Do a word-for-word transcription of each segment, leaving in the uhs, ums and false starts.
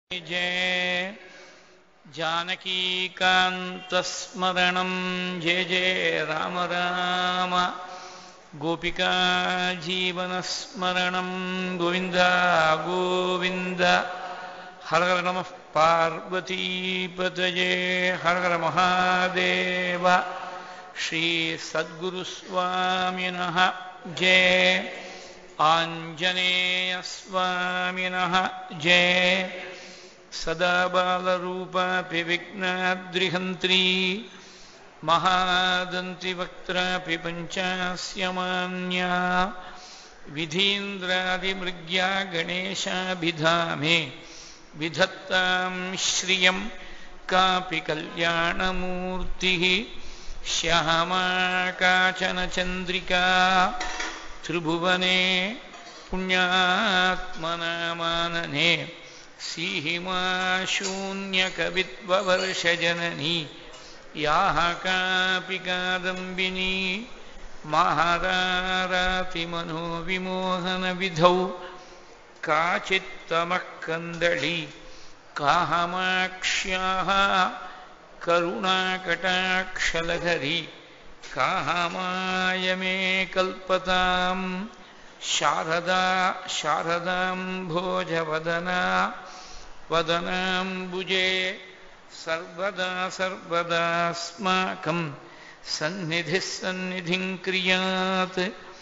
जय जानकीकान्तस्मरणं जय जय राम राम गोपिका जीवनस्मरणं गोविन्द गोविन्द हर हर नमः पार्वतीपतये हर हर महादेव श्री सद्गुरुस्वामिनः जय आञ्जनेयस्वामिनः जय सदा बालरूपापि विघ्नाद्रिहन्त्री महादन्तिवक्त्रापि पञ्चास्यमान्या विधीन्द्रादिमृग्या गणेशाभिधामे विधत्तां श्रियं कापि कल्याणमूर्तिः श्यामा काचन चन्द्रिका त्रिभुवने पुण्यात्मनामानने सीहिमा शून्यकवित्ववर्षजननी याः कापि कादम्बिनी महारारातिमनोविमोहनविधौ काचित्तमः कन्दली काहमाक्ष्याः करुणाकटाक्षलहरी काहमाय मे कल्पतां शारदा शारदाम्भोजवदना वदनाम्बुजे सर्वदा सर्वदास्माकं सन्निधिः सन्निधिं क्रियात्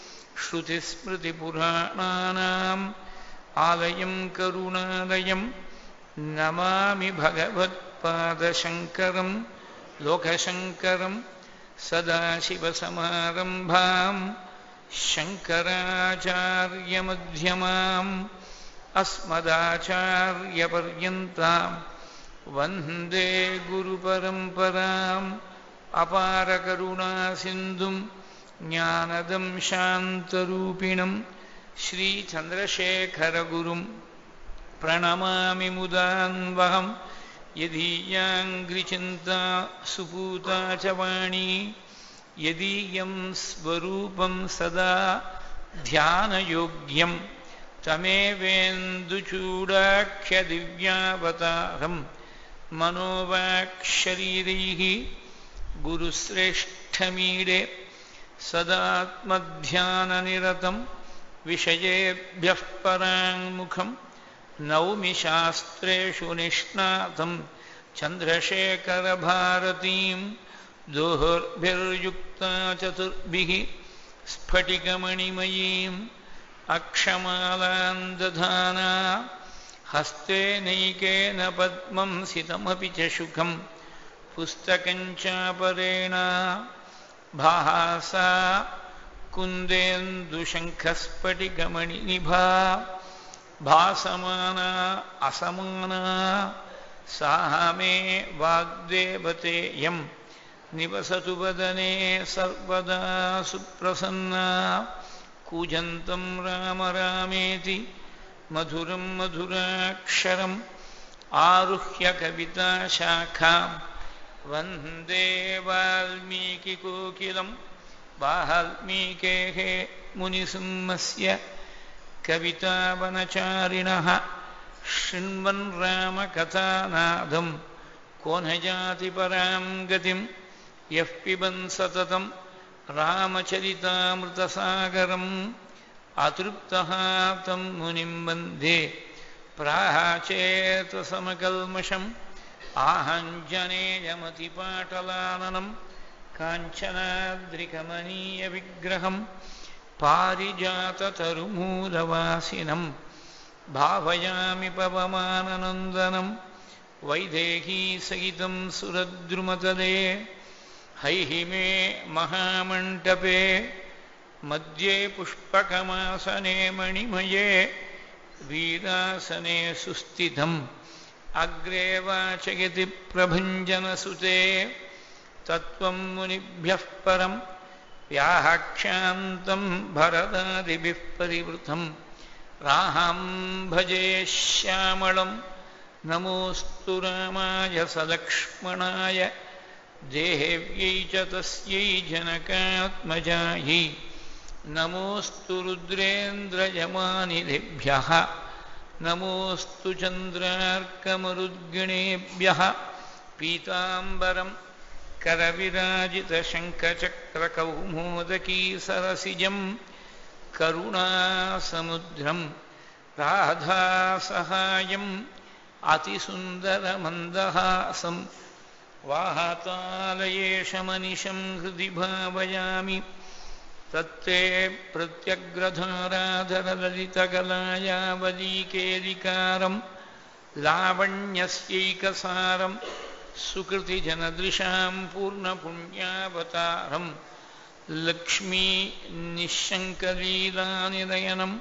श्रुतिस्मृतिपुराणानाम् आलयं करुणालयं नमामि भगवत्पादशङ्करं लोकशङ्करं सदाशिवसमारम्भां शङ्कराचार्यमध्यमाम् अस्मदाचार्यपर्यन्तां वन्दे गुरुपरम्पराम् अपारकरुणासिन्धुं ज्ञानदं शान्तरूपिणं श्रीचन्द्रशेखरगुरुं प्रणमामि मुदान्वहं यदीयाङ्घ्रिचिन्ता सुपूता च वाणी यदीयं स्वरूपं सदा ध्यानयोग्यं तमेवेन्दुचूडाख्यदिव्यावतारं मनोवाक्शरीरैः गुरुश्रेष्ठमीडे सदात्मध्याननिरतं विषयेभ्यः पराङ्मुखं नौमि शास्त्रेषु निष्णातं चन्द्रशेखरभारतीं दोर्भिर्युक्ता चतुर्भिः स्फटिकमणिमयीम् अक्षमालां दधाना हस्ते नैकेन पद्मं सितमपि च शुकं पुस्तकं चापरेण भासा कुन्देन्दुशङ्खस्फटिकमणिनिभा भासमाना असमाना सा मे वाग्देवतेयं निवसतु वदने सर्वदा सुप्रसन्ना कूजन्तं राम रामेति मधुरं मधुराक्षरम् आरुह्य कविताशाखां वन्दे वाल्मीकिकोकिलं वाल्मीकेः मुनिसिंहस्य कवितावनचारिणः शृण्वन् रामकथानादं को न याति परां गतिं यः पिबन् सततं रामचरितामृतसागरम् अतृप्तः तं मुनिं वन्दे प्राचेतसमकल्मषम् आहञ्जनेयमतिपाटलाननं काञ्चनाद्रिकमनीयविग्रहं पारिजाततरुमूलवासिनं भावयामि पवमाननन्दनं वैदेहीसहितं सुरद्रुमतले हैहिमे महामण्डपे मध्ये पुष्पकमासने मणिमये वीरासने सुस्थितम् अग्रे वाचयति प्रभञ्जनसुते तत्त्वं मुनिभ्यः परं व्याख्यान्तं भरदादिभिः परिवृतं राहं भजे श्यामलं नमोऽस्तु रामाय सलक्ष्मणाय देव्यै च तस्यै जनकात्मजायै नमोऽस्तु रुद्रेन्द्रयमानिधिभ्यः நமோஸ்து சந்திரார்க்கமருத்கணேभ्यः பீதாம்பரம் करविराजितशङ्खचक्रकौमोदकी सरसिजं करुणासमुद्रं राधासहायम् अतिसुन्दरमन्दहासं वातालयेशमनिशं हृदि भावयामि तत्ते प्रत्यग्रधाराधरललितकलायावलीकेलिकारं लावण्यस्यैकसारं सुकृतिजनदृशां पूर्णपुण्यावतारं लक्ष्मी निःशङ्कलीलानिलयनम्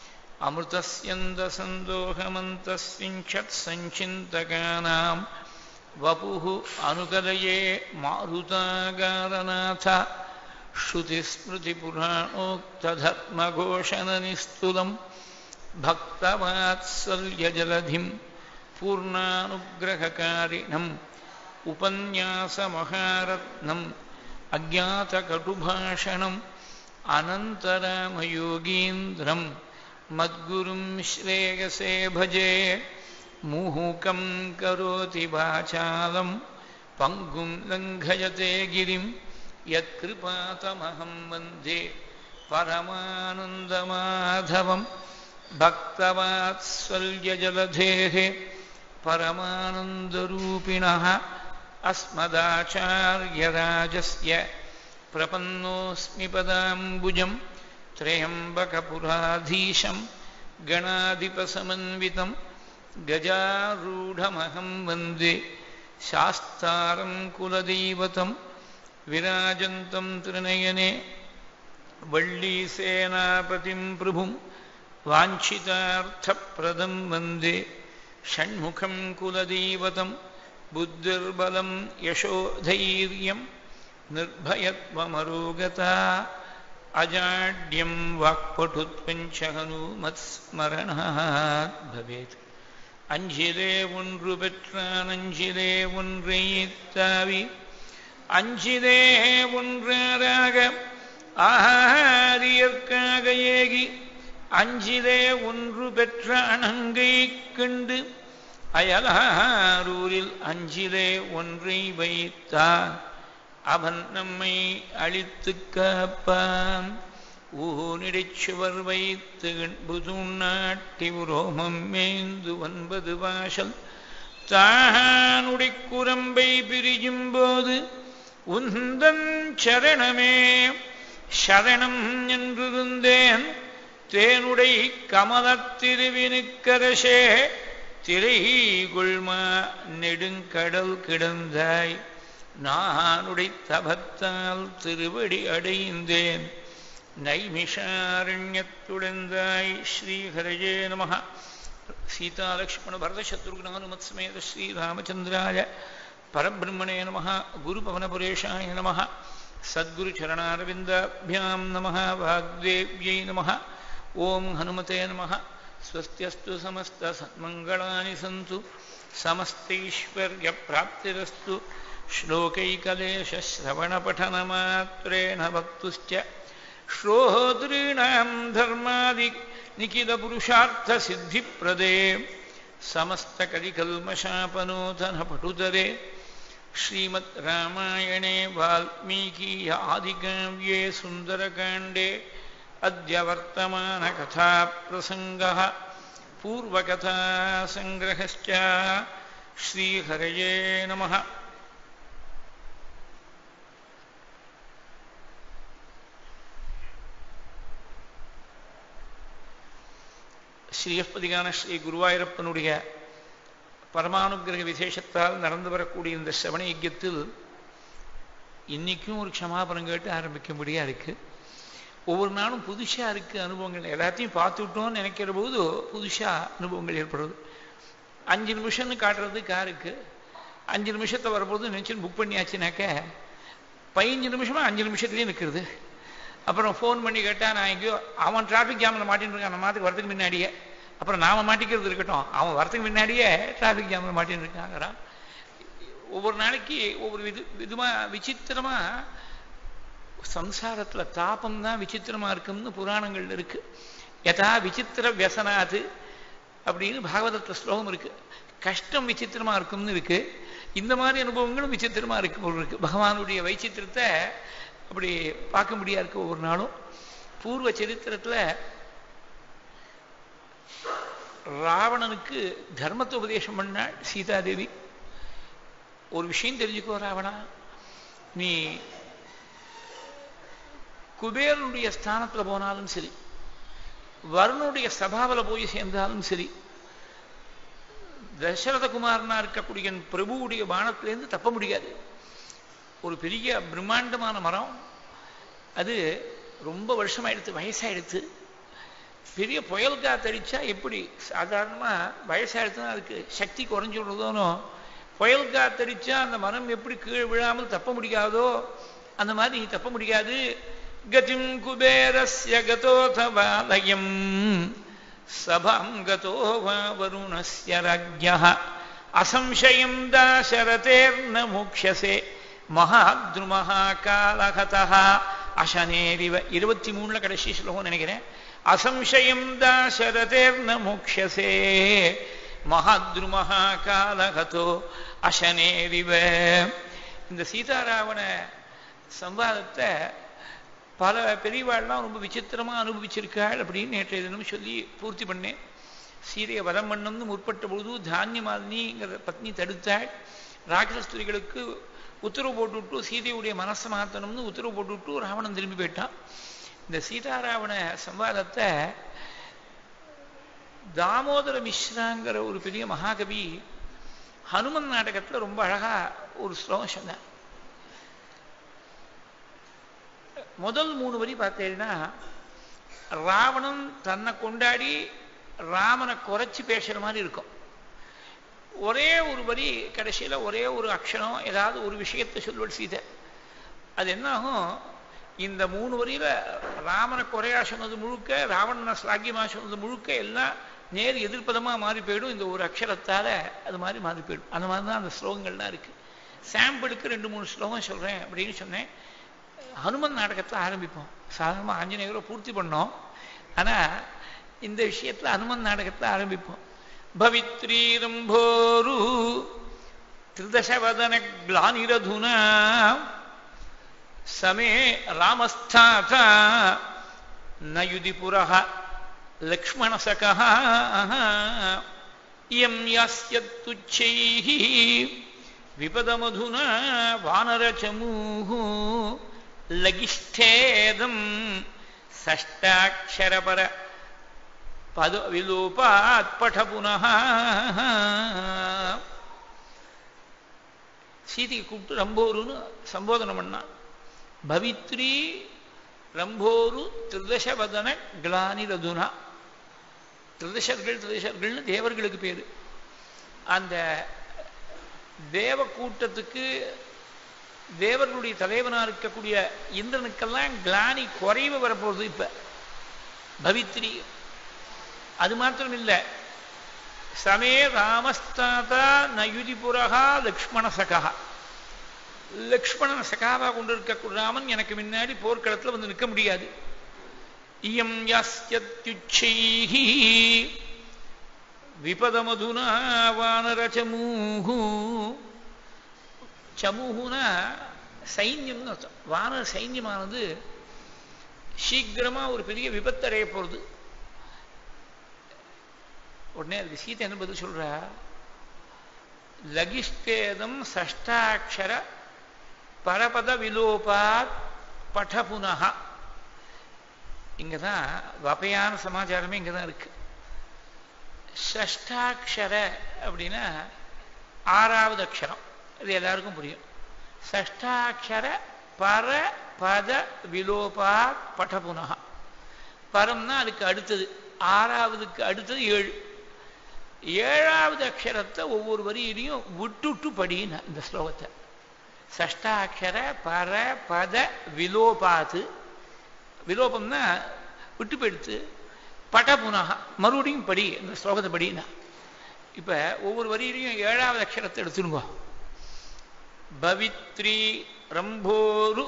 अमृतस्यन्दसन्दोहमन्तस्विंशत्सञ्चिन्तकानां वपुः अनुकलये मारुतागारनाथ श्रुतिस्मृतिपुराणोक्तधर्मघोषणनिस्तुलं भक्तवात्सल्यजलधिं पूर्णानुग्रहकारिणम् उपन्यासमहारत्नम् अज्ञातकटुभाषणम् अनन्तरामयोगीन्द्रं मद्गुरुं श्रेयसे भजे मुहुकं करोति वाचालं पङ्गुं लङ्घयते गिरिं यत्कृपातमहं वन्दे परमानन्दमाधवं भक्तवात्सल्यजलधेः परमानन्दरूपिणः अस्मदाचार्यराजस्य प्रपन्नोऽस्मि पदाम्बुजं त्र्यम्बकपुराधीशं गणाधिपसमन्वितं गजारूढमहं वन्दे शास्तारं कुलदैवतं विराजन्तं त्रिनयने वल्लीसेनापतिं प्रभुं वाञ्छितार्थप्रदं वन्दे षण्मुखं कुलदैवतं बुद्धिर्बलं यशोधैर्यं निर्भयत्वमरोगता अजाड्यं वाक्पटुत्वञ्च हनुमत्स्मरणात् भवेत् अञ्जिले ஒன்று பெற்றான் அஞ்சிலே ஒன்றை தாவி அஞ்சிலே ஒன்றாக ஆரியற்காக ஏகி அஞ்சிலே ஒன்று பெற்ற அணங்கை கண்டு அயலாரூரில் அஞ்சிலே ஒன்றை வைத்தான் அவன் நம்மை அழித்து காப்பான் ஊனிடைச்சுவர் வைத்து புதுநாட்டி உரோமம் மேந்து ஒன்பது வாசல் தானுடை குரம்பை பிரியும் போது உந்தன் சரணமே சரணம் என்றிருந்தேன் தேனுடை கமலத்திருவினுக்கரசே திரை கொள்மா நெடுங்கடல் கிடந்தாய் நானுடை தபத்தால் திருவடி அடைந்தேன் நைமிஷாரண்யத்துடந்தாய் ஸ்ரீஹரயே நமः சீதாலக்ஷ்மண பரதசத்ருக்ன ஹனுமத்ஸ்மேத ஸ்ரீராமச்சந்திராய பரபிரம்மணே நமः குருபவனபுரேஷாய நமः சத்குருச்சரணாரவிந்தாभ्यां நமः வாக்தேவ்யை நமः ஓம் ஹனுமதே நமः स्वस्त्यस्तु समस्तसन्मङ्गलानि सन्तु समस्तैश्वर्यप्राप्तिरस्तु श्लोकैकलेशश्रवणपठनमात्रेण भक्तुश्च श्रोतॄणां धर्मादिनिखिलपुरुषार्थसिद्धिप्रदे समस्तकलिकल्मषापनोदनपटुतरे श्रीमद् रामायणे वाल्मीकीय आदिकाव्ये सुन्दरकाण्डे अद्य वर्तमानकथाप्रसङ्गः पूर्वकथासङ्ग्रहश्च श्रीहरये नमः ஸ்ரீயப்பதிகான ஸ்ரீ குருவாயூரப்பனுடைய பரமானுகிரக விசேஷத்தால் நடந்து வரக்கூடிய இந்த சிரவண யஜ்ஞத்தில் இன்னைக்கும் ஒரு க்ஷமாபனம் கேட்டு ஆரம்பிக்கும்படியா இருக்கு. ஒவ்வொரு நாளும் புதுசாக இருக்குது அனுபவங்கள். எல்லாத்தையும் பார்த்துட்டோன்னு நினைக்கிற போது புதுசாக அனுபவங்கள் ஏற்படுறது. அஞ்சு நிமிஷம்னு காட்டுறது காருக்கு அஞ்சு நிமிஷத்தை வரப்போது நினச்சின்னு புக் பண்ணியாச்சுனாக்க பதினஞ்சு நிமிஷமாக அஞ்சு நிமிஷத்துலேயே நிற்கிறது. அப்புறம் ஃபோன் பண்ணி கேட்டால் நான் எங்கேயோ அவன் டிராஃபிக் ஜாமில் மாட்டின்னு இருக்கான் நம்ம மாட்டுக்கு வரதுக்கு முன்னாடியே. அப்புறம் நாம் மாட்டிக்கிறது இருக்கட்டும், அவன் வரத்துக்கு முன்னாடியே டிராஃபிக் ஜாமில் மாட்டின்னு இருக்காங்கிறான். ஒவ்வொரு நாளைக்கு ஒவ்வொரு விது விதமாக விசித்திரமாக சம்சாரத்தில் தாபம் தான் விசித்திரமாக இருக்கும்னு புராணங்கள் இருக்கு. யதா விசித்திர வியசனாது அப்படின்னு பாகவதத்துல ஸ்லோகம் இருக்கு. கஷ்டம் விசித்திரமா இருக்கும்னு இருக்கு, இந்த மாதிரி அனுபவங்களும் விசித்திரமா இருக்கு போல இருக்கு. பகவானுடைய வைச்சித்திரத்தை அப்படி பார்க்க முடியா இருக்கு ஒவ்வொரு நாளும். பூர்வ சரித்திரத்துல ராவணனுக்கு தர்மத்தை உபதேசம் பண்ணாள் சீதாதேவி. ஒரு விஷயம் தெரிஞ்சுக்கோ ராவணா, நீ குபேரனுடைய ஸ்தானத்துல போனாலும் சரி, வருணுடைய சபாவில் போய் சேர்ந்தாலும் சரி, தசரதகுமாரனா இருக்கக்கூடிய பிரபுவுடைய பானத்திலேருந்து தப்ப முடியாது. ஒரு பெரிய பிரம்மாண்டமான மரம், அது ரொம்ப வருஷமாயிடுத்து, வயசாயிடுத்து. பெரிய புயல் காத்தடிச்சா எப்படி சாதாரணமா வயசாயிடுத்துன்னா அதுக்கு சக்தி குறைஞ்சு விடுறதோனோ, புயல் காத்தடிச்சா அந்த மரம் எப்படி கீழே விழாமல் தப்ப முடியாதோ அந்த மாதிரி நீ தப்ப முடியாது. கதிம் குபேரஸ்ய கதோத வாலயம் சபாம் கதோ வா வருணஸ்ய ராஜ்ஞः அசம்சயம் தாசரதேர்ன மோக்ஷசே மகாத்ருமஹ காலகதஹ அசனேரிவ. இருபத்தி மூணுல கடைசி ஸ்லோகம் நினைக்கிறேன். அசம்சயம் தாசரதேர்ன மோக்ஷசே மகாத்ருமஹ காலகதோ அசனேரிவ. இந்த சீதாராவண சம்வாதத்தை பல பெரியவாள்லாம் ரொம்ப விசித்திரமா அனுபவிச்சிருக்காள் அப்படின்னு நேற்றைய தினம் சொல்லி பூர்த்தி பண்ணேன். சீதையை வதம் பண்ணணும்னு முற்பட்ட பொழுது தானியமாலினிங்கிற பத்னி தடுத்தாள். ராட்சஸ்திரிகளுக்கு உத்தரவு போட்டுவிட்டு சீதையுடைய மனசை மாற்றணும்னு உத்தரவு போட்டுவிட்டு ராவணன் திரும்பி போயிட்டான். இந்த சீதாராவண சம்வாதத்தை தாமோதர மிஸ்ராங்கிற ஒரு பெரிய மகாகவி ஹனுமன் நாடகத்துல ரொம்ப அழகா ஒரு ஸ்லோகம் சொன்னார். முதல் மூணு வரி பார்த்தீங்கன்னா, ராவணன் தன்னை கொண்டாடி ராமனை குறைச்சி பேசுற மாதிரி இருக்கும். ஒரே ஒரு வரி கடைசியில ஒரே ஒரு அக்ஷரம் ஏதாவது ஒரு விஷயத்தை சொல்வல் சீதை. அது என்ன ஆகும், இந்த மூணு வரியில ராமனை குறையா சொன்னது முழுக்க, ராவணனை ஸ்லாகியமா சொன்னது முழுக்க எல்லாம் நேர் எதிர்ப்பதமா மாறி போயிடும். இந்த ஒரு அக்ஷரத்தால அது மாதிரி மாறி போயிடும். அந்த மாதிரி தான் அந்த ஸ்லோகங்கள்லாம் இருக்கு. சாம்பிளுக்கு ரெண்டு மூணு ஸ்லோகம் சொல்றேன் அப்படின்னு சொன்னேன். ஹனுமன் நாடகத்தை ஆரம்பிப்போம். சாதாரணமாக ஆஞ்சநேயரை பூர்த்தி பண்ணோம். ஆனா இந்த விஷயத்துல ஹனுமன் நாடகத்தை ஆரம்பிப்போம். பவித்ரீரம்போரு திரிதசவதன கிளானிரதுனா சமே ராமஸ்தாதா நயுதி புரஹ லக்ஷ்மணசகஹ இயம் யாஸ்யத்துச்சைஹி விபதமதுனா வானரச்சமூஹு லகிஷ்டேதம் ஷஷ்டாட்சரபர பத விலோபாத் பட புனः. சீதையை கூப்பிட்டு ரம்போருன்னு சம்போதனம் பண்ணான். பவித்ரி ரம்போரு திரிதசவதன கிளானிரதுனா. திரிதசர்கள் திரிதசர்கள்னு தேவர்களுக்கு பேரு. அந்த தேவ கூட்டத்துக்கு தேவர்களுடைய தலைவனா இருக்கக்கூடிய இந்திரனுக்கெல்லாம் கிளானி குறைவு வரப்போகுது இப்ப. பவித்ரி அது மாத்திரம் இல்ல, சமே ராமஸ்தாதா நயுதிபுரஹா லக்ஷ்மண சகா. லக்ஷ்மணன் சகாவா கொண்டு இருக்கக்கூடிய ராமன் எனக்கு முன்னாடி போர்க்களத்துல வந்து நிற்க முடியாது. இயம் யாஸ்யத்யுச்சைஹி விபதமதுனா வானரச்சமூஹு. சமூகுனா சைன்யம்னு அர்த்தம். வானர சைன்யமானது சீக்கிரமா ஒரு பெரிய விபத்தடைய போறது. உடனே அதுக்கு சீதை என்ன பதில் சொல்றா, லகிஷ்டேதம் ஷஷ்டாட்சர பரபத விலோபாத் பட புனः. இங்கதான் வபையான சமாச்சாரமே இங்கதான் இருக்கு. ஷஷ்டாட்சர அப்படின்னா ஆறாவது அக்ஷரம், இது எல்லாருக்கும் புரியும். ஷஷ்டாட்சர பர பத விலோபாத் பட புனः. பரம்னா அதுக்கு அடுத்தது, ஆறாவதுக்கு அடுத்தது ஏழு. ஏழாவது அக்ஷரத்தை ஒவ்வொரு வரியிலையும் விட்டுட்டு படினா இந்த ஸ்லோகத்தை. ஷஷ்டாட்சர பர பத விலோபாத்து. விலோபம்னா விட்டு போயிடுத்து. பட புனः மறுபடியும் படி இந்த ஸ்லோகத்தை படினா. இப்ப ஒவ்வொரு வரியிலையும் ஏழாவது அக்ஷரத்தை எடுத்துருங்க. பவித்ரி ரம்போரு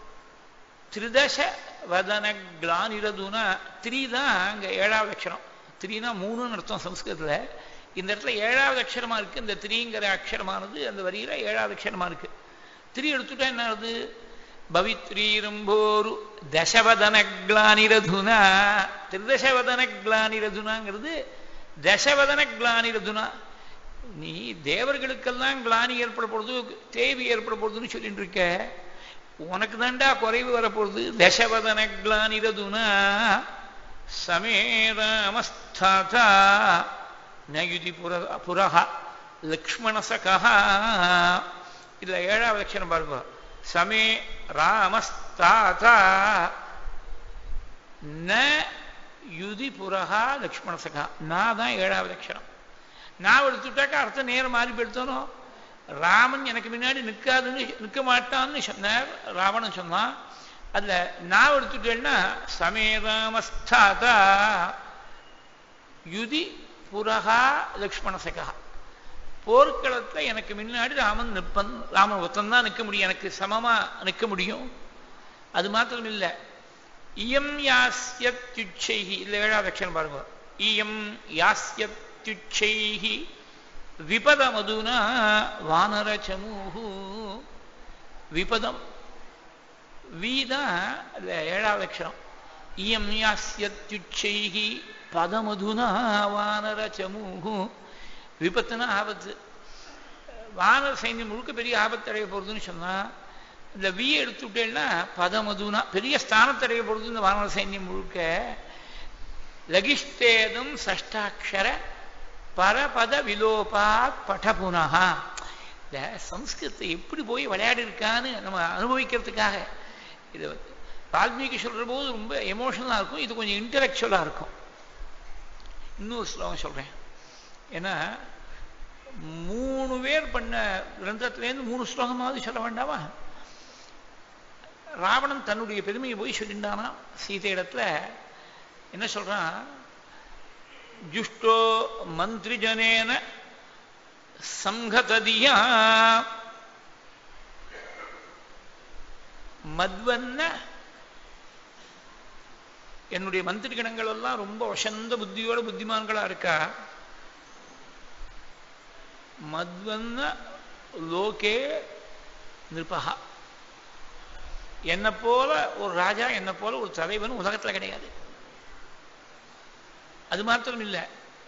திரிதச வதன கிளானிரதுனா. த்ரீ தான் அங்க ஏழாவது அக்ஷரம். திரினா மூணுன்னு அர்த்தம் சம்ஸ்கிருதத்தில். இந்த இடத்துல ஏழாவது அக்ஷரமா இருக்கு. இந்த திரிங்கிற அக்ஷரமானது அந்த வரியில ஏழாவது அக்ஷரமா இருக்கு. திரி எடுத்துட்டா என்ன ஆகுது? பவித்ரீரம்போரு தசவதனக்லானிரதுனா. திருதசவதனக்லானிரதுனாங்கிறது தசவதனக்லானிரதுனா. நீ தேவர்களுக்கெல்லாம் கிளானி ஏற்பட போறது, தேவி ஏற்பட போறதுன்னு சொல்லிட்டு இருக்க. உனக்கு தாண்டா குறைவு வரப்போகுது. தசவதனக்லானிரதுனா சமேராமஸ்தாதா நயுதி புர புரஹா லக்ஷ்மணசகா. இதுல ஏழாவது அக்ஷரம் பாருங்க. சமே ராமஸ்தாதா ந யுதி புரஹா லக்ஷ்மணசகா. நான் தான் ஏழாவது அக்ஷரம். நான் எடுத்துட்டாக்கா அர்த்தம் நேரம் மாறி போயிடுத்தோம். ராமன் எனக்கு முன்னாடி நிற்காதுன்னு நிற்க மாட்டான்னு சொன்னார் ராவணன் சொன்னான். அதுல நான் எடுத்துட்டேன்னா சமே ராமஸ்தாதா யுதி புரஹா லக்ஷ்மணசகா. போர்க்களத்துல எனக்கு முன்னாடி ராமன் நிற்பன். ராமன் ஒத்தன் தான் நிற்க முடியும், எனக்கு சமமா நிற்க முடியும். அது மாத்திரம் இல்லை, இயம் யாஸ்யத்யுச்சைஹி. இல்ல ஏழாவது அக்ஷரம் பாருங்க. இயம் யாஸ்யத்யுச்சைஹி விபதமதுனா வானரச்சமூஹு. விபதம் வீதான் இல்ல ஏழாவது அக்ஷரம். இயம் யாஸ்யத்யுச்சைஹி பதமதுனா வானரச்சமூஹு. விபத்துனா ஆபத்து. வானர சைன்யம் முழுக்க பெரிய ஆபத்து அடைய போறதுன்னு சொன்னா இந்த வி எடுத்துட்டேன்னா பதமதுனா பெரிய ஸ்தானத்தடைய போறது இந்த வானர சைன்யம் முழுக்க. லகிஷ்டேதம் சஷ்டாட்சர பரபத விலோபாத் படபுனஹா. இந்த சம்ஸ்கிருத்தை எப்படி போய் விளையாடி இருக்கான்னு நம்ம அனுபவிக்கிறதுக்காக இது வால்மீகி சொல்ற போது ரொம்ப எமோஷனலா இருக்கும், இது கொஞ்சம் இன்டலெக்சுவலா இருக்கும். இன்னொரு ஸ்லோகம் சொல்றேன். ஏன்னா மூணு பேர் பண்ண கிரந்தத்திலேருந்து மூணு ஸ்லோகமாவது சொல்ல வேண்டாமா? ராவணன் தன்னுடைய பெருமையை போய் சொல்லிண்டானா சீதை இடத்துல. என்ன சொல்றான்? ஜுஷ்டோ மந்திரி ஜனேன சங்கததியா மத்வன்ன. என்னுடைய மந்திரி கணங்கள் எல்லாம் ரொம்ப வசந்த புத்தியோட புத்திமான்களா இருக்கா. மத்வன்ன லோகே நிருபஹா. என்ன போல ஒரு ராஜா, என்ன போல ஒரு தலைவன் உலகத்துல கிடையாது. அது மாத்திரம் இல்லை,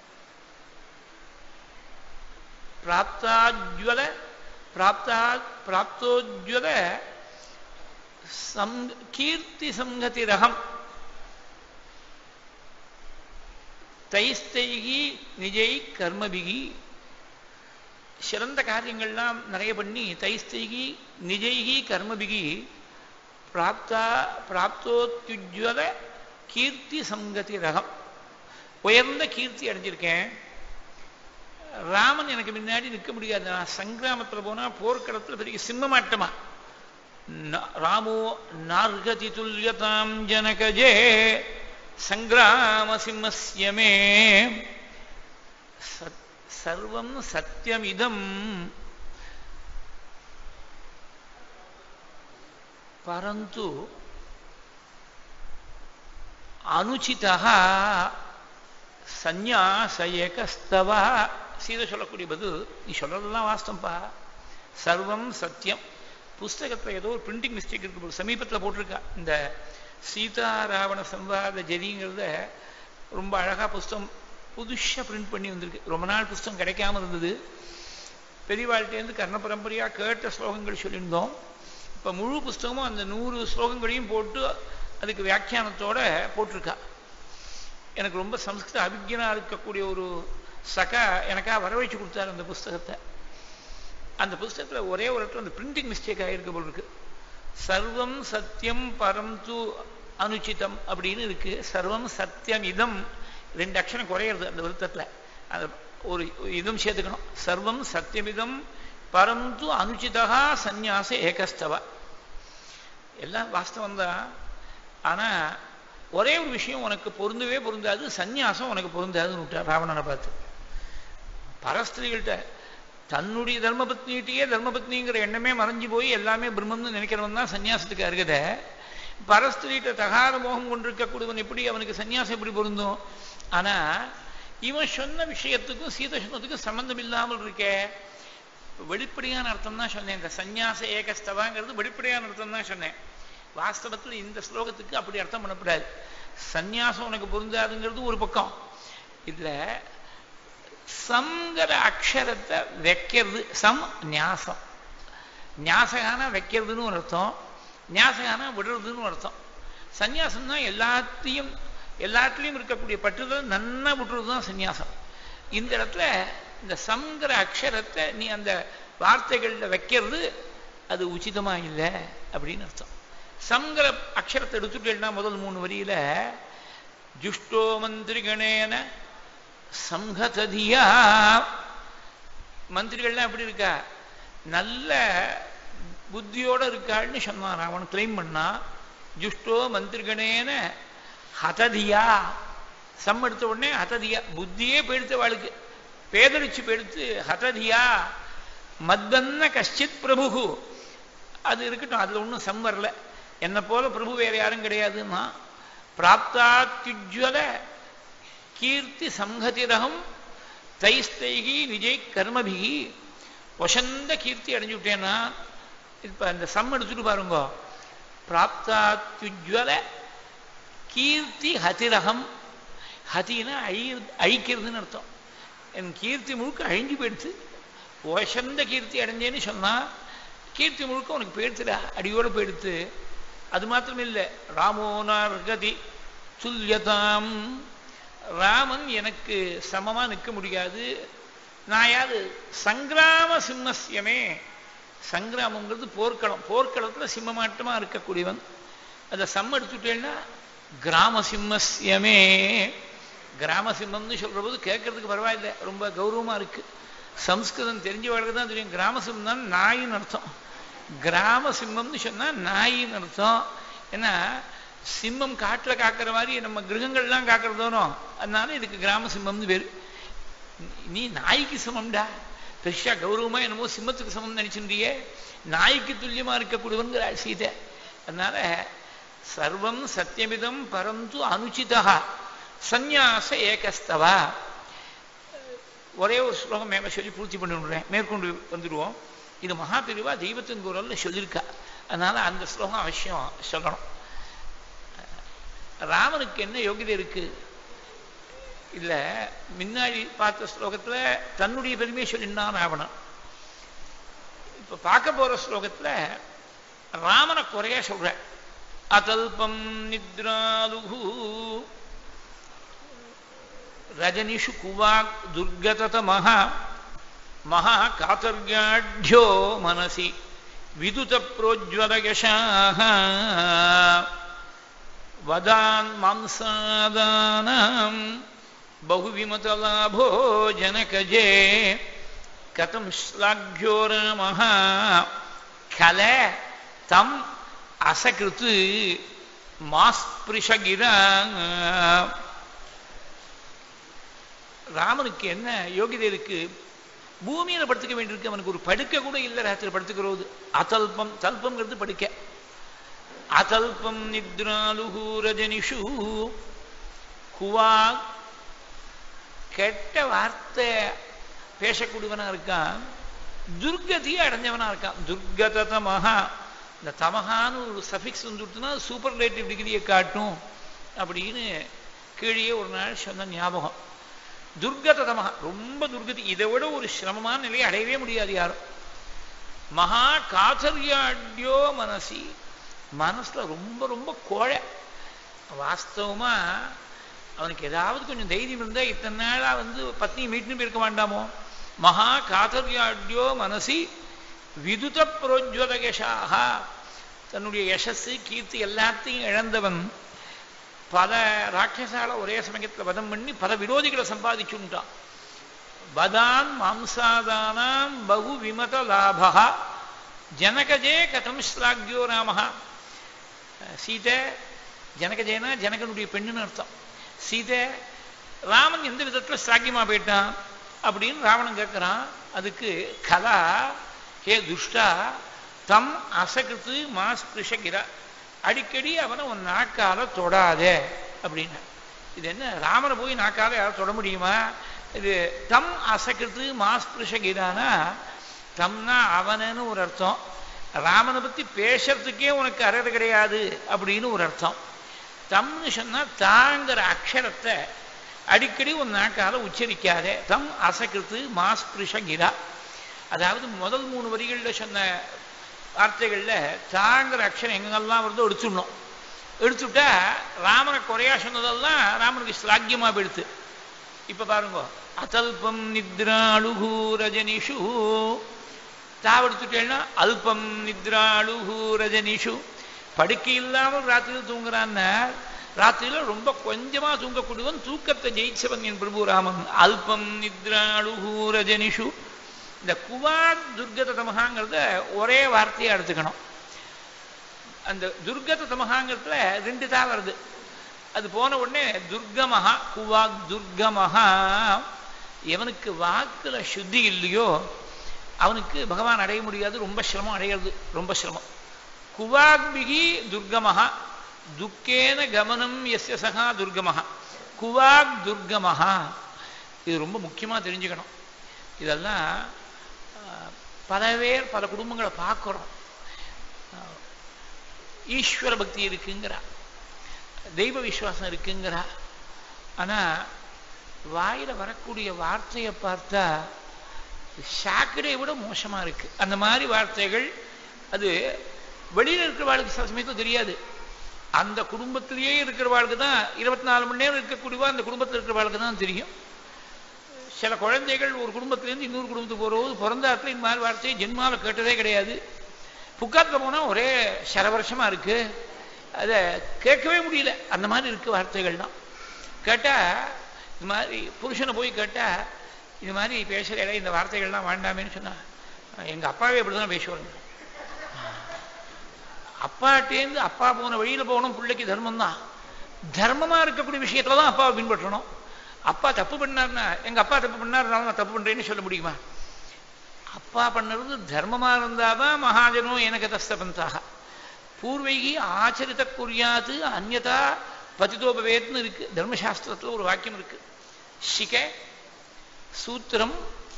பிராப்தாஜ்வல பிராப்தா பிராப்தோஜ்வல சம் கீர்த்தி சங்கதி ரகம் தைஸ்தைகி நிஜை கர்மபிகி. சிறந்த காரியங்கள்லாம் நிறைய பண்ணி தைஸ்தைகி நிஜைகி கர்மபிகி பிராப்தா பிராப்தோத்யுஜ்வல கீர்த்தி சங்கதி ரகம். உயர்ந்த கீர்த்தி அடைஞ்சிருக்கேன். ராமன் எனக்கு முன்னாடி நிற்க முடியாது. நான் சங்கிராமத்தில் போனா போர்க்களத்தில் பெரிய சிம்மமாட்டமா. ராமோ நார்கதி துல்யதாம் ஜனகஜே சங்கிராம சிம்மஸ்யமே சர்வம் சத்தியமிதம் பரந்து அனுச்சிதா சந்நியாச ஏகஸ்தவா. சீதை சொல்லக்கூடிய பதில், நீ சொல்றதெல்லாம் வாஸ்தவம்பா, சர்வம் சத்தியம். புஸ்தகத்தில் ஏதோ ஒரு பிரிண்டிங் மிஸ்டேக் இருக்கு, சமீபத்தில் போட்டிருக்கா. இந்த சீதா ராவண சம்வாத ஜதிங்கிறத ரொம்ப அழகா புஸ்தகம் புதுஷா பிரிண்ட் பண்ணி வந்திருக்கு. ரொம்ப நாள் புஸ்தகம் கிடைக்காம இருந்தது. பெரியவாழ்கிட்டேருந்து கர்ண பரம்பரையா கேட்ட ஸ்லோகங்கள் சொல்லியிருந்தோம். இப்போ முழு புஸ்தகமும் அந்த நூறு ஸ்லோகங்களையும் போட்டு அதுக்கு வியாக்கியானத்தோட போட்டிருக்கா. எனக்கு ரொம்ப சம்ஸ்கிருத அபிஜனா இருக்கக்கூடிய ஒரு சகா எனக்கா வரவழைச்சு கொடுத்தாரு அந்த புஸ்தகத்தை. அந்த புஸ்தகத்தில் ஒரே ஒரு இடத்துல அந்த பிரிண்டிங் மிஸ்டேக் ஆகிருக்க போல் இருக்கு. சர்வம் சத்தியம் பரம் து அனுச்சிதம் அப்படின்னு இருக்கு. சர்வம் சத்தியம் இதம் ரெண்டு அக்ஷரம் குறையிறது அந்த விருத்தத்தில். அந்த ஒரு இதம் சேர்த்துக்கணும். சர்வம் சத்தியமிதம் பரம் து அனுச்சிதா சந்நியாச ஏகஸ்தவா. எல்லாம் வாஸ்தவம் தான். ஆனா ஒரே ஒரு விஷயம் உனக்கு பொருந்தவே பொருந்தாது, சந்நியாசம் உனக்கு பொருந்தாதுன்னு விட்டார் ராவணனை பார்த்து. பரஸ்திரிகள்கிட்ட தன்னுடைய தர்மபத்னிகிட்டேயே தர்மபத்னிங்கிற எண்ணமே மறைஞ்சு போய் எல்லாமே பிரம்மம்னு நினைக்கிறவன் தான் சன்னியாசத்துக்கு அருகத. பரஸ்திரிகிட்ட தகாத மோகம் கொண்டிருக்கக்கூடியவன் எப்படி அவனுக்கு சன்னியாசம் எப்படி பொருந்தும்? ஆனா இவன் சொன்ன விஷயத்துக்கும் சீதை சொன்னதுக்கும் சம்பந்தம் இல்லாமல் இருக்கே. வெளிப்படையான அர்த்தம் தான் சொன்னேன். இந்த சந்நியாச ஏகஸ்தவாங்கிறது வெளிப்படையான அர்த்தம் தான் சொன்னேன். வாஸ்தவத்தில் இந்த ஸ்லோகத்துக்கு அப்படி அர்த்தம் பண்ணக்கூடாது. சந்நியாசம் உனக்கு பொருந்தாதுங்கிறது ஒரு பக்கம். இதுல சங்கிற அக்ஷரத்தை வைக்கிறது, சம் ஞாசம். ஞாசகானா வைக்கிறதுன்னு ஒரு அர்த்தம், ஞாசகானா விடுறதுன்னு ஒரு அர்த்தம். சந்நியாசம்னா எல்லாத்தையும் எல்லாத்துலேயும் இருக்கக்கூடிய பற்றுதல் நன்னா விட்டுறது தான் சந்நியாசம். இந்த இடத்துல இந்த சங்கிற அக்ஷரத்தை நீ அந்த வார்த்தைகளில் வைக்கிறது அது உச்சிதமா இல்லை அப்படின்னு அர்த்தம். சங்கிற அக்ஷரத்தை எடுத்துட்டேன்னா முதல் மூணு வரியில ஜுஷ்டோ மந்திரிகணேன சங்கததியா, மந்திரிகள்லாம் எப்படி இருக்கா, நல்ல புத்தியோட இருக்காள்னு சொன்னான் அவன் கிளைம் பண்ணா. ஜுஷ்டோ மந்திரிகணேன ஹததியா, சம் எடுத்த உடனே ஹததியா, புத்தியே போயிடுத்த வாழ்க்கை, பேதரிச்சு போயிடுத்து. ஹததியா மத்தன்ன கஷ்டித் பிரபு, அது இருக்கட்டும், அதுல ஒன்றும் சம் வரல. என்ன போல பிரபு வேற யாரும் கிடையாதுன்னா பிராப்தாத்யுஜ்வல கீர்த்தி சங்கதிரகம் தைஸ்தைகி விஜய் கர்மபிகி, வசந்த கீர்த்தி அடைஞ்சு விட்டேன்னா. இப்ப அந்த சம் எடுத்துட்டு பாருங்க. பிராப்தாத்யுஜ்வல கீர்த்தி ஹதிரகம், ஹதினா அழி அழிக்கிறதுன்னு அர்த்தம். என் கீர்த்தி முழுக்க அழிஞ்சு போயிடுச்சு. வசந்த கீர்த்தி அடைஞ்சேன்னு சொன்னா கீர்த்தி முழுக்க உனக்கு போயிடுச்சுடா, அடியோட போயிடுத்து. அது மாத்திரம் இல்லை, ராமோனார்கதி துல்யதாம், ராமன் எனக்கு சமமா நிற்க முடியாது. நான் யாரு, சங்கிராம சிம்மஸ்யமே. சங்கிராமங்கிறது போர்க்களம், போர்க்களத்துல சிம்மமாட்டமா இருக்கக்கூடியவன். அதை சம்ம எடுத்துட்டேன்னா கிராம சிம்மஸ்யமே. கிராம சிம்மம்னு சொல்ற போது கேட்கறதுக்கு பரவாயில்லை, ரொம்ப கௌரவமா இருக்கு. சம்ஸ்கிருதம் தெரிஞ்சவர்களுக்கு தான் தெரியும். கிராம சிம்மம் நாயின்னு அர்த்தம். கிராம சிம்மம்னு சொன்னா நாயின்னு அர்த்தம். ஏன்னா சிம்மம் காட்டுல காக்கிற மாதிரி நம்ம கிரகங்கள்லாம் காக்கிறதோனோ, அதனால இதுக்கு கிராம சிம்மம்னு பேரு. நீ நாய்க்கு சமம்டா, பெருசா கௌரவமா என்னமோ சிம்மத்துக்கு சமம் நினைச்சுட்டியே. நாய்க்கு துல்லியமா இருக்கக்கூடியவங்கிற சீதை. அதனால சர்வம் சத்தியமிதம் பரந்து அனுச்சிதா சந்நியாச ஏகஸ்தவா. ஒரே ஒரு ஸ்லோகம் மேல சொல்லி பூர்த்தி பண்ணி விடுறேன், மேற்கொண்டு வந்துடுவோம். இது மகாபிரிவா தெய்வத்தின் குரல்ல சொல்லியிருக்கா, அதனால அந்த ஸ்லோகம் அவசியம் சொல்லணும். ராமனுக்கு என்ன யோகிதை இருக்கு இல்ல, முன்னாடி பார்த்த ஸ்லோகத்துல தன்னுடைய பெருமையை சொல்லினான் ராவணன். இப்ப பார்க்க போற ஸ்லோகத்துல ராமனை குறைய சொல்ற. அதல்பம் நித்ராலுஹு ரஜனிஷு குவாக் துர்கதத மகா மகா காதர்காட்யோ மனசி விதுத புரோஜ்வல யசாஹ வதான் மாம்சாதானம் பகுவிமதலாபோ ஜனகஜே கதம் ஸ்லாக்யோ ராமஹ கல தம் அசகிருத்து மாஸ்பிருஷகிரா. ராமனுக்கு என்ன யோகிதை இருக்கு, பூமியில படுத்துக்க வேண்டியிருக்கு. அவனுக்கு ஒரு படுக்க கூட இல்லை ராத்திரி படுத்துக்கிறது. அதல்பம், தல்பம்ங்கிறது படுக்க. அதல்பம் நித்ராலுஹு ரஜனிஷு குவா, கெட்ட வார்த்தை பேசக்கூடியவனா இருக்கான். துர்கதியை அடைஞ்சவனா இருக்கான். துர்கத தமஹா, இந்த தமஹான்னு ஒரு சஃபிக்ஸ் வந்துட்டுனா சூப்பர்லேட்டிவ் டிகிரியை காட்டும் அப்படின்னு கீழே ஒரு நாள் சொன்ன ஞாபகம். துர்கத தமஹா, ரொம்ப துர்கதி, இதை விட ஒரு சிரமமான நிலையை அடையவே முடியாது யாரும். மகா காதர்யாட்யோ மனசி, மனசுல ரொம்ப ரொம்ப கோழை. வாஸ்தவமா அவனுக்கு ஏதாவது கொஞ்சம் தைரியம் இருந்தா இத்தனை நாளா வந்து பத்னி மீட்டுன்னு போயிருக்க வேண்டாமோ. மகா காதர்யாட்யோ மனசி விதுத புரோஜ்வல யசாஹ, தன்னுடைய யசஸ் கீர்த்தி எல்லாத்தையும் இழந்தவன் பல ராட்சசால ஒரே சமயத்தில் வதம் பண்ணி பல விரோதிகளை சம்பாதிச்சுட்டான். வதான் மாம்சாதானாம் பகு விமத லாபா ஜனகஜே கதம் ஸ்லாக்யோ ராமஹா. சீதை, ஜனகஜேனா ஜனகனுடைய பெண்ணுன்னு அர்த்தம். சீதை, ராமன் எந்த விதத்துல ஸ்லாக்கியமா போயிட்டான் அப்படின்னு ராவணன் கேட்கிறான். அதுக்கு கலா, ஹே துஷ்டா, தம் அசகிருத்து மாஸ்பிருஷகிரா, அடிக்கடி அவனை உன் நாக்கால தொடாதே அப்படின்னா. இது என்ன ராமனை போய் நாக்கால யாரும் தொட முடியுமா? இது தம் அசகிருத்து மாஸ்பிருஷகிரானா தம்னா அவனன்னு ஒரு அர்த்தம், ராமனை பத்தி பேசுறதுக்கே உனக்கு அருகதை கிடையாது அப்படின்னு ஒரு அர்த்தம். தம்னு சொன்னா தாங்கிற அக்ஷரத்தை அடிக்கடி உன் நாக்கால உச்சரிக்காதே. தம் அசகிருத்து மாஸ்பிருஷகிரா, அதாவது முதல் மூணு வரிகளில் சொன்ன வார்த்தைகள்ல தாங்கிற அக்ஷரம் எங்கெல்லாம் வருதோ எடுத்துடணும். எடுத்துட்டா ராமனை குறையா சொன்னதெல்லாம் ராமனுக்கு ஸ்லாக்கியமா போயிடுத்து. இப்ப பாருங்க, அதல்பம் நித்ராளுகு ரஜனிஷு, தாவெடுத்துட்டேன்னா அல்பம் நித்ராளுகு ரஜனிஷு, படுக்கை இல்லாமல் ராத்திரியில் தூங்குறான்னா ராத்திரியில ரொம்ப கொஞ்சமா தூங்கக்கூடியவன் தூக்கத்தை ஜெயிச்சவன் என் பிரபு ராமன். அல்பம் நித்ராளுகு ரஜனிஷு. இந்த குவாக் துர்கத தமகாங்கிறத ஒரே வார்த்தையா எடுத்துக்கணும். அந்த துர்கத தமகாங்கிறதுல ரெண்டு தான் வருது. அது போன உடனே துர்கமஹா, குவாக் துர்கமஹா. எவனுக்கு வாக்குல சுத்தி இல்லையோ அவனுக்கு பகவான் அடைய முடியாது, ரொம்ப சிரமம் அடைகிறது, ரொம்ப சிரமம். குவாக்பிகி துர்கமஹா, துக்கேன கமனம் எஸ்ய சகா துர்கமஹா, குவாக் துர்கமஹா. இது ரொம்ப முக்கியமா தெரிஞ்சுக்கணும். இதெல்லாம் பல பேர் பல குடும்பங்களை பார்க்கிறோம். ஈஸ்வர பக்தி இருக்குங்கிறா, தெய்வ விசுவாசம் இருக்குங்கிறா, ஆனா வாயில வரக்கூடிய வார்த்தையை பார்த்தா சாக்கடையை விட மோசமா இருக்கு. அந்த மாதிரி வார்த்தைகள் அது வெளியில இருக்கிறவாளுக்கு சில சமயத்தில் தெரியாது. அந்த குடும்பத்திலேயே இருக்கிறவாளுக்கு தான், இருபத்தி நாலு மணி நேரம் இருக்கக்கூடியவா அந்த குடும்பத்தில் இருக்கிறவாளுக்கு தான் தெரியும். சில குழந்தைகள் ஒரு குடும்பத்திலேருந்து இன்னொரு குடும்பத்துக்கு போகிறபோது பிறந்தாத்துல இந்த மாதிரி வார்த்தையை ஜென்மாவை கேட்டதே கிடையாது. புக்காத்தில் போனால் ஒரே சரவருஷமா இருக்கு, அதை கேட்கவே முடியல. அந்த மாதிரி இருக்கு வார்த்தைகள்லாம். கேட்டால் இந்த மாதிரி புருஷனை போய் கேட்டால் இது மாதிரி பேசுகிற இந்த வார்த்தைகள்லாம் வேண்டாமேன்னு சொன்னா, எங்கள் அப்பாவே அப்படி தான் பேசுவாங்க. அப்பாட்டேந்து அப்பா போன வழியில் போகணும், பிள்ளைக்கு தர்மம் தான். தர்மமாக இருக்கக்கூடிய விஷயத்துல தான் அப்பாவை பின்பற்றணும். அப்பா தப்பு பண்ணார்னா எங்க அப்பா தப்பு பண்ணாருனாலும் நான் தப்பு பண்றேன்னு சொல்ல முடியுமா? அப்பா பண்ணுறது தர்மமா இருந்தாதான் மகாஜனோ எனக்கு தஸ்தபந்தாக பூர்வைகி ஆச்சரித்த குறியாது அந்யதா பதிதோபவேத்னு இருக்கு. தர்மசாஸ்திரத்துல ஒரு வாக்கியம் இருக்கு. ஷிக சூத்திரம்,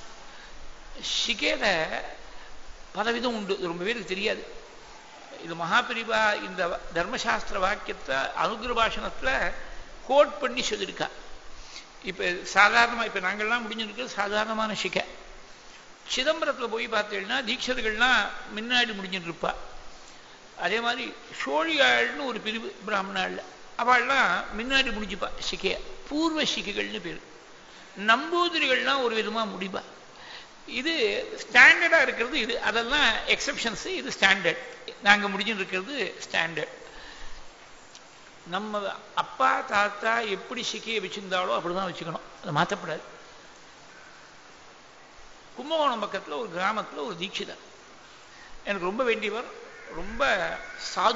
ஷிகேல பலவிதம் உண்டு, ரொம்ப பேருக்கு தெரியாது. இது மகாபிரிவா இந்த தர்மசாஸ்திர வாக்கியத்தை அனுகிர பாஷணத்துல கோட் பண்ணி சொல்லியிருக்கா. இப்ப சாதாரணமா இப்ப நாங்கள்லாம் முடிஞ்சிருக்கிறது சாதாரணமான ஷிகை. சிதம்பரத்துல போய் பார்த்தீங்கன்னா தீட்சர்கள்லாம் முன்னாடி முடிஞ்சுட்டு இருப்பா. அதே மாதிரி சோழியாள்னு ஒரு பிரிவு பிராமணாள்ல அவள்லாம் முன்னாடி முடிஞ்சுப்பா ஷிகைய, பூர்வ ஷிகைகள்னு பேரு. நம்பூதிரிகள்லாம் ஒரு விதமா முடிப்பா. இது ஸ்டாண்டர்டா இருக்கிறது இது, அதெல்லாம் எக்ஸெப்ஷன்ஸ், இது ஸ்டாண்டர்ட். நாங்க முடிஞ்சுட்டு இருக்கிறது ஸ்டாண்டர்ட். நம்ம அப்பா தாத்தா எப்படி ஷிகையை வச்சிருந்தாலோ அப்படிதான் வச்சுக்கணும், அதை மாற்றப்படாது. கும்பகோணம் பக்கத்தில் ஒரு கிராமத்தில் ஒரு தீட்சிதர் எனக்கு ரொம்ப வேண்டியவர், ரொம்ப சாது,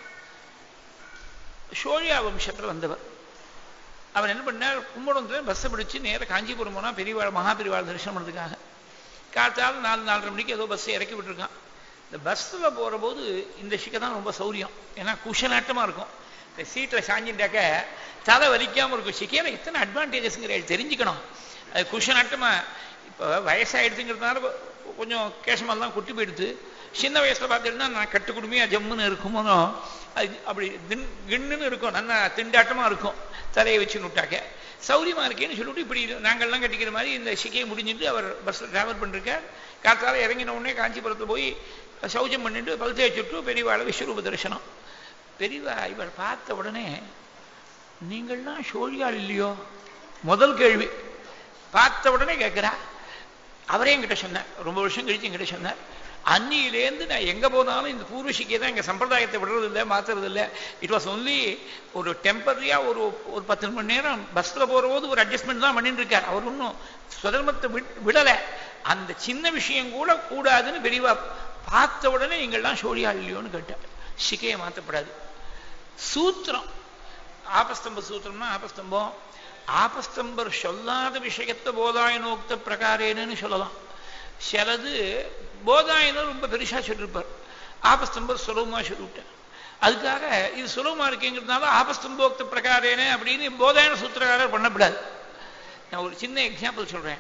சோழியா வம்சத்தில் வந்தவர். அவர் என்ன பண்ணார், கும்பகோணத்தில் பஸ்ஸை பிடிச்சு நேராக காஞ்சிபுரம் போனால் பெரியவாள் மகாபெரிவாள் தரிசனம் பண்ணுறதுக்காக. காத்தாலும் நாலு நாலரை மணிக்கு ஏதோ பஸ்ஸை இறக்கி விட்டுருக்கான். இந்த பஸ்ஸில் போகிற போது இந்த ஷிகை தான் ரொம்ப சௌரியம், ஏன்னா குஷநாட்டமாக இருக்கும். இந்த சீட்டில் சாஞ்சின்றாக்க தலை வலிக்காமல் இருக்கும். ஷிகையில் இத்தனை அட்வான்டேஜஸ்ங்கிற தெரிஞ்சுக்கணும். அது குஷநாட்டமாக இப்போ வயசாகிடுதுங்கிறதுனால கொஞ்சம் கேசமெல்லாம் குட்டி போயிடுது. சின்ன வயசில் பார்த்துட்டுனா நான் கட்டு குடுமையாக ஜம்முன்னு இருக்குமோ அது அப்படி தின் கிண்ணுன்னு இருக்கும், நல்லா திண்டாட்டமாக இருக்கும். தலையை வச்சு நுட்டாக்க சௌரியமாக இருக்கேன்னு சொல்லிட்டு இப்படி நாங்கள்லாம் கட்டிக்கிற மாதிரி இந்த ஷிகையை முடிஞ்சுட்டு அவர் பஸ்ஸில் ட்ராவல் பண்ணிருக்கார். காத்தால இறங்கின உடனே காஞ்சிபுரத்தில் போய் சௌச்சம் பண்ணிட்டு பல் தேய்ச்சுட்டு பெரியவாளை விஸ்வரூப தரிசனம். பெரியவா இவர் பார்த்த உடனே நீங்கள்லாம் சோழியாள் இல்லையோ முதல் கேள்வி. பார்த்த உடனே கேட்குறா. அவரே என்கிட்ட சொன்னார், ரொம்ப வருஷம் கழிச்சு என்கிட்ட சொன்னார், அன்னியிலேருந்து நான் எங்கே போனாலும் இந்த பூர்வ ஷிகையை தான் எங்கள் சம்பிரதாயத்தை விடுறது இல்லை, மாற்றுறது இல்லை. இட் வாஸ் ஒன்லி ஒரு டெம்பரரியாக ஒரு ஒரு பத்து மணி நேரம் பஸ்ஸில் போகிற போது ஒரு அட்ஜஸ்ட்மெண்ட் தான் பண்ணிட்டு இருக்கார். அவர் ஒன்றும் சுதர்மத்தை வி விடலை. அந்த சின்ன விஷயம் கூட கூடாதுன்னு பெரியவா பார்த்த உடனே நீங்கள்லாம் சோழியாள் இல்லையோன்னு கேட்டார். ஷிகையை மாற்றப்படாது. சூத்திரம், ஆபஸ்தம்ப சூத்திரம்னா ஆபஸ்தம்பம், ஆபஸ்தம்பர் சொல்லாத விஷயத்தை போதாயனோக்த பிரகாரேன்னு சொல்லலாம். சிலது போதாயனர் ரொம்ப பெருசா சொல்லிருப்பார், ஆபஸ்தம்பர் சுலபமா சொல்லிவிட்டார். அதுக்காக இது சுலபமா இருக்குங்கிறதுனால ஆபஸ்தம்போக்த பிரகாரேனே அப்படின்னு போதாயன சூத்திரக்காரர் பண்ணக்கூடாது. நான் ஒரு சின்ன எக்ஸாம்பிள் சொல்றேன்.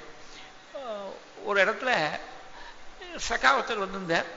ஒரு இடத்துல சகாவத்தர் வந்திருந்தார்.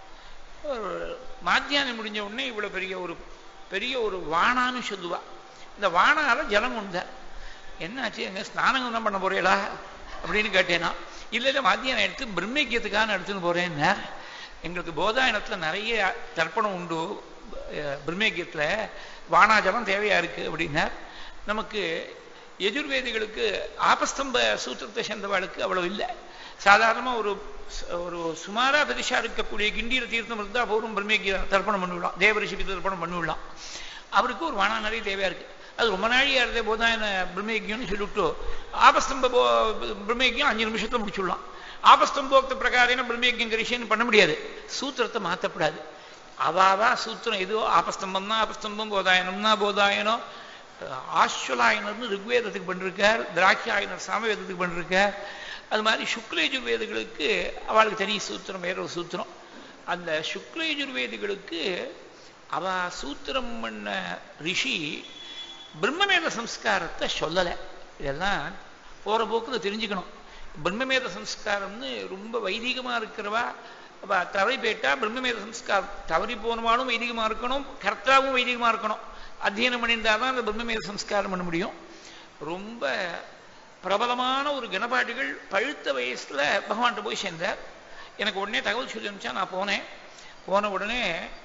ஒரு மாத்தியானம் முடிஞ்ச உடனே இவ்வளவு பெரிய ஒரு பெரிய ஒரு வானான்னு சொல்லுவா. இந்த வானால ஜலம் கொண்டார். என்னாச்சு, எங்க ஸ்நானம் தான் பண்ண போறீங்களா அப்படின்னு கேட்டேன்னா, இல்லை இல்லை மாத்தியானம் எடுத்து பிரம்மேக்கியத்துக்கான எடுத்துன்னு போறேன்னா, எங்களுக்கு போதாயனத்துல நிறைய தர்ப்பணம் உண்டு, பிரம்மேக்கியத்துல வானாஜலம் தேவையா இருக்கு அப்படின்னா. நமக்கு எஜுர்வேதிகளுக்கு ஆபஸ்தம்ப சூத்திரத்தை சேர்ந்தவாளுக்கு அவ்வளவு இல்லை. சாதாரணமா ஒரு ஒரு சுமாரா பெரிசா இருக்கக்கூடிய கிண்டீர தீர்த்தம் இருந்தா போரும் பிரம்மேக்கிய தர்ப்பணம் பண்ணிவிடலாம், தேவரிஷி தர்ப்பணம் பண்ணிவிடலாம். அவருக்கு ஒரு வானா நிறைய தேவையா இருக்கு. அது ரொம்ப நாழியா இருந்தே போதாயன பிரம்மேக்கியம்னு சொல்லிவிட்டு ஆபஸ்தம்ப பிரம்மேக்கியம் அஞ்சு நிமிஷத்துல முடிச்சுடலாம். ஆபஸ்தம்போக்த பிரகாரம் பிரம்மேக்கியம் கரிஷன் பண்ண முடியாது. சூத்திரத்தை மாற்றப்படாது. அவாவா சூத்திரம் எதுவோ, ஆபஸ்தம்பம்னா ஆபஸ்தம்பம், போதாயனம்னா போதாயனம், ஆஸ்வலாயனர்னு ரிக்வேதத்துக்கு பண்ணிருக்கார், திராட்சாயனர் சாமவேதத்துக்கு பண்ணிருக்கார். அது மாதிரி சுக்லேஜுர்வேதிகளுக்கு அவளுக்கு தனி சூத்திரம், வேற ஒரு சூத்திரம். அந்த சுக்லேஜுர்வேதிகளுக்கு அவ சூத்திரம் பண்ண ரிஷி பிரம்மமேத சம்ஸ்காரத்தை சொல்லலை. இதெல்லாம் போற போக்குல தெரிஞ்சுக்கணும். பிரம்மமேத சம்ஸ்காரம்னு ரொம்ப வைதிகமா இருக்கிறவா தவறி போயிட்டா பிரம்மமேத சம்ஸ்காரம் தவறி போனவாலும் வைதிகமா இருக்கணும், கர்த்தாவும் வைதிகமா இருக்கணும். அத்தியனம் பண்ணியிருந்தாதான் அந்த பிரம்மமேத சம்ஸ்காரம் பண்ண முடியும். ரொம்ப பிரபலமான ஒரு கணபாட்டிகள் பழுத்த வயசுல பகவான்கிட்ட போய் சேர்ந்தார். எனக்கு உடனே தகவல் சொல்லி அனுப்பிச்சா நான் போனேன். போன உடனே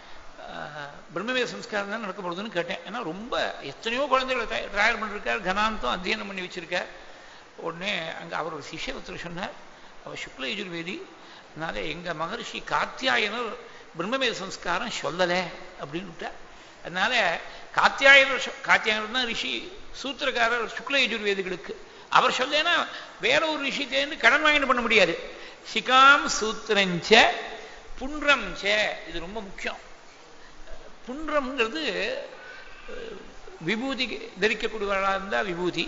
பிரம்மவேத சம்ஸ்காரம் தான் நடக்க போடுதுன்னு கேட்டேன். ஏன்னா ரொம்ப எத்தனையோ குழந்தைகளை தயார் பண்ணிருக்கார், கனாந்தம் அத்தியனம் பண்ணி வச்சிருக்கார். உடனே அங்கே அவரோட சிஷ்யபுத்திரர் சொன்னார், அவர் சுக்ல யஜுர்வேதி, அதனால எங்க மகர்ஷி காத்தியாயனர் பிரம்மவேத சம்ஸ்காரம் சொல்லலை அப்படின்னு விட்டார். அதனால காத்தியாயனர் காத்தியாயனர் தான் ரிஷி, சூத்திரக்காரர் சுக்ல யஜுர்வேதிகளுக்கு. அவர் சொல்லேன்னா வேற ஒரு ரிஷி தேர்ந்து கடன் வாங்கிட்டு பண்ண முடியாது. சிகாம் சூத்திரஞ்ச புன்றம் சே, இது ரொம்ப முக்கியம். புன்றம்ங்கிறது விபூதி தரிக்கக்கூடியவர்களாக இருந்தால் விபூதி,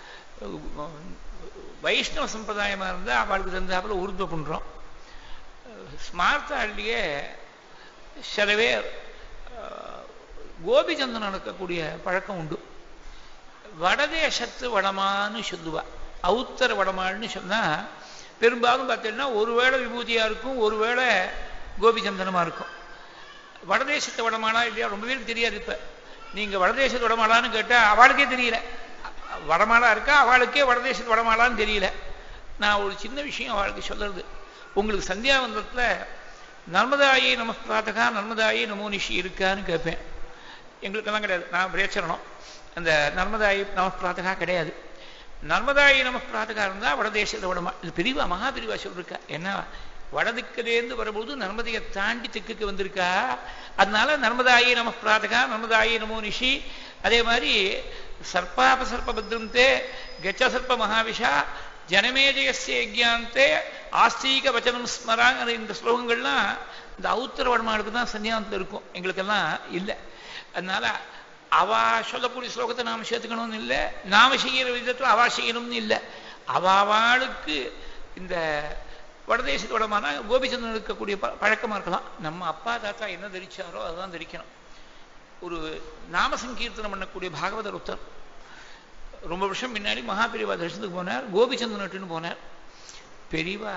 வைஷ்ணவ சம்பிரதாயமாக இருந்தால் அவளுக்கு தந்தாப்புல உருத்வ புன்றம். ஸ்மார்த்தாலேயே சில பேர் கோபிச்சந்தனம் நடக்கக்கூடிய பழக்கம் உண்டு. வடதேசத்து வடமான்னு சொல்லுவா, அவுத்தர வடமான்னு சொன்னா பெரும்பாலும் பார்த்தீங்கன்னா ஒருவேளை விபூதியா இருக்கும், ஒருவேளை கோபிச்சந்தனமா இருக்கும். வடதேசத்து வடமானா இல்லையா ரொம்ப பேருக்கு தெரியாது. இப்ப நீங்க வடதேசத்து வடமாலான்னு கேட்டா அவளுக்கே தெரியல, வடமாலா இருக்கா அவளுக்கே வடதேசத்து வடமாலான்னு தெரியல. நான் ஒரு சின்ன விஷயம் அவளுக்கு சொல்றது, உங்களுக்கு சந்தியாவந்தத்துல நர்மதாயே நம பிராத்தகா நர்மதாயே நமோ நிஷி இருக்கான்னு கேட்பேன். எங்களுக்கெல்லாம் கிடையாது, நான் பிரேச்சரணம். அந்த நர்மதாயி நம பிராத்தகா கிடையாது. நர்மதாயி நம பிராத்தகா இருந்தா வடதேசத்தை வடமா, இது பிரிவா மகா பிரிவா சொல்லிருக்கா. ஏன்னா வடதிக்கிலேருந்து வரும்போது நர்மதையை தாண்டி திக்குக்கு வந்திருக்கா. அதனால நர்மதாயி நம பிராத்தகா நர்மதாயி நமோ நிஷி. அதே மாதிரி சர்ப்பாபசர்ப்ப பத்ரந்தே கச்ச சர்ப்ப மகாவிஷா ஜனமேஜயஸ்ய யஜ்ஞாந்தே ஆஸ்தீக வச்சனம் ஸ்மராங்கிற இந்த ஸ்லோகங்கள்லாம் இந்த அவுத்தர வடமாளுக்கு தான் சன்னியானத்தில் இருக்கும், எங்களுக்கெல்லாம் இல்லை. அதனால அவா சொல்லக்கூடிய ஸ்லோகத்தை நாம சேர்த்துக்கணும்னு இல்லை, நாம செய்கிற விதத்தில் அவா செய்யணும்னு இல்லை. அவாவாளுக்கு இந்த வடதேசத்து வடமான கோபிச்சந்திரன் இருக்கக்கூடிய பழக்கமா இருக்கலாம். நம்ம அப்பா தாத்தா என்ன தரிச்சாரோ அதுதான் தரிக்கணும். ஒரு நாம சங்கீர்த்தனம் பண்ணக்கூடிய பாகவதர் ஒருத்தர் ரொம்ப வருஷம் முன்னாடி மகா பெரியவா தரிசனத்துக்கு போனார், கோபிச்சந்திரன் போனார். பெரியவா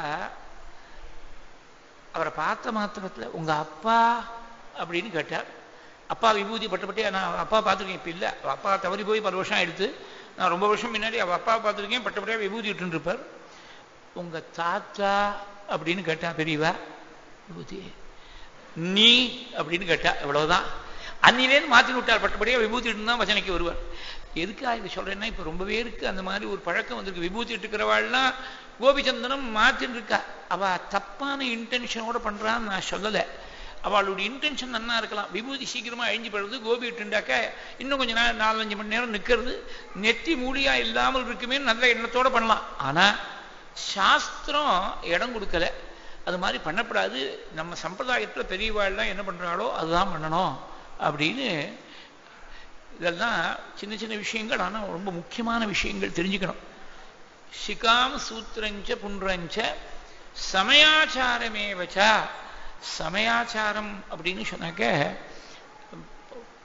அவரை பார்த்த மாத்திரத்துல உங்க அப்பா அப்படின்னு கேட்டார். அப்பா விபூதி பட்டப்பட்டே நான் அப்பா பார்த்துருக்கேன், இப்போ இல்லை, அப்பா தவறி போய் பல வருஷம் எடுத்து, நான் ரொம்ப வருஷம் முன்னாடி அவள் அப்பா பார்த்துருக்கேன், பட்டப்பட்டியாக விபூதி விட்டுன்னு இருப்பார். உங்க தாத்தா அப்படின்னு கேட்டா பெரியவா, விபூதி நீ அப்படின்னு கேட்டா எவ்வளவுதான். அன்னிலேருந்து மாற்றி விட்டார், பட்டப்படியாக விபூதி இட்டு தான் வச்சனைக்கு வருவார். எதுக்காக இது சொல்றேன்னா, இப்போ ரொம்ப பேருக்கு அந்த மாதிரி ஒரு பழக்கம் வந்திருக்கு. விபூதி இட்டுக்கிறவாள்லாம் கோபிச்சந்தனம் மாற்றின்னு இருக்கா. அவ தப்பான இன்டென்ஷனோட பண்றான்னு நான் சொல்லலை. அவளுடைய இன்டென்ஷன் நன்னா இருக்கலாம். விபூதி சீக்கிரமா அழிஞ்சு போடுறது, கோபி இட்டுண்டாக்க இன்னும் கொஞ்சம் நேரம் நாலஞ்சு மணி நேரம் நிற்கிறது, நெத்தி மூலியா இல்லாமல் இருக்குமே நல்ல எண்ணத்தோட பண்ணலாம். ஆனா சாஸ்திரம் இடம் கொடுக்கல, அது மாதிரி பண்ணப்படாது. நம்ம சம்பிரதாயத்துல பெரியவாள்லாம் என்ன பண்றாளோ அதுதான் பண்ணணும் அப்படின்னு. இதெல்லாம் சின்ன சின்ன விஷயங்கள், ஆனா ரொம்ப முக்கியமான விஷயங்கள் தெரிஞ்சுக்கணும். சிகாம் சூத்திரஞ்ச புன்றஞ்ச சமயாச்சாரமே வச்சா. சமயாச்சாரம் அப்படின்னு சொன்னாக்க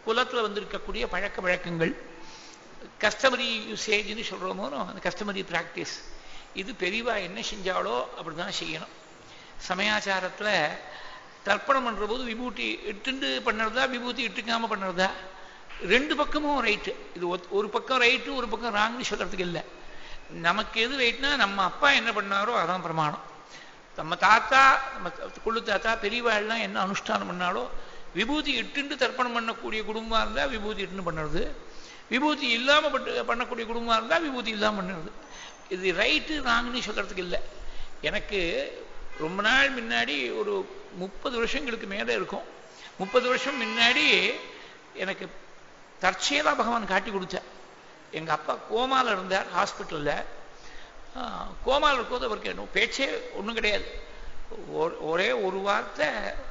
குலத்துல வந்திருக்கக்கூடிய பழக்க வழக்கங்கள், கஸ்டமரி யூசேஜ்னு சொல்றோமோ அந்த கஸ்டமரி பிராக்டிஸ், இது பெரியவா என்ன செஞ்சாலோ அப்படிதான் செய்யணும். சமயாச்சாரத்துல தர்ப்பணம் பண்ற போது விபூதி இட்டுண்டு பண்ணுறதா விபூதி இட்டுக்காம பண்ணுறதா, ரெண்டு பக்கமும் ரைட்டு. இது ஒரு பக்கம் ரைட்டு ஒரு பக்கம் ராங்னு சொல்றதுக்கு இல்லை. நமக்கு எது ரைட்னா நம்ம அப்பா என்ன பண்ணாரோ அதான் பிரமாணம். நம்ம தாத்தா நம்ம கொள்ளு தாத்தா பெரியவாள்லாம் என்ன அனுஷ்டானம் பண்ணாலோ, விபூதி இட்டுண்டு தர்ப்பணம் பண்ணக்கூடிய குடும்பமா இருந்தா விபூதி இட்டுன்னு பண்ணுறது, விபூதி இல்லாம பண்ணக்கூடிய குடும்பமா இருந்தா விபூதி இல்லாம பண்ணுறது. இது ரைட்டு ராங்னு சொல்றதுக்கு இல்லை. எனக்கு ரொம்ப நாள் முன்னாடி ஒரு முப்பது வருஷங்களுக்கு மேலே இருக்கும், முப்பது வருஷம் முன்னாடி எனக்கு தற்செயலா பகவான் காட்டி கொடுத்தார். எங்க அப்பா கோமால இருந்தார் ஹாஸ்பிட்டல்ல. கோமால இருக்கும்போது அவருக்கு பேச்சே ஒன்றும் கிடையாது. ஒரே ஒரு வார்த்தை,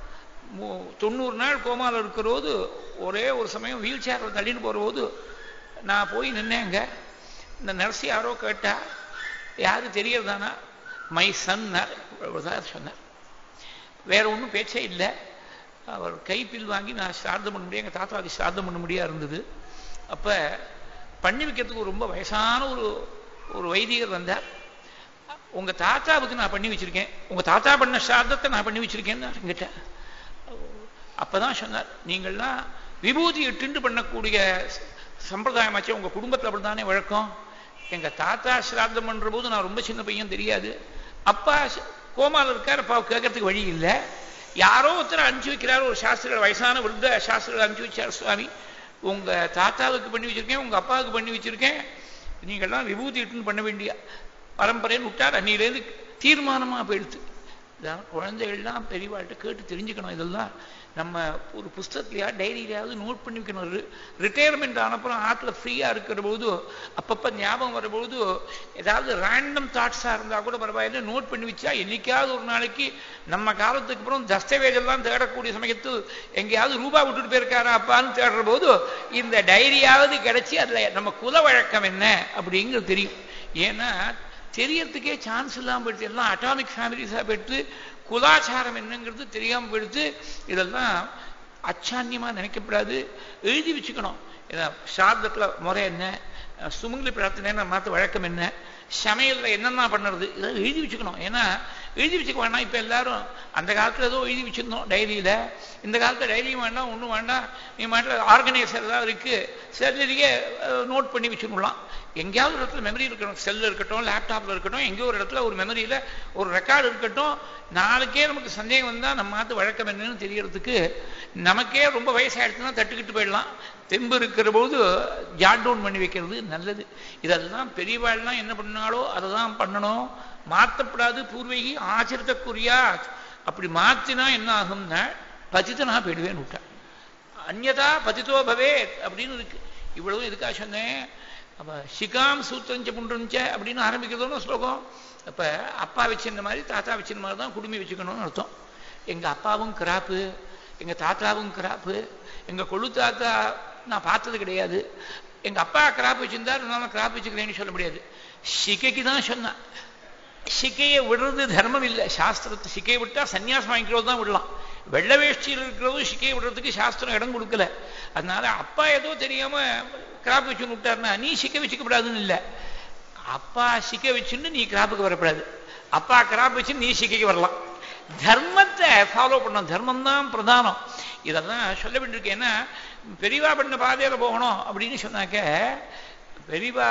தொண்ணூறு நாள் கோமால இருக்கிற போது ஒரே ஒரு சமயம் வீல் சேரில் தள்ளின்னு போகிற போது நான் போய் நின்னேங்க. இந்த நர்ஸ் யாரோ கேட்டா, யாரு தெரியறதானா, மை சன் சொன்னார். வேற ஒன்றும் பேச்சே இல்லை. அவர் கைப்பில் வாங்கி நான் சிரார்த்தம் பண்ண முடியும், எங்கள் தாத்தாவுக்கு சிரார்த்தம் பண்ண முடியா இருந்தது. அப்போ பண்ணி வைக்கிறதுக்கு ரொம்ப வயசான ஒரு ஒரு வைதிகர் வந்தார். உங்கள் தாத்தாவுக்கு நான் பண்ணி வச்சிருக்கேன், உங்கள் தாத்தா பண்ண சிரார்த்தத்தை நான் பண்ணி வச்சிருக்கேன்னு என்கிட்ட. அப்போ தான் சொன்னார், நீங்கள்லாம் விபூதி இட்டுண்டு பண்ணக்கூடிய சம்பிரதாயமாச்சு, உங்கள் குடும்பத்தில் அப்படி தானே வழக்கம். எங்கள் தாத்தா சிரார்த்தம் பண்ணுற போது நான் ரொம்ப சின்ன பையன், தெரியாது. அப்பா கோமாவில் இருக்கார், அப்பாவுக்கு கேட்கறதுக்கு வழி இல்லை. யாரோ ஒருத்தர் அனுப்பிச்சு வைக்கிறார், ஒரு சாஸ்திரிகள், வயசான விருத்த சாஸ்திரிகள் அனுப்பிச்சு வச்சார், சுவாமி உங்க தாத்தாவுக்கு பண்ணி வச்சிருக்கேன், உங்க அப்பாவுக்கு பண்ணி வச்சிருக்கேன், நீங்கள்லாம் விபூதி இட்டுன்னு பண்ண வேண்டிய பரம்பரைன்னு விட்டார். அன்னிலேருந்து தீர்மானமா போயிடுத்து. குழந்தைகள்லாம் பெரியவாழ்கிட்ட கேட்டு தெரிஞ்சுக்கணும். இதெல்லாம் நம்ம ஒரு புஸ்தகத்திலையா டைரியிலையாவது நோட் பண்ணி வைக்கணும். ரிட்டையர்மெண்ட் ஆனப்புறம் ஆற்றுல ஃப்ரீயா இருக்கிற போது அப்பப்போ ஞாபகம் வரும்போது ஏதாவது ரேண்டம் தாட்ஸா இருந்தா கூட பரவாயில்ல, நோட் பண்ணி வச்சா என்னைக்காவது ஒரு நாளைக்கு நம்ம காலத்துக்கு அப்புறம் தஸ்தவேஜெல்லாம் தேடக்கூடிய சமயத்தில் எங்கேயாவது ரூபா விட்டுட்டு போயிருக்காரா அப்பான்னு தேடுற போது இந்த டைரியாவது கிடைச்சி அதுல நம்ம குல வழக்கம் என்ன அப்படிங்கிறது தெரியும். ஏன்னா தெரியறதுக்கே சான்ஸ் இல்லாமல் போயிடுச்சு. எல்லாம் அட்டாமிக் ஃபேமிலிஸாக போயிடுத்து, குலாச்சாரம் என்னங்கிறது தெரியாமல் போயிடுத்து. இதெல்லாம் அச்சான்யமாக நினைக்கப்படாது, எழுதி வச்சுக்கணும். ஏன்னா சார்தத்தில் முறை என்ன, சுமங்கலி பிரார்த்தனை மாற்ற வழக்கம் என்ன, சமையலில் என்னென்ன பண்ணுறது, இதெல்லாம் எழுதி வச்சுக்கணும். ஏன்னா எழுதி வச்சுக்க வேண்டாம். இப்போ எல்லாரும் அந்த காலத்தில் ஏதோ எழுதி வச்சுருந்தோம் டைரியில், இந்த காலத்தில் டைரியும் வேண்டாம், ஒன்றும் வேண்டாம். நீ மாட்டில் ஆர்கனைசர் தான் இருக்குது, செல்லிலேயே நோட் பண்ணி வச்சுக்கலாம். எங்கேயாவது ஒரு இடத்துல மெமரி இருக்கணும், செல்லில் இருக்கட்டும், லேப்டாப்பில் இருக்கட்டும், எங்கேயோ ஒரு இடத்துல ஒரு மெமரியில் ஒரு ரெக்கார்டு இருக்கட்டும். நாளைக்கே நமக்கு சந்தேகம் வந்தால் நம்ம மாற்று வழக்கம் என்னன்னு தெரியறதுக்கு, நமக்கே ரொம்ப வயசாகிடுச்சுன்னா தட்டுக்கிட்டு போயிடலாம். தெம்பு இருக்கிற போது ஜாட் டவுன் பண்ணி வைக்கிறது நல்லது. இதெல்லாம் பெரியவாள்லாம் என்ன பண்ணாலோ அதை தான் பண்ணணும், மாற்றப்படாது. பூர்வீகி ஆச்சரித்தக்குரியா, அப்படி மாற்றினா என்ன ஆகும்னா பதித்தனா போயிடுவேன்னு விட்டான். அந்யதா பதித்தோ பவே அப்படின்னு இருக்கு. இவ்வளவும் எதுக்காக சொன்னேன், அப்ப சிகாம் சூத்திரஞ்ச புன்றஞ்ச அப்படின்னு ஆரம்பிக்கிறதோன்னு ஸ்லோகம். அப்ப அப்பா வச்சிருந்த மாதிரி தாத்தா வச்சிருந்த மாதிரி தான் குடுமி வச்சுக்கணும்னு அர்த்தம். எங்க அப்பாவும் கிராப்பு, எங்க தாத்தாவும் கிராப்பு. எங்க கொள்ளு தாத்தா நான் பார்த்தது கிடையாது. எங்க அப்பா கிராப் வச்சிருந்தாரு, நான் கிராப் வச்சுக்கிறேன்னு சொல்ல முடியாது. சிக்கைக்கு தான் சொன்னான். சிக்கையை விடுறது தர்மம் இல்லை சாஸ்திரத்தை. சிக்கையை விட்டா சன்னியாசம் வாங்கிக்கிறது தான் விடலாம். வெள்ள வேஷ்டியில் இருக்கிறதும் சிக்கையை விடுறதுக்கு சாஸ்திரம் இடம் கொடுக்கல. அதனால அப்பா ஏதோ தெரியாம கிராப் வச்சுன்னு விட்டாருன்னா நீ சிக்கை வச்சுக்கப்படாதுன்னு இல்லை. அப்பா சிக்கை வச்சுன்னு நீ கிராப்புக்கு வரப்படாது, அப்பா கிராப் வச்சு நீ சிக்கைக்கு வரலாம். தர்மத்தை ஃபாலோ பண்ணணும், தர்மம் தான் பிரதானம். இதெல்லாம் சொல்ல வேண்டியிருக்கு. ஏன்னா பெரியவா பண்ண பாதையில போகணும் அப்படின்னு சொன்னாக்க, பெரியவா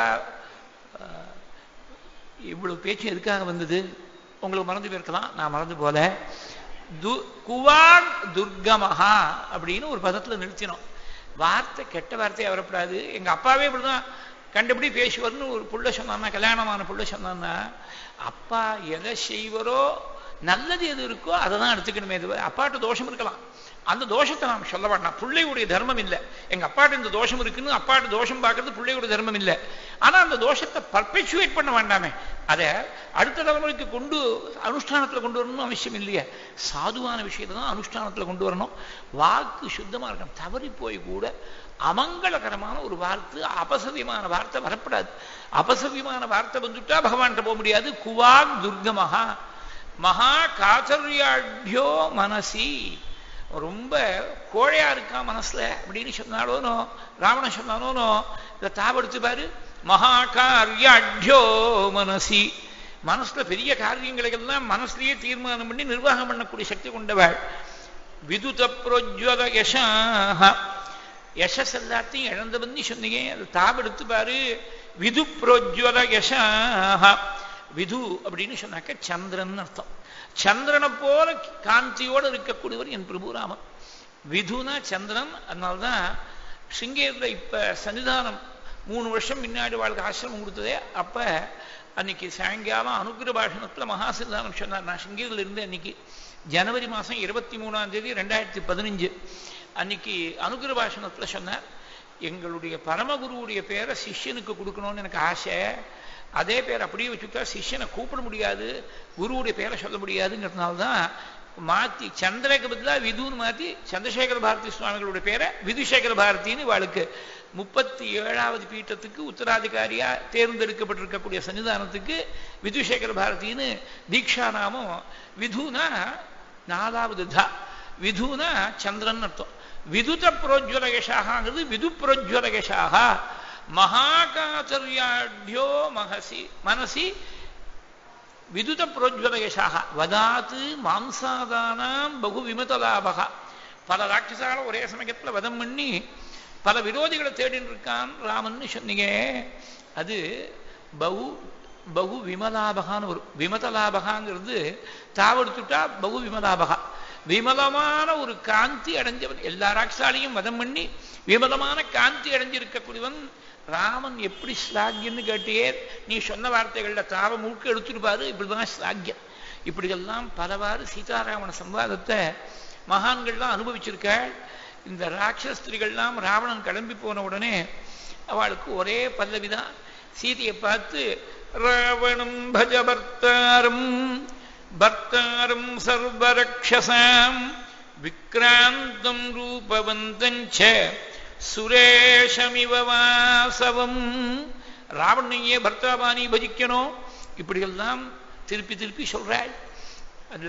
இவ்வளவு பேச்சு எதுக்காக வந்தது உங்களுக்கு மறந்து போயிருக்கலாம், நான் மறந்து போல. து குவான் துர்கமஹா அப்படின்னு ஒரு பதத்துல நிறுத்தினோம். வார்த்தை கெட்ட வார்த்தையை வரப்படாது. எங்க அப்பாவே இப்படிதான் கண்டுபிடி பேசுவார்னு ஒரு புள்ள சொன்னான்னா, கல்யாணமான புள்ள சொன்னான்னா, அப்பா எதை செய்வரோ நல்லது எது இருக்கோ அதை தான் எடுத்துக்கணுமே. இது அப்பாட்ட தோஷம் இருக்கலாம், அந்த தோஷத்தை நாம் சொல்ல வேண்டாம். பிள்ளையுடைய தர்மம் இல்லை. எங்க அப்பாட்ட இந்த தோஷம் இருக்குன்னு அப்பாட்ட தோஷம் பார்க்கறது பிள்ளையுடைய தர்மம் இல்லை. ஆனா அந்த தோஷத்தை பர்பெச்சுவேட் பண்ண வேண்டாமே, அதை அடுத்த தலைமுறைக்கு கொண்டு அனுஷ்டானத்துல கொண்டு வரணும்னு அவசியம் இல்லையே. சாதுவான விஷயத்தை தான் அனுஷ்டானத்துல கொண்டு வரணும். வாக்கு சுத்தமா இருக்கணும். தவறி போய் கூட அமங்கலகரமான ஒரு வார்த்தை, அபசவியமான வார்த்தை வரப்படாது. அபசவியமான வார்த்தை வந்துட்டா பகவான்கிட்ட போக முடியாது. குவாக் துர்கமஹா மகா காச்சர்யாட்யோ மனசி, ரொம்ப கோழையா இருக்கா மனசுல அப்படின்னு சொன்னாலோனோ ராவணன் சொன்னானோனோ இதை தாபெடுத்து பாரு. மகாகாரியாட்யோ மனசி, மனசுல பெரிய காரியங்களை எல்லாம் மனசுலயே தீர்மானம் பண்ணி நிர்வாகம் பண்ணக்கூடிய சக்தி கொண்டவள். விதுத புரோஜ்வல யசாஹ, யசஸ் எல்லாத்தையும் இழந்தவன்னு சொன்னீங்க, அதை தாபெடுத்து பாரு. விது புரோஜ்வல யசாஹ, விது அப்படின்னு சொன்னாக்க சந்திரன் அர்த்தம். சந்திரனை போல காந்தியோடு இருக்கக்கூடியவர் என் பிரபுராமன். விதுனா சந்திரன். அதனால்தான் சிங்கேரில் இப்ப சன்னிதானம் மூணு வருஷம் முன்னாடி வாழ்க்கை ஆசிரமம் கொடுத்ததே, அப்ப அன்னைக்கு சாயங்காலம் அனுகிர பாஷணத்துல மகாசன்னிதானம் சொன்னார். நான் சிங்கேரியில் இருந்து அன்னைக்கு ஜனவரி மாசம் இருபத்தி மூணாம் தேதி ரெண்டாயிரத்தி பதினஞ்சு அன்னைக்கு அனுகிர பாஷணத்துல சொன்னார், எங்களுடைய பரமகுருவுடைய பேரை சிஷ்யனுக்கு கொடுக்கணும்னு எனக்கு ஆசை. அதே பேர் அப்படியே வச்சுட்டா சிஷ்யனை கூப்பிட முடியாது, குருவுடைய பேரை சொல்ல முடியாதுங்கிறதுனால்தான் மாத்தி சந்திரக்கு பதிலாக விதுன்னு மாத்தி சந்திரசேகர பாரதி சுவாமிகளுடைய பேரை விதுசேகர பாரதின்னு வாழ்க்கை முப்பத்தி ஏழாவது பீட்டத்துக்கு உத்தராதிகாரியா தேர்ந்தெடுக்கப்பட்டிருக்கக்கூடிய சன்னிதானத்துக்கு விதுசேகர பாரதின்னு தீக்ஷா நாமம். விதுனா நாலாவது த, விதுனா சந்திரன் அர்த்தம். விதுத புரோஜ்வலகேஷாகிறது விது புரோஜ்வலகேஷாக. மகாகாச்சர்யாட்யோ மகசி மனசி விதுத புரோஜ்வலகேஷாக. வதாத்து மாம்சாதானாம் பகு விமதலாபக. பல ராட்சசால ஒரே சமயத்தில் வதம் பண்ணி பல விரோதிகளை தேடின்னு இருக்கான் ராமன்னு சொன்னீங்க. அது பகு பகு விமலாபகான்னு வரும். விமதலாபகாங்கிறது தாவெடுத்துட்டா பகு விமலாபகா, விமலமான ஒரு காந்தி அடைஞ்சவன். எல்லா ராட்சாலையும் வதம் பண்ணி விமலமான காந்தி அடைஞ்சிருக்கக்கூடியவன் ராமன். எப்படி ஸ்லாகியன்னு கேட்டியே, நீ சொன்ன வார்த்தைகள்ல தாவ முழுக்க எடுத்துருப்பாரு. இப்படிதான் ஸ்லாகியம். இப்படியெல்லாம் பலவாறு சீதாராமன சம்வாதத்தை மகான்கள்லாம் அனுபவிச்சிருக்காள். இந்த ராட்சஸ்திரிகள்லாம் ராவணன் கிளம்பி போன உடனே அவளுக்கு ஒரே பல்லவிதான். சீதையை பார்த்து ராவணம் பஜ பர்த்தாரம் பர்த்தாரம் சர்வரக்ஷசாம் விக்ராந்தம் ரூபவந்தஞ்ச சுரேஷமிவ வாசவம். ராவணையே பர்த்தாபானி பஜிக்கணும். இப்படியெல்லாம் திருப்பி திருப்பி சொல்றாள். அதுல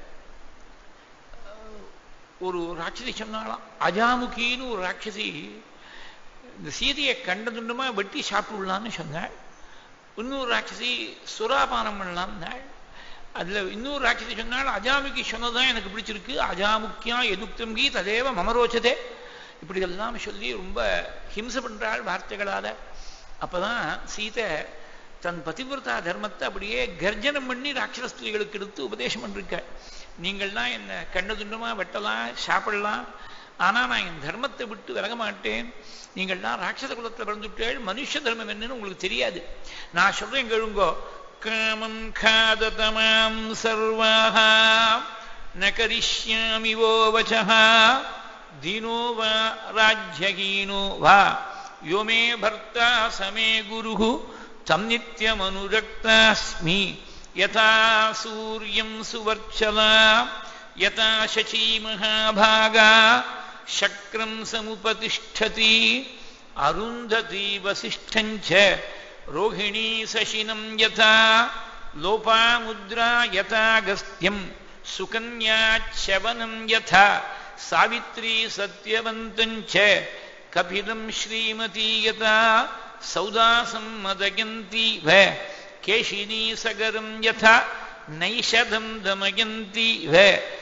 ஒரு ராட்சசி சொன்னாலாம், அஜாமுகின்னு ஒரு ராட்சசி இந்த சீதையை கண்ட துண்டமா வெட்டி சாப்பிடலான்னு சொன்னாள். இன்னொரு ராட்சசி சுராபானம் பண்ணலாம்னாள். அதுல இன்னொரு ராட்சசி சொன்னால், அஜாமுகி சொன்னதான் எனக்கு பிடிச்சிருக்கு, அஜாமுக்கியா எதுக்தம் கீ ததேவ மமரோச்சதே. இப்படி எல்லாம் சொல்லி ரொம்ப ஹிம்சை பண்றாள் வார்த்தைகளால. அப்பதான் சீதை தன் பதிவிரதா தர்மத்தை அப்படியே கர்ஜனம் பண்ணி ராட்சஸ்திரிகளுக்கு எடுத்து உபதேசம் பண்ணிருக்க. நீங்கள்லாம் என்ன கண்ண துண்டமா வெட்டலாம் சாப்பிடலாம், ஆனா நான் என் தர்மத்தை விட்டு விலக மாட்டேன். நீங்கள்லாம் ராட்சத குலத்தை பிறந்துட்டேள், மனுஷ தர்மம் என்னன்னு உங்களுக்கு தெரியாது. நான் சொல்றேன் கேளுங்கோ. காமம் காததமாம் சர்வாஹா ந கரிஷ்யாமி வோ வசஹா தீனோ வா ராஜ்யகீனோ வா யோ மே பர்த்தா சமே குருஹு தம் நித்யம் அனுரக்தாஸ்மி யதா சூர்யம் சுவர்ச்சலா யதா சசி மகாபாகா சக்ரம் சமுபதிஷ்டதி அருந்ததி வசிஷ்டஞ்ச ரோஹிணீ சசினம் யதா லோபாமுத்ரா யதா கஸ்தியம் சுகன்யாச்சவனம் யதா சாவித்ரி சத்யவந்தஞ்ச கபிலம் ஸ்ரீமதி யதா சௌதாசம் மதயந்தி வ கேஷினீ சகரம் யதா நைஷதம் தமயந்தி வ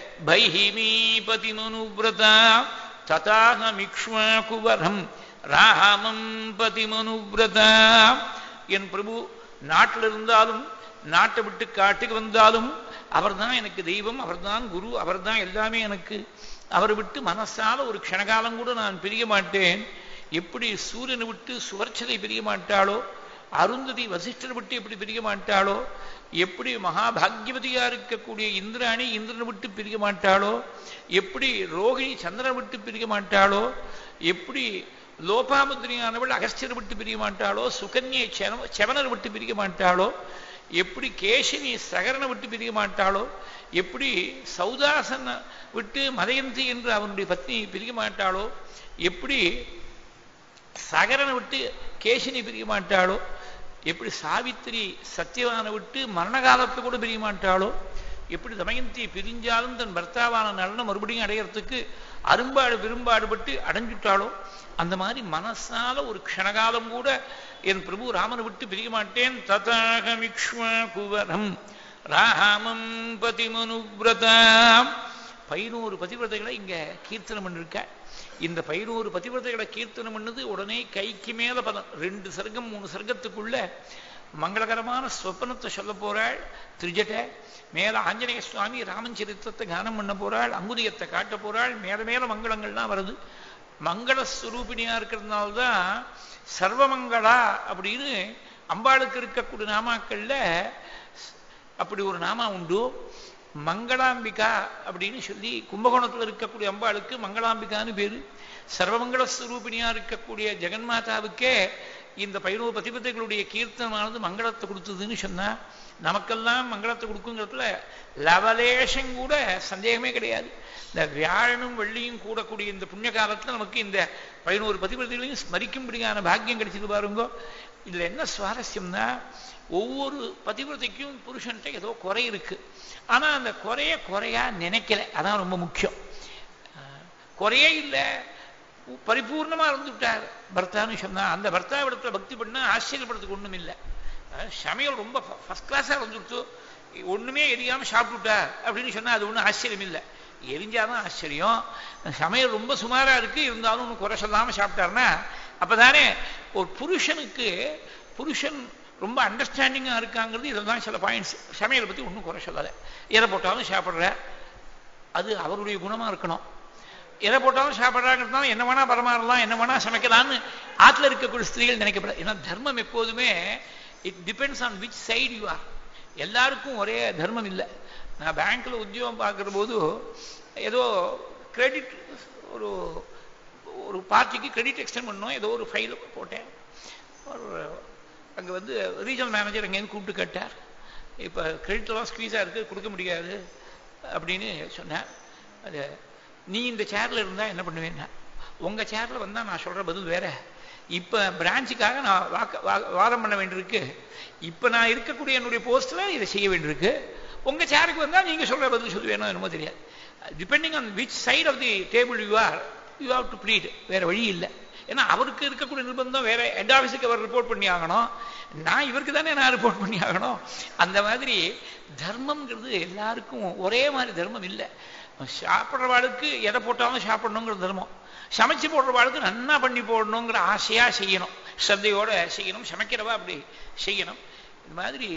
பைஹிமீபதிமனுவ்ரதா ததாஹமிக்ஷ்வாகுவரம் ராமம் பதிமனுவ்ரதா. என் பிரபு நாட்டில் இருந்தாலும் நாட்டை விட்டு காட்டுக்கு வந்தாலும் அவர்தான் எனக்கு தெய்வம், அவர்தான் குரு, அவர்தான் எல்லாமே எனக்கு. அவரை விட்டு மனசால ஒரு க்ஷணகாலம் கூட நான் பிரிய மாட்டேன். எப்படி சூரியனை விட்டு சுவர்ச்சலை பிரிய மாட்டாளோ, அருந்ததி வசிஷ்டரை விட்டு எப்படி பிரிய மாட்டாளோ, எப்படி மகாபாகியவதியா இருக்கக்கூடிய இந்திராணி இந்திரனை விட்டு பிரிய மாட்டாளோ, எப்படி ரோகிணி சந்திரனை விட்டு பிரிய மாட்டாளோ, எப்படி லோபாமுத்ரியானவள் அகஸ்தியரை விட்டு பிரிய மாட்டாளோ, சுகன்யை செவனரை விட்டு பிரிய மாட்டாளோ, எப்படி கேசினி சகரனை விட்டு பிரிய மாட்டாளோ, எப்படி சௌதாசனை விட்டு மதயந்தி என்று அவனுடைய பத்னி பிரிய மாட்டாளோ, எப்படி சகரனை விட்டு கேசினி பிரிய மாட்டாளோ, எப்படி சாவித்திரி சத்தியவானை விட்டு மரண காலத்தை கூட பிரிய மாட்டாளோ, எப்படி தமயந்தியை பிரிஞ்சாலும் தன் பர்த்தாவான நலனை மறுபடியும் அடையறதுக்கு அரும்பாடு பெரும்பாடுபட்டு அடைஞ்சுட்டாளோ அந்த மாதிரி மனசால ஒரு க்ஷணகாலம் கூட என் பிரபு ராமனை விட்டு பிரிய மாட்டேன். ததாகமிக்ஷ்மா குவரம் ராமம் பதிமனுவிரதாம். பதினோரு பதிவிரதைகளை இங்க கீர்த்தனம் பண்ணிருக்க. இந்த பதினோரு பதிவிரதைகளை கீர்த்தனம் பண்ணது உடனே கைக்கு மேல பதம் ரெண்டு சர்க்கம் மூணு சர்க்கத்துக்குள்ள மங்களகரமான ஸ்வப்னத்தை சொல்ல போறாள் திரிஜட்ட. மேல ஆஞ்சநேய சுவாமி ராமன் சரித்திரத்தை கானம் பண்ண போறாள், அங்குதியத்தை காட்ட போறாள். மேல மேல மங்களங்கள்லாம் வருது. மங்களஸ்வரூபிணியா இருக்கிறதுனால்தான் சர்வமங்களா அப்படின்னு அம்பாளுக்கு இருக்கக்கூடிய நாமாக்கள்ல அப்படி ஒரு நாமா உண்டு. மங்களாம்பிகா அப்படின்னு சொல்லி கும்பகோணத்தில் இருக்கக்கூடிய அம்பாளுக்கு மங்களாம்பிகான்னு பேரு. சர்வமங்கள ஸ்வரூபிணியா இருக்கக்கூடிய ஜெகன்மாதாவுக்கே இந்த பதினோரு பதிபத்தைகளுடைய கீர்த்தனமானது மங்களத்தை கொடுத்ததுன்னு சொன்னா நமக்கெல்லாம் மங்களத்தை கொடுக்குங்கிறதுல லவலேஷம் கூட சந்தேகமே கிடையாது. இந்த வியாழனும் வெள்ளியும் கூடக்கூடிய இந்த புண்ணிய காலத்துல நமக்கு இந்த பதினோரு பதிபத்தைகளையும் ஸ்மரிக்கும்படியான பாக்கியம் கிடைச்சது பாருங்கோ. இதுல என்ன சுவாரஸ்யம்னா ஒவ்வொரு பதிவிரதைக்கும் புருஷன்ட்ட ஏதோ குறை இருக்கு. ஆனா அந்த குறைய குறையா நினைக்கல. அதான் ரொம்ப முக்கியம். குறையே இல்லை, பரிபூர்ணமா இருந்துவிட்டார் பர்த்தான்னு சொன்னா அந்த பர்த்தாவிடத்துல பக்தி பண்ணா ஆச்சரியப்படுறதுக்கு ஒண்ணும் இல்லை. சமையல் ரொம்ப ஃபர்ஸ்ட் கிளாஸா இருந்துட்டு ஒண்ணுமே எரியாம சாப்பிட்டுட்டார் அப்படின்னு சொன்னா அது ஒன்றும் ஆச்சரியம் இல்லை. எரிஞ்சாதான் ஆச்சரியம். சமையல் ரொம்ப சுமாரா இருக்கு இருந்தாலும் ஒன்றும் குறை சொல்லாம சாப்பிட்டாருன்னா அப்பதானே ஒரு புருஷனுக்கு புருஷன் ரொம்ப அண்டர்ஸ்டாண்டிங்கா இருக்காங்கிறது. இதெல்லாம் சில பாயிண்ட்ஸ். சமையலை பத்தி ஒன்றும் குறை சொல்லலை. எதை போட்டாலும் சாப்பிட்ற அது அவருடைய குணமா இருக்கணும். எதை போட்டாலும் சாப்பிட்றாங்கிறதுனால என்ன வேணா பரமாறலாம், என்ன வேணா சமைக்கலாம்னு ஆற்றுல இருக்கக்கூடிய ஸ்திரீகள் நினைக்கப்படாது. ஏன்னா தர்மம் எப்போதுமே it depends on which side you are. எல்லாருக்கும் ஒரே தர்மம் இல்லை. நான் பேங்க்ல உத்தியோகம் பார்க்குற போது ஏதோ கிரெடிட் ஒரு ஒரு பார்ட்டிக்கு கிரெடிட் எக்ஸ்டெண்ட் பண்ணோம். ஏதோ ஒரு ஃபைல் போட்டேன். ஒரு அங்கே வந்து ரீஜனல் மேனேஜர் அங்கேருந்து கூப்பிட்டு கேட்டார், இப்போ கிரெடிட்லாம் ஸ்குவீஸாக இருக்குது கொடுக்க முடியாது அப்படின்னு சொன்னேன். அது நீ இந்த சேரில் இருந்தால் என்ன பண்ணுவேன்னா உங்கள் சேரில் வந்தால் நான் சொல்கிற பதில் வேற. இப்போ பிரான்ச்சுக்காக நான் வாக்க வாதம் பண்ண வேண்டியிருக்கு. இப்போ நான் இருக்கக்கூடிய என்னுடைய போஸ்ட்டில் இதை செய்ய வேண்டியிருக்கு. உங்கள் சேருக்கு வந்தால் நீங்கள் சொல்கிற பதில் சொல்லுவேனோ என்னமோ தெரியாது. Depending on which side of the table you are you have to bleed. வேற வழி இல்லை. ஏன்னா அவருக்கு இருக்கக்கூடிய நிர்பந்தம் வேற. ஹெட் ஆஃபீஸுக்கு அவர் ரிப்போர்ட் பண்ணி ஆகணும், நான் இவருக்கு தானே நான் ரிப்போர்ட் பண்ணி ஆகணும். அந்த மாதிரி தர்மம்ங்கிறது எல்லாருக்கும் ஒரே மாதிரி தர்மம் இல்லை. சாப்பிட்றவாளுக்கு எதை போட்டாலும் சாப்பிடணுங்கிற தர்மம், சமைச்சு போடுறவாளுக்கு நன்னா பண்ணி போடணுங்கிற ஆசையா செய்யணும், ஸ்ரத்தையோட செய்யணும், சமைக்கிறவா அப்படி செய்யணும். இந்த மாதிரி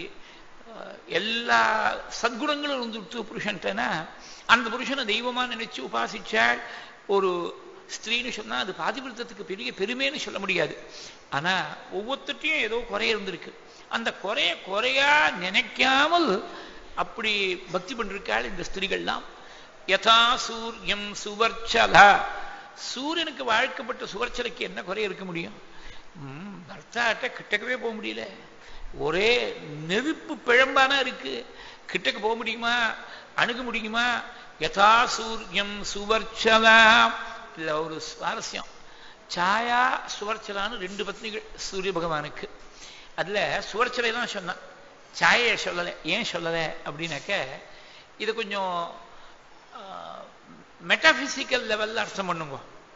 எல்லா சத்குணங்களும் இருந்துட்டு புருஷன்ட்டனா அந்த புருஷனை தெய்வமா நினைச்சு உபாசிச்சால் ஒரு ஸ்திரீன்னு சொன்னா அது பாதிவிருத்தத்துக்கு பெரிய பெருமைன்னு சொல்ல முடியாது. ஆனா ஒவ்வொருத்தையும் ஏதோ குறை இருந்திருக்கு. அந்த குறைய குறையா நினைக்காமல் அப்படி பக்தி பண்ணிருக்காள் இந்த ஸ்திரீகள்லாம். யதா சூரியம் சுவர்ச்சலா. சூரியனுக்கு வாழ்க்கப்பட்ட சுவர்ச்சலைக்கு என்ன குறை இருக்க முடியும்? உம் பர்த்தாட்ட கிட்டக்கவே போக முடியல. ஒரே நெருப்பு பிழம்பானா இருக்கு. கிட்டக்கு போக முடியுமா, அணுக முடியுமா? யதா சூரியம் சுவர்ச்சலா. இல்ல ஒரு சுவாரஸ்யம். சாயா சுவர்ச்சலான்னு ரெண்டு பத்னிகள் சூரிய பகவானுக்கு. அதுல சுவர்ச்சலை தான் சொன்னான், சாயை சொல்லலை. ஏன் சொல்லலை அப்படின்னாக்க இது கொஞ்சம் மெட்டாபிசிக்கல் லெவல்ல அர்த்தம் பண்ணுங்க.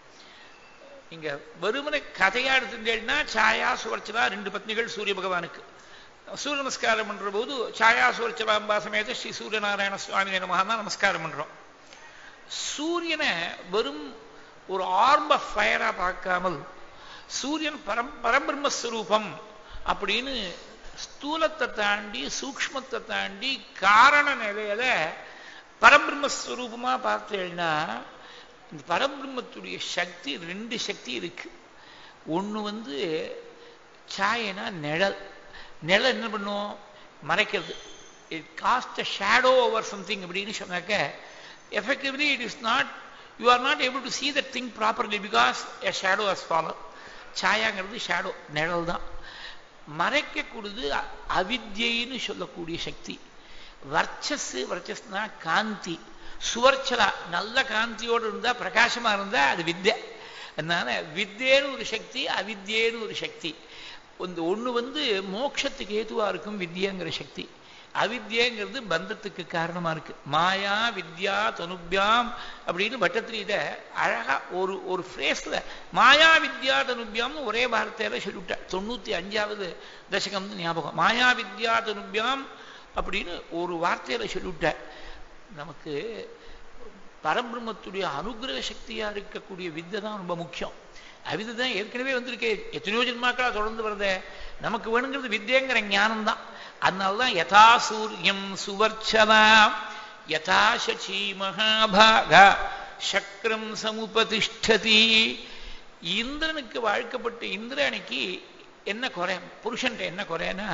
இங்க வெறுமனை கதையா எடுத்துட்டேன்னா சாயா சுவர்ச்சலா ரெண்டு பத்னிகள் சூரிய பகவானுக்கு. சூரிய நமஸ்காரம் பண்ற போது சாயா சுவர்ச்சலாம்பா சமேத ஸ்ரீ சூரியநாராயண சுவாமி நமகாதான் நமஸ்காரம் பண்றோம். சூரியனை வெறும் ஒரு ஆர்ம் ஆஃப் ஃபயரா பார்க்காமல் சூரியன் பரம் பரபிரம்மஸ்வரூபம் அப்படின்னு ஸ்தூலத்தை தாண்டி சூக்ஷ்மத்தை தாண்டி காரண நிலையில பரபிரம்மஸ்வரூபமா பார்த்தேன்னா இந்த பரபிரம்மத்துடைய சக்தி ரெண்டு சக்தி இருக்கு. ஒண்ணு வந்து சாயனா நிழல். நிழல் என்ன பண்ணும்? மறைக்கிறது. It cast a shadow over something அப்படின்னு சொன்னாக்க effectively it is not, you are not able to see that thing properly because a shadow has fallen. சாயாங்கிறது ஷேடோ, நிழல் தான். மறைக்கக்கூடியது அவித்யைன்னு சொல்லக்கூடிய சக்தி. வர்ச்சஸ், வர்ச்சஸ்னா காந்தி. சுவர்ச்சலா நல்ல காந்தியோடு இருந்தா பிரகாசமா இருந்தா அது வித்யை. அதனால வித்யேன்னு ஒரு சக்தி, அவித்யேன்னு ஒரு சக்தி. ஒன்று வந்து மோட்சத்துக்கு ஏதுவா இருக்கும் வித்யங்கிற சக்தி. அவித்யங்கிறது பந்தத்துக்கு காரணமா இருக்கு. மாயா வித்யா தனுபியாம் அப்படின்னு பட்டத்திரியில அழகா ஒரு ஒரு ஃப்ரேஸ்ல மாயா வித்யா தனுபியாம்னு ஒரே வார்த்தையில சொல்லிவிட்டார். தொண்ணூத்தி அஞ்சாவது தசகம் ஞாபகம். மாயா வித்யா தனுபியாம் அப்படின்னு ஒரு வார்த்தையில சொல்லிவிட்டார். நமக்கு பரபிரம்மத்துடைய அனுகிரக சக்தியா இருக்கக்கூடிய வித்தை தான் ரொம்ப முக்கியம். அவிதை தான் ஏற்கனவே வந்திருக்கே, எத்தனையோ ஜென்மாக்களா தொடர்ந்து வருதே. நமக்கு வேணுங்கிறது வித்யங்கிற ஞானம் தான். அதனால்தான் யதா சூரியம் சுவர்ச்சனா யதா சச்சி மகாபாகா சக்கரம் சமுபதிஷ்டதி. இந்திரனுக்கு வாழ்க்கப்பட்ட இந்திராணிக்கு என்ன குறை, புருஷன்ட்ட என்ன குறைன்னா,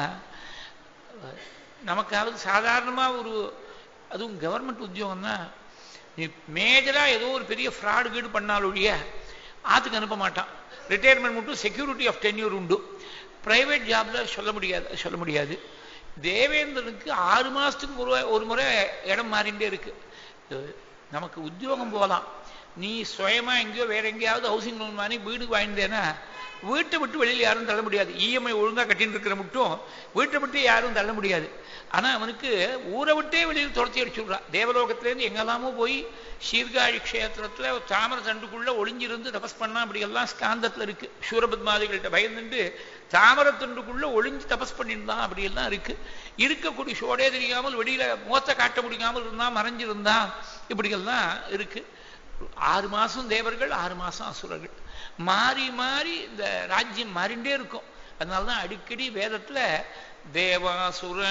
நமக்காவது சாதாரணமா ஒரு அதுவும் கவர்மெண்ட் உத்தியோகம் தான், நீ மேஜரா ஏதோ ஒரு பெரிய ஃப்ராடு கீடு பண்ணாலொழிய ஆத்துக்கு அனுப்ப மாட்டான். ரிட்டையர்மெண்ட் மட்டும் செக்யூரிட்டி ஆஃப் டென்யூர் உண்டு. பிரைவேட் ஜாப்ல சொல்ல முடியாது சொல்ல முடியாது தேவேந்திரனுக்கு ஆறு மாசத்துக்கு ஒரு ஒரு முறை இடம் மாறிண்டே இருக்கு. நமக்கு உத்தியோகம் போகலாம், நீ சுயமா எங்கேயோ வேற எங்கேயாவது ஹவுசிங் லோன் வாங்கி வீடு வாங்கிட்டேன்னா வீட்டை விட்டு வெளியில் யாரும் தள்ள முடியாது. இஎம்ஐ ஒழுங்கா கட்டின்னு இருக்கிற மட்டும் வீட்டை விட்டு யாரும் தள்ள முடியாது. ஆனா அவனுக்கு ஊரை விட்டே வெளியில் துரத்தி அடிச்சுடுறான். தேவலோகத்திலேருந்து எங்கெல்லாமோ போய் சீர்காழி கஷேத்திரத்துல தாமர தண்டுக்குள்ள ஒளிஞ்சிருந்து தபஸ் பண்ணா. அப்படி எல்லாம் ஸ்காந்தத்துல இருக்கு. சூரபத்மாதிகள்கிட்ட பயந்துட்டு தாமர தண்டுக்குள்ள ஒளிஞ்சு தபஸ் பண்ணியிருந்தான். அப்படி எல்லாம் இருக்கு. இருக்கக்கூடிய சோடே தெரியாமல் வெளியில முகத்தை காட்ட முடியாமல் இருந்தான், மறைஞ்சிருந்தான். இப்படி எல்லாம் இருக்கு. ஆறு மாசம் தேவர்கள், ஆறு மாசம் அசுரர்கள், மாறி மாறி இந்த ராஜ்யம் மாறிண்டே இருக்கும். அதனால்தான் அடிக்கடி வேதத்துல தேவாசுர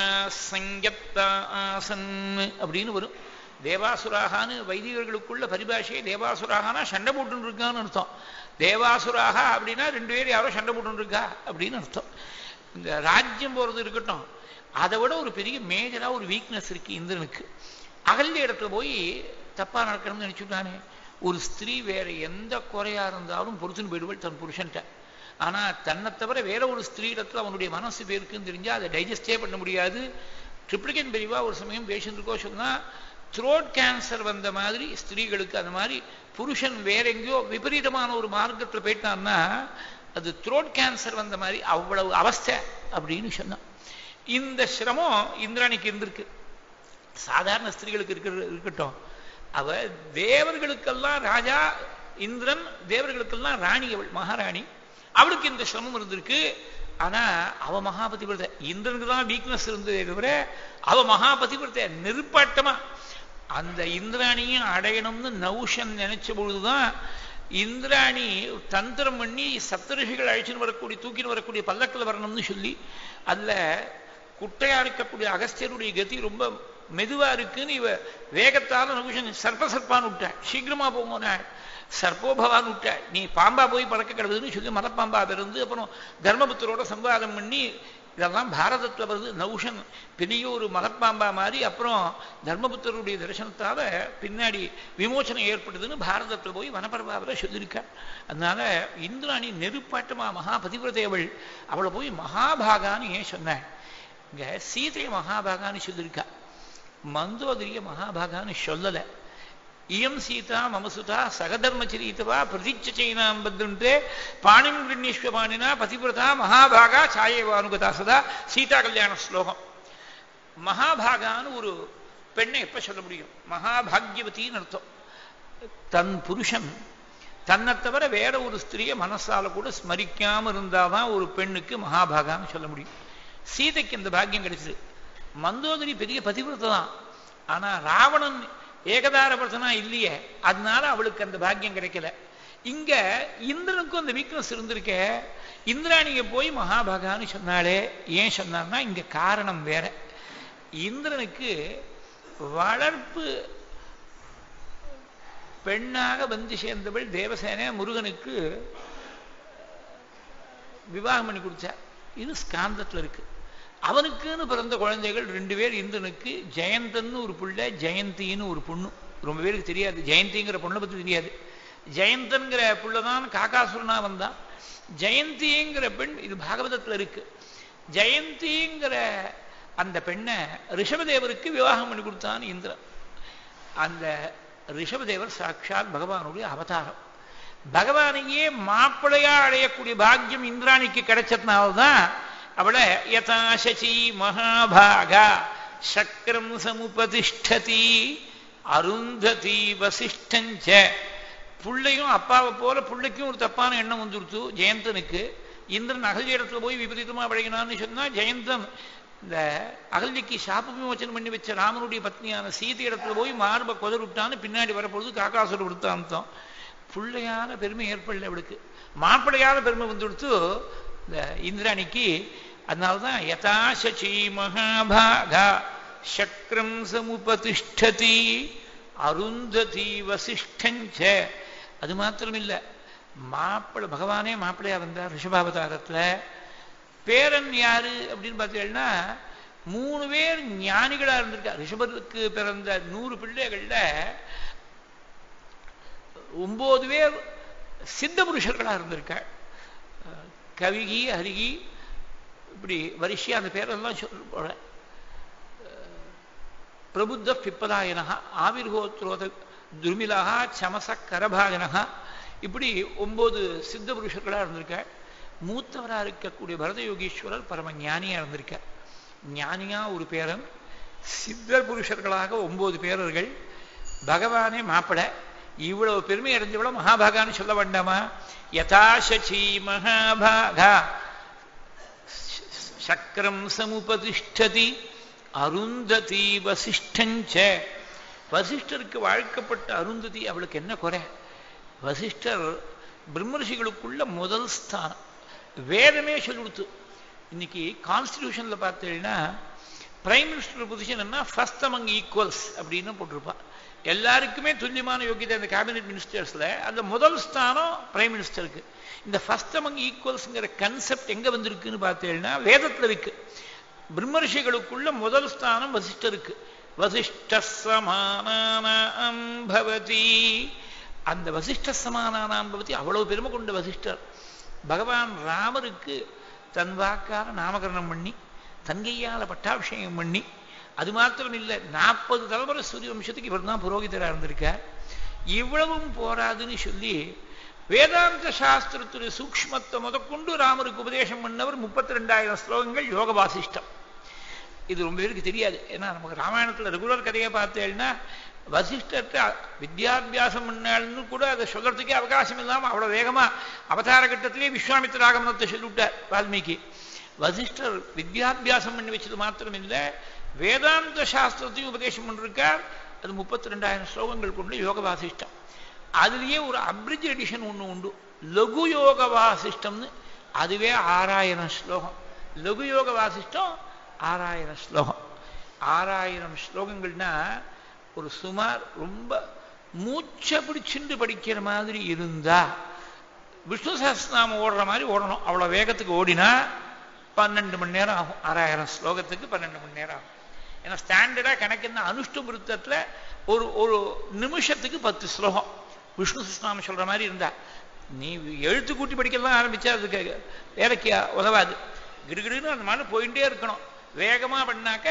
சங்கத்தாசன் அப்படின்னு வரும். தேவாசுராகான்னு வைதிகர்களுக்குள்ள பரிபாஷையை தேவாசுராகானா சண்டை போட்டு இருக்கான்னு அர்த்தம். தேவாசுராக அப்படின்னா ரெண்டு பேர் யாரோ சண்டை போட்டு இருக்கா அப்படின்னு அர்த்தம். இந்த ராஜ்யம் போறது இருக்கட்டும், அதை விட ஒரு பெரிய மேஜரா ஒரு வீக்னஸ் இருக்கு இந்திரனுக்கு. அகல்ய இடத்துல போய் தப்பா நடக்கணும்னு நினைச்சுட்டானே. ஒரு ஸ்திரீ வேற எந்த குறையா இருந்தாலும் பொறுத்துன்னு போயிடுவாள் தன் புருஷன்ட்ட. ஆனா தன்னை தவிர வேற ஒரு ஸ்திரீ இடத்துல அவனுடைய மனசு பேருக்குன்னு தெரிஞ்சா அதை டைஜஸ்டே பண்ண முடியாது. ட்ரிப்ளிகன் பெரியவா ஒரு சமயம் பேசியிருக்கோ சொன்னா, த்ரோட் கேன்சர் வந்த மாதிரி ஸ்திரீகளுக்கு அந்த மாதிரி புருஷன் வேற எங்கேயோ விபரீதமான ஒரு மார்க்கத்தில் போயிட்டான்னா அது த்ரோட் கேன்சர் வந்த மாதிரி அவ்வளவு அவஸ்தை அப்படின்னு சொன்னான். இந்த சிரமம் இந்திராணிக்கு இருந்திருக்கு. சாதாரண ஸ்திரீகளுக்கு இருக்கிற இருக்கட்டும், அவ தேவர்களுக்கெல்லாம் ராஜா இந்திரன், தேவர்களுக்கெல்லாம் ராணி, அவள் மகாராணி. அவளுக்கு இந்த சிரமம் இருந்திருக்கு. ஆனா அவ மகாபதிவிரத. இந்திரனுக்கு தான் வீக்னஸ் இருந்ததே தவிர அவ மகாபதிவிரத. நெருப்பாட்டமா அந்த இந்திராணியும் அடையணும்னு நௌஷன் நினைச்ச பொழுதுதான் இந்திராணி தந்திரம் பண்ணி சப்தரிஷிகள் அழைச்சின்னு வரக்கூடிய தூக்கின்னு வரக்கூடிய பல்லக்கில் வரணும்னு சொல்லி, அதுல குட்டையா இருக்கக்கூடிய அகஸ்தியருடைய கதி ரொம்ப மெதுவா இருக்குன்னு இவ வேகத்தால நகுஷன் சர்ப்ப சர்ப்பான்னு விட்டாள். சீக்கிரமா போங்க சர்ப்போபவான்னு விட்டாள். நீ பாம்பா போய் பறக்க கிடதுன்னு சொல்லி மலப்பாம்பா இருந்து அப்புறம் தர்மபுத்தரோட சம்வாதம் பண்ணி இதெல்லாம் பாரதத்துல வருது. நௌஷன் பெரிய ஒரு மலப்பாம்பா மாதிரி அப்புறம் தர்மபுத்தருடைய தரிசனத்தால பின்னாடி விமோசனம் ஏற்படுதுன்னு பாரதத்துல போய் வனப்பரபாவில் சொல்லியிருக்காள். அதனால இந்திராணி நெருப்பாட்டமா மகாபதிவிரதையவள். அவளை போய் மகாபாகான்னு ஏன் சொன்னாள்? இங்க சீதைய மகாபாகான்னு சொல்லியிருக்கா, மந்தோதரிய மகாபாகான்னு சொல்லல. இயம் சீதா மமசுதா சகதர்மச்சரீதவா பிரதிச்சைனாம் பத்துண்டே பாணிம் கிருண்யஸ்வபாணினா பதிவிரதா மகாபாகா சாயேவானுகதா சதா. சீதா கல்யாண ஸ்லோகம். மகாபாகான்னு ஒரு பெண்ணை எப்ப சொல்ல முடியும்? மகாபாகியவத்தின்னு அர்த்தம். தன் புருஷன் தன்னை தவிர வேற ஒரு ஸ்திரியை மனசால கூட ஸ்மரிக்காம இருந்தாதான் ஒரு பெண்ணுக்கு மகாபாகான்னு சொல்ல முடியும். சீதைக்கு இந்த பாக்கியம் கிடைச்சது. மந்தோதரி பெரிய பதிவிரத்தை தான். ஆனா ராவணன் ஏகதார பிரசனா இல்லையே, அதனால அவளுக்கு அந்த பாக்கியம் கிடைக்கல. இங்க இந்திரனுக்கும் அந்த வீக்னஸ் இருந்திருக்க. இந்திராணிய போய் மகாபாகான்னு சொன்னாலே ஏன் சொன்னார்னா இங்க காரணம் வேற. இந்திரனுக்கு வளர்ப்பு பெண்ணாக வந்து சேர்ந்தவள் தேவசேனை முருகனுக்கு விவாகம் பண்ணி கொடுத்தார். இது ஸ்காந்தத்துல இருக்கு. அவனுக்குன்னு பிறந்த குழந்தைகள் ரெண்டு பேர் இந்திரனுக்கு. ஜெயந்தன்னு ஒரு புள்ள, ஜெயந்தின்னு ஒரு பொண்ணு. ரொம்ப பேருக்கு தெரியாது, ஜெயந்திங்கிற பொண்ணை பத்தி தெரியாது. ஜெயந்தன்கிற புள்ளதான் காக்காசுரனா வந்தான். ஜெயந்திங்கிற பெண் இது பாகவதத்துல இருக்கு. ஜெயந்திங்கிற அந்த பெண்ணை ரிஷபதேவருக்கு விவாகம் பண்ணி கொடுத்தான் இந்திரன். அந்த ரிஷபதேவர் சாட்சாத் பகவானுடைய அவதாரம். பகவானையே மாப்பிள்ளையா அடையக்கூடிய பாக்கியம் இந்திராணிக்கு கிடைச்சதுனால்தான் அவளை யதா சசி மகாபாகா சக்கரம் சமுபதிஷ்டதி அருந்ததி வசிஷ்டஞ்ச. பிள்ளையும் அப்பாவை போல பிள்ளைக்கும் ஒரு தப்பான எண்ணம் வந்துடுத்து ஜெயந்தனுக்கு. இந்திரன் அகல்ய இடத்துல போய் விபரீதமா பழகினான்னு சொன்னா ஜெயந்தன் இந்த அகல்யக்கு சாப விமோச்சனம் பண்ணி வச்ச ராமனுடைய பத்னியான சீதை இடத்துல போய் மார்பை கொதறிவிட்டான்னு பின்னாடி வரப்பொழுது காக்காசுர விடுத்தாந்தம். பிள்ளையான பெருமை ஏற்படல அவளுக்கு, மாப்பிள்ளையான பெருமை வந்துடுத்து இந்த இந்திராணிக்கு. அதனால்தான் யதாசசி மகாபாகா சக்கரம் சமுபதிஷ்டதி அருந்ததி வசிஷ்டஞ்ச. அது மாத்திரம் இல்லை, மாப்பிள்ளை பகவானே மாப்பிள்ளையா வந்தார் ரிஷபாவதாரத்துல. பேரன் யாரு அப்படின்னு பார்த்தீங்கன்னா மூணு பேர் ஞானிகளா இருந்திருக்கா. ரிஷபருக்கு பிறந்த நூறு பிள்ளைகள்ல ஒன்பது பேர் சித்த புருஷர்களா இருந்திருக்கா. கவிகி ஹரிகி இப்படி வரிசையா அந்த பேரெல்லாம் சொல்ல. பிரபுத்த பிப்பதாயனகா ஆவிர்கோத்ரோத துர்மிலகா சமச கரபாகனகா இப்படி ஒன்பது சித்த புருஷர்களா இருந்திருக்க. மூத்தவரா இருக்கக்கூடிய பரத யோகீஸ்வரர் பரம ஞானியா இருந்திருக்க. ஞானியா ஒரு பேரன், சித்த புருஷர்களாக ஒன்பது பேரர்கள், பகவானே மாப்பிட. இவ்வளவு பெருமை அடைஞ்சவள மகாபாகான்னு சொல்ல வேண்டாமா? யதாசசி மகாபாகா சக்கரம் சமுபதிஷ்டதி அருந்ததி வசிஷ்டஞ்ச. வசிஷ்டருக்கு வாழ்க்கப்பட்ட அருந்ததி அவளுக்கு என்ன குறை? வசிஷ்டர் பிரம்மரிஷிகளுக்குள்ள முதல் ஸ்தானம். வேதமே சொல்லி கொடுத்து. இன்னைக்கு கான்ஸ்டிடியூஷன்ல பார்த்தீங்கன்னா பிரைம் மினிஸ்டர் பொசிஷன் என்ன ஃபர்ஸ்ட் அமங் ஈக்குவல்ஸ் அப்படின்னு போட்டிருப்பா. எல்லாருக்குமே துல்லியமான யோகியதை அந்த கேபினெட் மினிஸ்டர்ஸ்ல அந்த முதல் ஸ்தானம் பிரைம் மினிஸ்டருக்கு. இந்த ஃபர்ஸ்ட் அமங் ஈக்குவல்ஸ்ங்கிற கன்செப்ட் எங்க வந்திருக்குன்னு பார்த்தீங்கன்னா வேதத்துல இருக்கு. பிரம்மரிஷிகளுக்குள்ள முதல் ஸ்தானம் வசிஷ்டருக்கு. வசிஷ்ட சமானானாம் பவதி. அந்த வசிஷ்ட சமானானாம் பவதி அவ்வளவு பெருமை கொண்ட வசிஷ்டர் பகவான் ராமருக்கு தன் வாக்கால நாமகரணம் பண்ணி தன்கையால பட்டாபிஷேகம் பண்ணி, அது மாத்திரம் இல்லை நாற்பது தலைமுறை சூரிய வம்சத்துக்கு இவர் தான் புரோகிதராக இருந்திருக்கார். இவ்வளவும் போராதுன்னு சொல்லி வேதாந்த சாஸ்திரத்துடைய சூக்ஷ்மத்தை முதற்கொண்டு ராமருக்கு உபதேசம் பண்ணவர் முப்பத்தி ரெண்டாயிரம் ஸ்லோகங்கள் யோக வாசிஷ்டம். இது ரொம்ப பேருக்கு தெரியாது. ஏன்னா நமக்கு ராமாயணத்துல ரெகுலர் கதையை பார்த்தேன்னா வசிஷ்டத்தை வித்யாபியாசம் பண்ணாள்னு கூட அதை சொல்றதுக்கே அவகாசம் இல்லாமல் அவ்வளவு வேகமா அவதார கட்டத்திலேயே விஸ்வாமித்திர ஆகமனத்தை சொல்லிவிட்டார் வால்மீகி. வசிஷ்டர் வித்யாபியாசம் பண்ணி வச்சது மாத்திரம் இல்லை, வேதாந்த சாஸ்திரத்தையும் உபதேசம் பண்ணிருக்கார். அது முப்பத்தி ரெண்டாயிரம் ஸ்லோகங்கள் கொண்டு யோக வாசிஷ்டம். அதுலேயே ஒரு அப்ரிஜ் எடிஷன் ஒன்று உண்டு, லகு யோக வாசிஷ்டம்னு. அதுவே ஆறாயிரம் ஸ்லோகம். லகு யோக வாசிஷ்டம் ஆறாயிரம் ஸ்லோகம். ஆறாயிரம் ஸ்லோகங்கள்னா ஒரு சுமார் ரொம்ப மூச்சை பிடிச்சுண்டு படிக்கிற மாதிரி இருந்தா விஷ்ணு சஹஸ்ரநாமம் ஓடுற மாதிரி ஓடணும். அவ்வளோ வேகத்துக்கு ஓடினா பன்னெண்டு மணி நேரம் ஆகும். ஆறாயிரம் ஸ்லோகத்துக்கு பன்னெண்டு மணி நேரம் ஆகும். ஏன்னா ஸ்டாண்டர்டா கணக்குன்னா அனுஷ்டுமிருத்தத்தில் ஒரு ஒரு நிமிஷத்துக்கு பத்து ஸ்லோகம் விஷ்ணு சஹஸ்ரநாமம் சொல்ற மாதிரி இருந்தா நீ எழுத்து கூட்டி படிக்கலாம் ஆரம்பிச்சா அதுக்கு வேலைக்கு உதவாது. கிடுகிடுன்னு அந்த மாதிரி போயிட்டே இருக்கணும். வேகமா பண்ணாக்க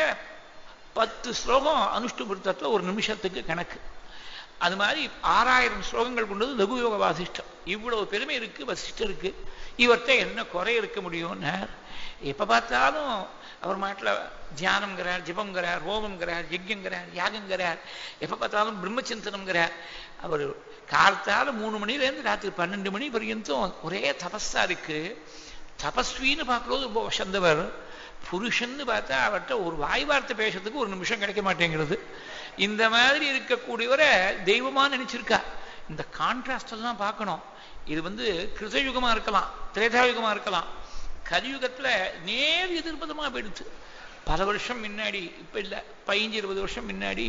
பத்து ஸ்லோகம் அனுஷ்டுமிருத்தத்தில் ஒரு நிமிஷத்துக்கு கணக்கு. அது மாதிரி ஆறாயிரம் ஸ்லோகங்கள் கொண்டது லகு யோக வாசிஷ்டம். இவ்வளவு பெருமை இருக்கு வசிஷ்டருக்கு. இவர்கிட்ட என்ன குறை இருக்க முடியும்னா எப்ப பார்த்தாலும் அவர் மாட்டில் தியானம்ங்கிறார், ஜபம்ங்கிறார், ஹோமம்ங்கிறார், யஜ்யங்கிறார், யாகங்கிறார், எப்ப பார்த்தாலும் பிரம்மச்சிந்தனம்ங்கிறார். அவர் காலத்தால மூணு மணிலேருந்து ராத்திரி பன்னெண்டு மணி வரைக்கும் ஒரே தபஸா இருக்கு. தபஸ்வின்னு பார்க்கறது ரொம்ப வசந்தவர். புருஷன்னு பார்த்தா அவர்கிட்ட ஒரு வாய் வார்த்தை பேசுறதுக்கு ஒரு நிமிஷம் கிடைக்க மாட்டேங்கிறது. இந்த மாதிரி இருக்கக்கூடியவரை தெய்வமா நினைச்சிருக்கா. இந்த கான்ட்ராஸ்ட் எல்லாம் பார்க்கணும். இது வந்து கிருதயுகமா இருக்கலாம், திரேதாயுகமா இருக்கலாம். கலியுகத்துல நேர் எதிர்பதமா போயிடுச்சு. பல வருஷம் முன்னாடி, இப்ப இல்ல பதினஞ்சு இருபது வருஷம் முன்னாடி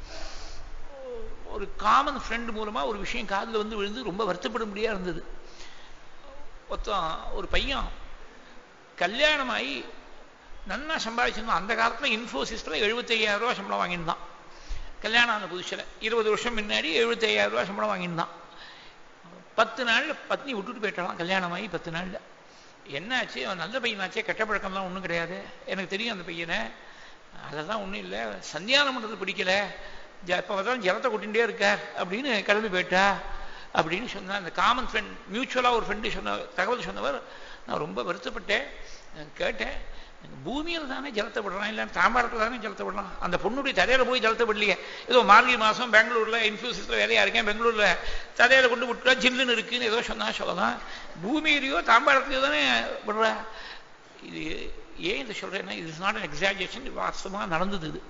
ஒரு காமன் ஃப்ரெண்ட் மூலமா ஒரு விஷயம் காதில் வந்து விழுந்து ரொம்ப வருத்தப்பட முடியா இருந்தது. மொத்தம் ஒரு பையன் கல்யாணமாகி நன்னா சம்பாதிச்சிருந்தோம். அந்த காலத்துல இன்ஃபோசிஸ்ல எழுபத்தி ஐயாயிரம் ரூபாய் சம்பளம் வாங்கியிருந்தான். கல்யாணம் ஆன புதுசில் இருபது வருஷம் முன்னாடி எழுபத்தி ஐயாயிரம் ரூபாய் சம்பளம் வாங்கியிருந்தான். பத்து நாள்ல பத்னி விட்டுட்டு போயிட்டாலாம். கல்யாணமாகி பத்து நாள்ல என்னாச்சு? அவன் நல்ல பையனாச்சே, கெட்ட பழக்கம்லாம் ஒன்றும் கிடையாது, எனக்கு தெரியும் அந்த பையனை, அதெல்லாம் ஒன்றும் இல்லை, சந்தியானம் பண்ணுறது பிடிக்கல, இப்போ தான் ஜலத்தை கொட்டிகிட்டே இருக்கார் அப்படின்னு கிளம்பி போயிட்டா அப்படின்னு சொன்னான். அந்த காமன் ஃப்ரெண்ட், மியூச்சுவலாக ஒரு ஃப்ரெண்டு சொன்ன தகவல் சொன்னவர். நான் ரொம்ப வருத்தப்பட்டேன். கேட்டேன், பூமியில் தானே ஜலத்தை விடுறான், இல்லை தாம்பாளத்தில் தானே ஜலத்தை விடுறான். அந்த பொண்ணுடைய தலையில போய் ஜலத்தை விடலையே. ஏதோ மார்கழி மாதம் பெங்களூரில் இன்ஃபியூசிஸில் வேலையாக இருக்கேன், பெங்களூரில் தலையில கொண்டு விட்டுறா ஜில்லுன்னு இருக்குன்னு ஏதோ சொன்னா சொல்லலாம். பூமியிலையோ தாம்பாளத்திலையோ தானே விடுறா. இது ஏன் இதை சொல்றேன்னா, இது இஸ் நாட் அன் எக்ஸாஜரேஷன், வாஸ்தவமாக நடந்தது. இது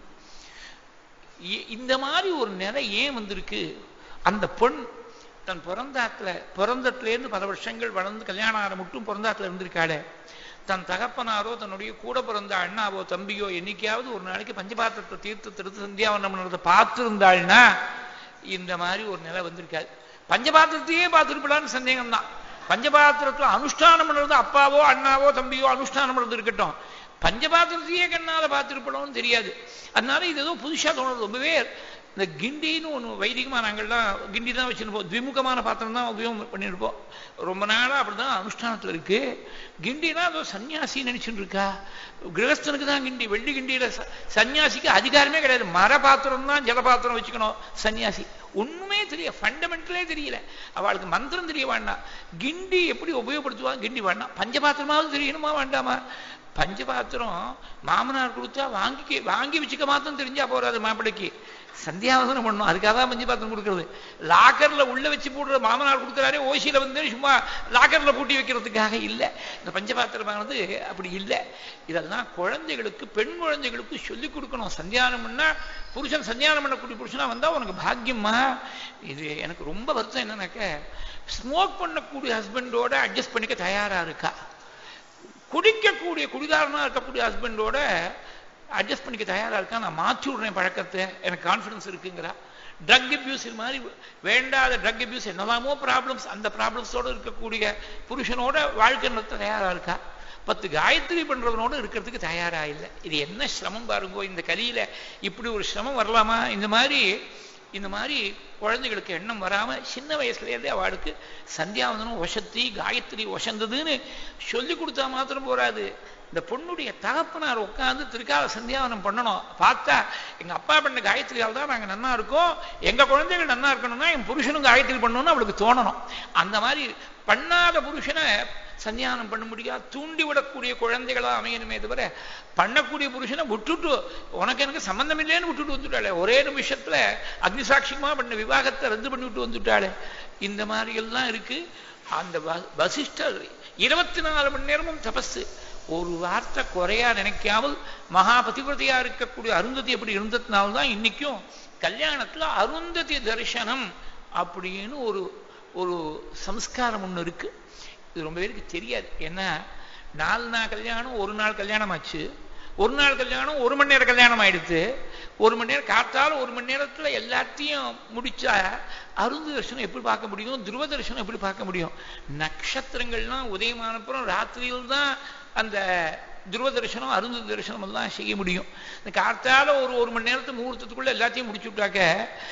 இந்த மாதிரி ஒரு நிலை ஏன் வந்திருக்கு? அந்த பெண் தன் பிறந்தாத்துல பிறந்தத்துலேருந்து பல வருஷங்கள் வளர்ந்து கல்யாணம் ஆற மட்டும் பிறந்தாத்துல இருந்திருக்காளே, தன் தகப்பனாரோ தன்னுடைய கூட பிறந்த அண்ணாவோ தம்பியோ என்னைக்காவது ஒரு நாளைக்கு பஞ்சபாத்திரத்தை தீர்த்து எடுத்து சந்தியாவனம் பண்ணுறதை பார்த்துருந்தாள்னா இந்த மாதிரி ஒரு நிலை வந்திருக்காது. பஞ்சபாத்திரத்தையே பார்த்துருப்பலான்னு சந்தேகம் தான். பஞ்சபாத்திரத்தில் அனுஷ்டானம் பண்ணுறது அப்பாவோ அண்ணாவோ தம்பியோ அனுஷ்டானம் பண்ணுறது இருக்கட்டும், பஞ்சபாத்திரத்தையே கண்ணால பார்த்துருப்படணும்னு தெரியாது. அதனால இது ஏதோ புதுசாக தோணுது. ரொம்பவே இந்த கிண்டின்னு ஒன்று வைதிகமாக நாங்கள்லாம் கிண்டி தான் வச்சுருப்போம், திமுகமான பாத்திரம் தான் உபயோகம் பண்ணியிருப்போம். ரொம்ப நாளாக அப்படி தான் அனுஷ்டானத்தில் இருக்குது. கிண்டினா அதோ சன்னியாசி நினச்சிட்டு இருக்கா. கிரகஸ்தனுக்கு தான் கிண்டி, வெள்ளி கிண்டியில் சன்னியாசிக்கு அதிகாரமே கிடையாது. மர பாத்திரம் தான் ஜலபாத்திரம் வச்சுக்கணும் சன்னியாசி. ஒன்றுமே தெரிய, ஃபண்டமெண்டலே தெரியல. அவளுக்கு மந்திரம் தெரிய வேண்டாம், கிண்டி எப்படி உபயோகப்படுத்துவாங்க கிண்டி வேண்டாம், பஞ்சபாத்திரமாவது தெரியணுமா வேண்டாமா? பஞ்சபாத்திரம் மாமனார் கொடுத்தா வாங்கி வாங்கி வச்சுக்க மாத்திரம் தெரிஞ்சா போறாது. மாப்பிள்ளைக்கு சந்தியாவதனம் பண்ணணும், அதுக்காக தான் பஞ்சபாத்திரம் கொடுக்கறது. லாக்கர்ல உள்ள வச்சு போடுற மாமனார் கொடுக்குறாரே ஓசியில வந்து சும்மா லாக்கர்ல பூட்டி வைக்கிறதுக்காக இல்லை. இந்த பஞ்சபாத்திரமானது அப்படி இல்லை. இதெல்லாம் குழந்தைகளுக்கு, பெண் குழந்தைகளுக்கு சொல்லிக் கொடுக்கணும். சந்தியானம் பண்ணா புருஷன் சந்தியானம் பண்ணக்கூடிய புருஷனா வந்தா உனக்கு பாக்கியமா. இது எனக்கு ரொம்ப வருத்தம் என்னன்னாக்க, ஸ்மோக் பண்ணக்கூடிய ஹஸ்பண்டோட அட்ஜஸ்ட் பண்ணிக்க தயாரா இருக்கா, குடிக்கக்கூடிய குடிகாரனா இருக்கக்கூடிய ஹஸ்பண்டோட அட்ஜஸ்ட் பண்ணிக்க தயாரா இருக்கா, நான் மாற்றி விடுறேன் பழக்கத்தை, எனக்கு கான்ஃபிடன்ஸ் இருக்குங்கிறா. ட்ரக் அபியூஸ் மாதிரி வேண்டாத ட்ரக் அபியூஸ் என்னெல்லாமோ ப்ராப்ளம்ஸ், அந்த ப்ராப்ளம்ஸோட இருக்கக்கூடிய புருஷனோட வாழ்க்கை நடத்த தயாரா இருக்கா. பத்து காயத்ரி பண்றவனோட இருக்கிறதுக்கு தயாரா இல்லை. இது என்ன சிரமம் பாருங்கோ. இந்த கலியில இப்படி ஒரு சிரமம் வரலாமா? இந்த மாதிரி இந்த மாதிரி குழந்தைகளுக்கு எண்ணம் வராம சின்ன வயசுலேருந்தே அவளுக்கு சந்தியாவந்தனம் வசத்தி காயத்ரி வசந்ததுன்னு சொல்லி கொடுத்தா மாத்திரம் போராது. இந்த பொண்ணுடைய தகப்பனார் உட்காந்து திருக்கால சந்தியாவனம் பண்ணணும். பார்த்தா எங்க அப்பா பண்ண காயத்ரியால் தான் நாங்க நன்னா இருக்கோம், எங்க குழந்தைகள் நன்னா இருக்கணும்னா என் புருஷனும் காயத்ரி பண்ணணும்னு அவளுக்கு தோணணும். அந்த மாதிரி பண்ணாத புருஷனை சந்தியானம் பண்ண முடியாது, தூண்டி விடக்கூடிய குழந்தைகளா அமையணுமே தவிர பண்ணக்கூடிய புருஷனை விட்டுட்டு உனக்கு எனக்கு சம்பந்தம் இல்லைன்னு விட்டுட்டு வந்துட்டாளே, ஒரே நிமிஷத்துல அக்னிசாட்சியமா பண்ண விவாகத்தை ரத்து பண்ணி விட்டு வந்துட்டாளே. இந்த மாதிரி எல்லாம் இருக்கு. அந்த வசிஷ்டர் இருபத்தி நாலு மணி நேரமும் தபஸு, ஒரு வார்த்தை குறையா நினைக்காமல் மகா பதிவிரதையா இருக்கக்கூடிய அருந்ததி எப்படி இருந்ததுனால்தான் இன்னைக்கும் கல்யாணத்துல அருந்ததி தரிசனம் அப்படின்னு ஒரு ஒரு சம்ஸ்காரம் ஒண்ணு இருக்கு. இது ரொம்ப பேருக்கு தெரியாது. ஏன்னா நாலு நாள் கல்யாணம் ஒரு நாள் கல்யாணம் ஆச்சு, ஒரு நாள் கல்யாணம் ஒரு மணி நேரம் கல்யாணம் ஆயிடுத்து. ஒரு மணி நேரம் காத்தாலும் ஒரு மணி நேரத்துல எல்லாத்தையும் முடிச்சா அருந்து தரிசனம் எப்படி பார்க்க முடியும், துருவ தரிசனம் எப்படி பார்க்க முடியும்? நட்சத்திரங்கள்லாம் உதயமானப்புறம் ராத்திரியில் தான் அந்த துருவ தரிசனம் அருந்து தரிசனம் எல்லாம் செய்ய முடியும். இந்த காத்தால ஒரு ஒரு மணி நேரத்து முகூர்த்தத்துக்குள்ள எல்லாத்தையும் முடிச்சு விட்டாக்க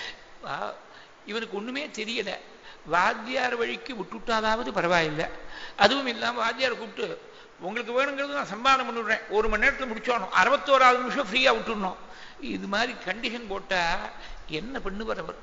இவனுக்கு ஒண்ணுமே தெரியல. வாத்தியார் வழிக்கு விட்டுவிட்டாதாவது பரவாயில்லை. அதுவும் இல்லாமல் வாத்தியார் கூப்பிட்டு உங்களுக்கு வேணுங்கிறது நான் சம்பாதம் பண்ணிவிடுறேன், ஒரு மணி நேரத்தில் முடிச்சோணும், அறுபத்தோராவது நிமிஷம் ஃப்ரீயா விட்டுடணும். இது மாதிரி கண்டிஷன் போட்டா என்ன பண்ணுவார் அவர்?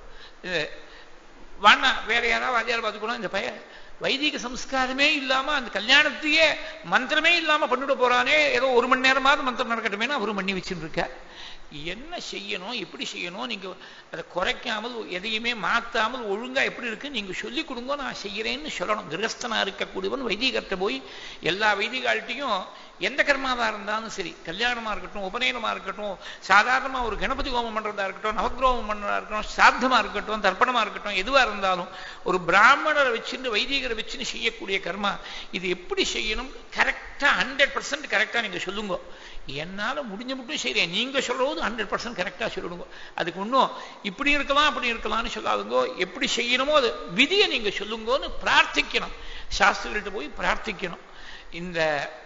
வாண்ணா வேற யாராவது வாத்தியார் பார்த்துக்கணும். இந்த பையன் வைதிக சம்ஸ்காரமே இல்லாம அந்த கல்யாணத்தையே மந்திரமே இல்லாம பண்ணிவிட போறானே, ஏதோ ஒரு மணி நேரமாவது மந்திரம் நடக்கட்டுமேனு அவரும் பண்ணி வச்சுட்டு இருக்க. என்ன செய்யணும், எப்படி செய்யணும், நீங்க அதை குறைக்காமல் எதையுமே மாத்தாமல் ஒழுங்கா எப்படி இருக்கு நீங்க சொல்லி கொடுங்க, நான் செய்யறேன்னு சொல்லணும். கிரகஸ்தனா இருக்கக்கூடியவன் வைதிகர்கிட்ட போய் எல்லா வைதிகால்ட்டையும் எந்த கர்மாவா இருந்தாலும் சரி, கல்யாணமா இருக்கட்டும், உபநயனமா இருக்கட்டும், சாதாரணமா ஒரு கணபதி ஹோமம் பண்றதா இருக்கட்டும், நவக்கிரமம் பண்றதா இருக்கட்டும், சாத்தமா இருக்கட்டும், தர்ப்பணமா இருக்கட்டும், எதுவா இருந்தாலும் ஒரு பிராமணரை வச்சுட்டு வைதிகரை வச்சுன்னு செய்யக்கூடிய கர்மா இது எப்படி செய்யணும் கரெக்டா ஹண்ட்ரட் பர்சன்ட் கரெக்டா நீங்க சொல்லுங்க. என்னால முடிஞ்ச மட்டும் செய்றேன், நீங்க சொல்றது ஹண்ட்ரட் பர்சன்ட் கரெக்டா சொல்லிடுங்க. அதுக்கு ஒன்றும் இப்படி இருக்கலாம் அப்படி இருக்கலாம்னு சொல்லாதுங்கோ. எப்படி செய்யணுமோ அது விதியை நீங்க சொல்லுங்கன்னு பிரார்த்திக்கணும். சாஸ்திரிகள்கிட்ட போய் பிரார்த்திக்கணும். இந்த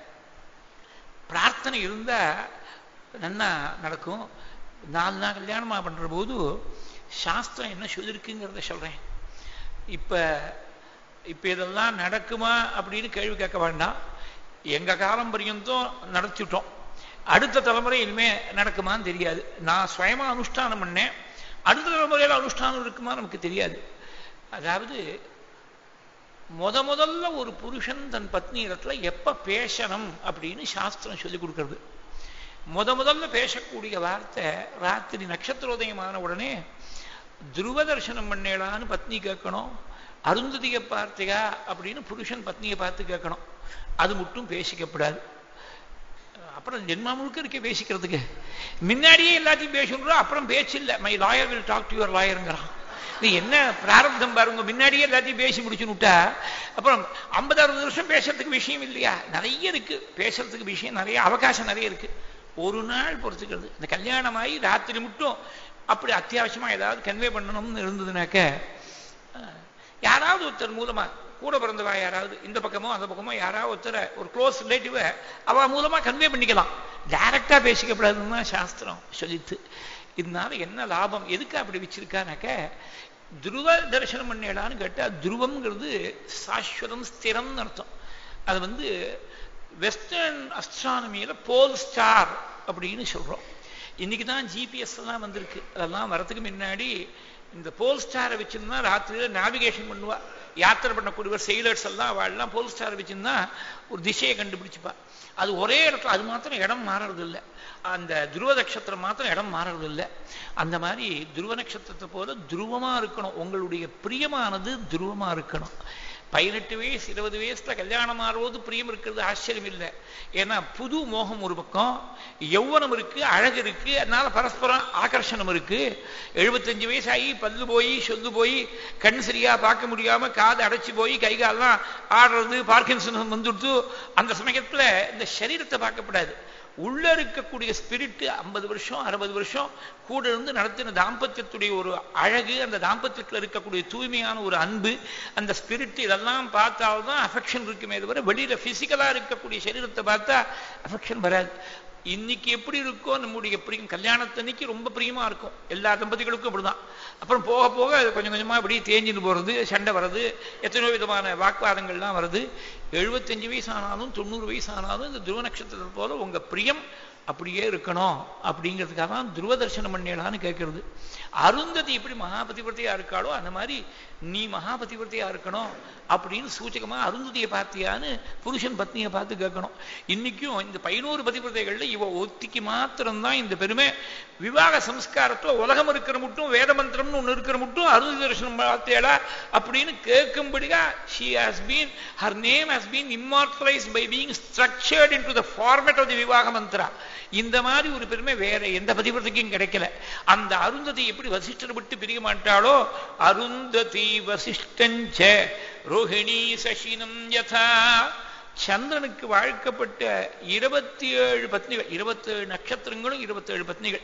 பிரார்த்தனை இருந்தா நன்னா நடக்கும். நாலு நாள் கல்யாணமா பண்ற போது சாஸ்திரம் என்ன சொல்லிருக்குங்கிறத சொல்றேன். இப்ப இப்ப இதெல்லாம் நடக்குமா அப்படின்னு கேள்வி கேட்க வேண்டாம். எங்க காலம் பரியந்தம் நடத்திட்டோம், அடுத்த தலைமுறை இனிமே நடக்குமான்னு தெரியாது. நான் சுயமா அனுஷ்டானம் பண்ணேன், அடுத்த தலைமுறையில் அனுஷ்டானம் இருக்குமா நமக்கு தெரியாது. அதாவது முத முதல்ல ஒரு புருஷன் தன் பத்னி இடத்துல எப்ப பேசணும் அப்படின்னு சாஸ்திரம் சொல்லி கொடுக்கிறது. முத முதல்ல பேசக்கூடிய வார்த்தை ராத்திரி நட்சத்திரோதயமான உடனே துருவ தரிசனம் பண்ணேடான்னு பத்னி கேட்கணும். அருந்ததியை பார்த்தியா அப்படின்னு புருஷன் பத்னியை பார்த்து கேட்கணும். அது மட்டும் பேசிக்கப்படாது. அப்புறம் ஜென்மா முழுக்க இருக்க பேசிக்கிறதுக்கு முன்னாடியே எல்லாத்தையும் பேசணும். அப்புறம் பேச்சு இல்லை. My lawyer will talk to your லாயருங்கிறான். இது என்ன பிராரப்தம் பாருங்க. முன்னாடியே எல்லாத்தையும் பேசி முடிச்சுன்னு விட்டா அப்புறம் ஐம்பது அறுபது வருஷம் பேசுறதுக்கு விஷயம் இல்லையா? நிறைய இருக்கு பேசுறதுக்கு விஷயம், நிறைய அவகாசம் நிறைய இருக்கு. ஒரு நாள் பொறுத்துக்கிறது. இந்த கல்யாணமாகி ராத்திரி மட்டும் அப்படி அத்தியாவசியமா ஏதாவது கன்வே பண்ணணும்னு இருந்ததுனாக்க யாராவது ஒருத்தர் மூலமா கூட பிறந்தவா யாராவது இந்த பக்கமோ அந்த பக்கமோ யாராவது ஒருத்தரை ஒரு க்ளோஸ் ரிலேட்டிவ அவ மூலமா கன்வே பண்ணிக்கலாம். டைரக்டா பேசிக்கப்படாதுன்னு தான் சாஸ்திரம் சொல்லித்து. இதனால என்ன லாபம்? எதுக்கு அப்படி வச்சிருக்கானாக்க துருவ தரிசனம் பண்ணேடான்னு கேட்டா துருவம்ங்கிறது சாஸ்வதம் ஸ்திரம்னு அர்த்தம். அது வந்து வெஸ்டர்ன் அஸ்ட்ரானமியில போல் ஸ்டார் அப்படின்னு சொல்றோம். இன்னைக்கு தான் ஜிபிஎஸ் எல்லாம் வந்திருக்கு. அதெல்லாம் வரத்துக்கு முன்னாடி இந்த போல் ஸ்டாரை வச்சிருந்தா ராத்திரியில நேவிகேஷன் பண்ணுவா. யாத்திரை பண்ணக்கூடியவர் செயிலர்ஸ் எல்லாம் அவள்லாம் போல் ஸ்டார் வச்சிருந்தா ஒரு திசையை கண்டுபிடிச்சுப்பா. அது ஒரே இடத்துல அது மாத்திரம் இடம் மாறுறது இல்லை. அந்த துருவ நட்சத்திரம் மாத்திரம் இடம் மாறுறது இல்லை. அந்த மாதிரி துருவ நட்சத்திரத்தை போல துருவமா இருக்கணும். உங்களுடைய பிரியமானது துருவமா இருக்கணும். பதினெட்டு வயசு இருபது வயசுல கல்யாணம் ஆறுவது பிரியம் இருக்கிறது ஆச்சரியம் இல்லை. ஏன்னா புது மோகம் ஒரு பக்கம், யௌவனம் இருக்கு, அழகு இருக்கு, அதனால பரஸ்பரம் ஆகர்ஷணம் இருக்கு. எழுபத்தஞ்சு வயசு ஆகி பல்லு போய் சொல்லு போய் கண் சரியா பார்க்க முடியாம காது அடைச்சு போய் கைகாலெல்லாம் ஆடுறது பார்க்கின்சன் வந்துடுத்து. அந்த சமயத்துல இந்த சரீரத்தை பார்க்கப்படாது. உள்ள இருக்கக்கூடிய ஸ்பிரிட் ஐம்பது வருஷம் அறுபது வருஷம் கூட இருந்து நடத்தின தாம்பத்தியத்துடைய ஒரு அழகு, அந்த தாம்பத்தியத்தில் இருக்கக்கூடிய தூய்மையான ஒரு அன்பு, அந்த ஸ்பிரிட் இதெல்லாம் பார்த்தால்தான் அஃபெக்ஷன் இருக்குமே தவிர வெளியில பிசிக்கலா இருக்கக்கூடிய சரீரத்தை பார்த்தா அஃபெக்ஷன் வராது. இன்னைக்கு எப்படி இருக்கோ நம்முடைய பிரியம் கல்யாணத்தன்னைக்கு ரொம்ப பிரியமா இருக்கும். எல்லா தம்பதிகளுக்கும் அப்படிதான். அப்புறம் போக போக கொஞ்சம் கொஞ்சமா அப்படி தேஞ்சின்னு போறது, சண்டை வர்றது, எத்தனையோ விதமான வாக்குவாதங்கள்லாம் வருது. எழுபத்தஞ்சு வயசு ஆனாலும் தொண்ணூறு வயசு ஆனாலும் இந்த துருவ நட்சத்திரத்தை போல உங்க பிரியம் அப்படியே இருக்கணும் அப்படிங்கிறதுக்காக தான் துருவ தரிசனம் பண்ணேடான்னு கேட்கறது. அருந்ததி எப்படி மகாபதிவர்த்தியா இருக்காளோ அந்த மாதிரி நீ மகாபதிவர்த்தியா இருக்கணும் அப்படின்னு சூச்சகமா அருந்ததியை பார்த்தியான்னு புருஷன் பத்னியை பார்த்து கேட்கணும். இன்னைக்கும் இந்த பதினோரு பதிவிரதைகள்ல இவ ஒத்திக்கு மாத்திரம்தான் இந்த பெருமை. விவாக சம்ஸ்காரத்துல உலகம் இருக்கிற மட்டும் வேத மந்திரம்னு ஒண்ணு இருக்கிற மட்டும் அருந்ததி தரிசனம் பார்த்தேடா அப்படின்னு கேட்கும்படியா she has been her name has been immortalized by being structured into the format of the விவாக மந்திரா. இந்த மாதிரி ஒரு பெருமை வேற எந்த பதிவிரதைக்கும் கிடைக்கல. அந்த அருந்ததி எப்படி வசிஷ்டர் விட்டு பிரிய மாட்டாளோ அருந்ததி வசிஷ்டஞ்ச ரோஹிணி சசினம் யதா. சந்திரனுக்கு வாழ்க்கப்பட்ட இருபத்தி ஏழு பத்னிகள், இருபத்தி ஏழு நட்சத்திரங்களும் இருபத்தி ஏழு பத்னிகள்.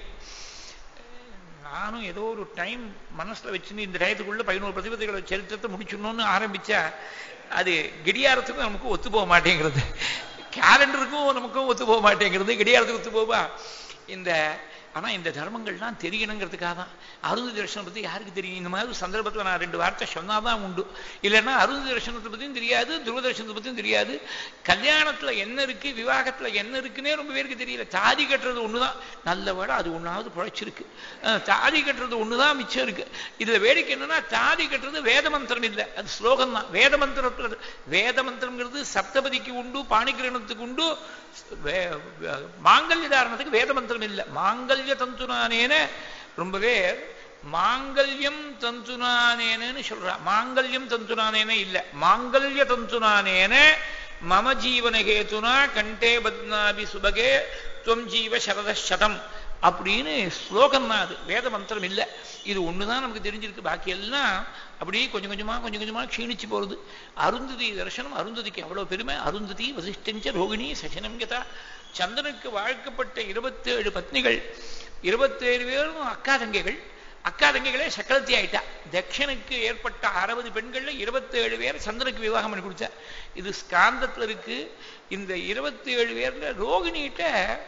நானும் ஏதோ ஒரு டைம் மனசுல வச்சுன்னு இந்த டயத்துக்குள்ள பதினோரு பதிவிரதைகளோட சரித்திரத்தை முடிச்சுடணும்னு ஆரம்பிச்சா அது கடியாரத்துக்கும் நமக்கு ஒத்து போக மாட்டேங்கிறது, கேலண்டருக்கும் நமக்கும் ஒத்து போக மாட்டேங்கிறது, கடியாரத்துக்கு ஒத்து போவா. இந்த ஆனா இந்த தர்மங்கள்லாம் தெரியணுங்கிறதுக்காக தான். அருந்ததி தரிசனம் பத்தி யாருக்கு தெரியும்? இந்த மாதிரி சந்தர்ப்பத்தில் நான் ரெண்டு வார்த்தை சொன்னாதான் உண்டு. இல்லைன்னா அருந்ததி தரிசனத்தை பத்தியும் தெரியாது, துருவ தரிசனத்தை பத்தியும் தெரியாது. கல்யாணத்துல என்ன இருக்கு, விவாகத்துல என்ன இருக்குன்னே ரொம்ப பேருக்கு தெரியல. தாதி கட்டுறது ஒண்ணுதான் நல்ல வேலை, அது ஒன்னாவது புழைச்சிருக்கு. தாதி கட்டுறது ஒண்ணுதான் மிச்சம் இருக்கு. இதுல வேடிக்கை என்னன்னா தாதி கட்டுறது வேத மந்திரம் இல்லை, அது ஸ்லோகம் தான். வேத மந்திரத்துல வேத மந்திரம்ங்கிறது சப்தபதிக்கு உண்டு, பாணிகிரணத்துக்கு உண்டு, மாங்கல்ய தாரணத்துக்கு வேத மந்திரம் இல்லை. மாங்கல்ய தந்துனானேன ரொம்ப பேர் மாங்கல்யம் தந்துனானேனு சொல்றா. மாங்கல்யம் தந்துனானேன இல்ல, மாங்கல்ய தந்துனானேன மம ஜீவன கேதுனா கண்டே பத்னாபி சுபகே துவம் ஜீவ சரதசதம் அப்படின்னு ஸ்லோகம் தான். அது வேத மந்திரம் இல்லை. இது ஒண்ணுதான் நமக்கு தெரிஞ்சிருக்கு. பாக்கி எல்லாம் அப்படியே கொஞ்சம் கொஞ்சமா கொஞ்சம் கொஞ்சமா க்ஷீணிச்சு போறது. அருந்ததி தரிசனம், அருந்ததிக்கு அவ்வளவு பெருமை. அருந்ததி வசிஷ்டஞ்ச ரோகிணி சசனம் யதா. சந்திரனுக்கு வாழ்க்கப்பட்ட இருபத்தி ஏழு பத்னிகள், இருபத்தி ஏழு பேரும் அக்கா தங்கைகள். அக்கா தங்கைகளே சக்கரத்தி ஆயிட்டா. தட்சனுக்கு ஏற்பட்ட அறுபது பெண்கள்ல இருபத்தி ஏழு பேர் சந்திரனுக்கு விவாகம் பண்ணி கொடுத்தா. இது ஸ்காந்தத்துல இருக்கு. இந்த இருபத்தி ஏழு பேர்ல ரோகிணிகிட்ட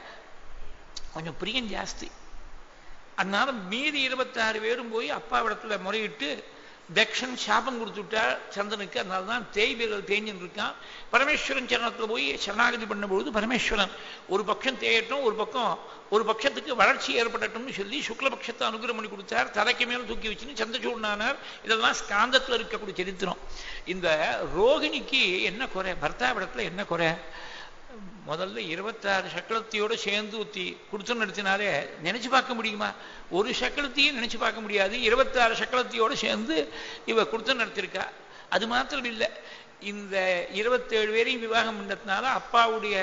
கொஞ்சம் பிரியம் ஜாஸ்தி. அதனால மீதி இருபத்தி ஆறு பேரும் போய் அப்பா இடத்துல முறையிட்டு தக்ஷன் சாபம் கொடுத்துட்டா சந்திரனுக்கு. அதனால தான் தேய்பிரல் தேஞ்சின்னு இருக்கான். பரமேஸ்வரன் சரணத்தில் போய் சரணாகதி பண்ணும்பொழுது பரமேஸ்வரன் ஒரு பட்சம் தேயட்டும், ஒரு பக்கம் ஒரு பட்சத்துக்கு வளர்ச்சி ஏற்படட்டும்னு சொல்லி சுக்லபட்சத்தை அனுகிரகம் பண்ணி கொடுத்தார். தலைக்கு மேலே தூக்கி வச்சுன்னு சந்திரசூடனானார். இதெல்லாம் ஸ்காந்தத்தில் இருக்கக்கூடிய சரித்திரம். இந்த ரோகிணிக்கு என்ன குறை, பர்த்தாவிடத்தில் என்ன குறை? முதல்ல இருபத்தாறு சக்கலத்தையோடு சேர்ந்து ஊற்றி கொடுத்து நடத்தினாலே நினைச்சு பார்க்க முடியுமா? ஒரு சக்கலத்தையும் நினைச்சு பார்க்க முடியாது. இருபத்தாறு சக்கலத்தையோடு சேர்ந்து இவ கொடுத்து நடத்திருக்கா. அது மாத்திரம் இல்லை, இந்த இருபத்தேழு பேரையும் விவாகம் பண்ணதுனால அப்பாவுடைய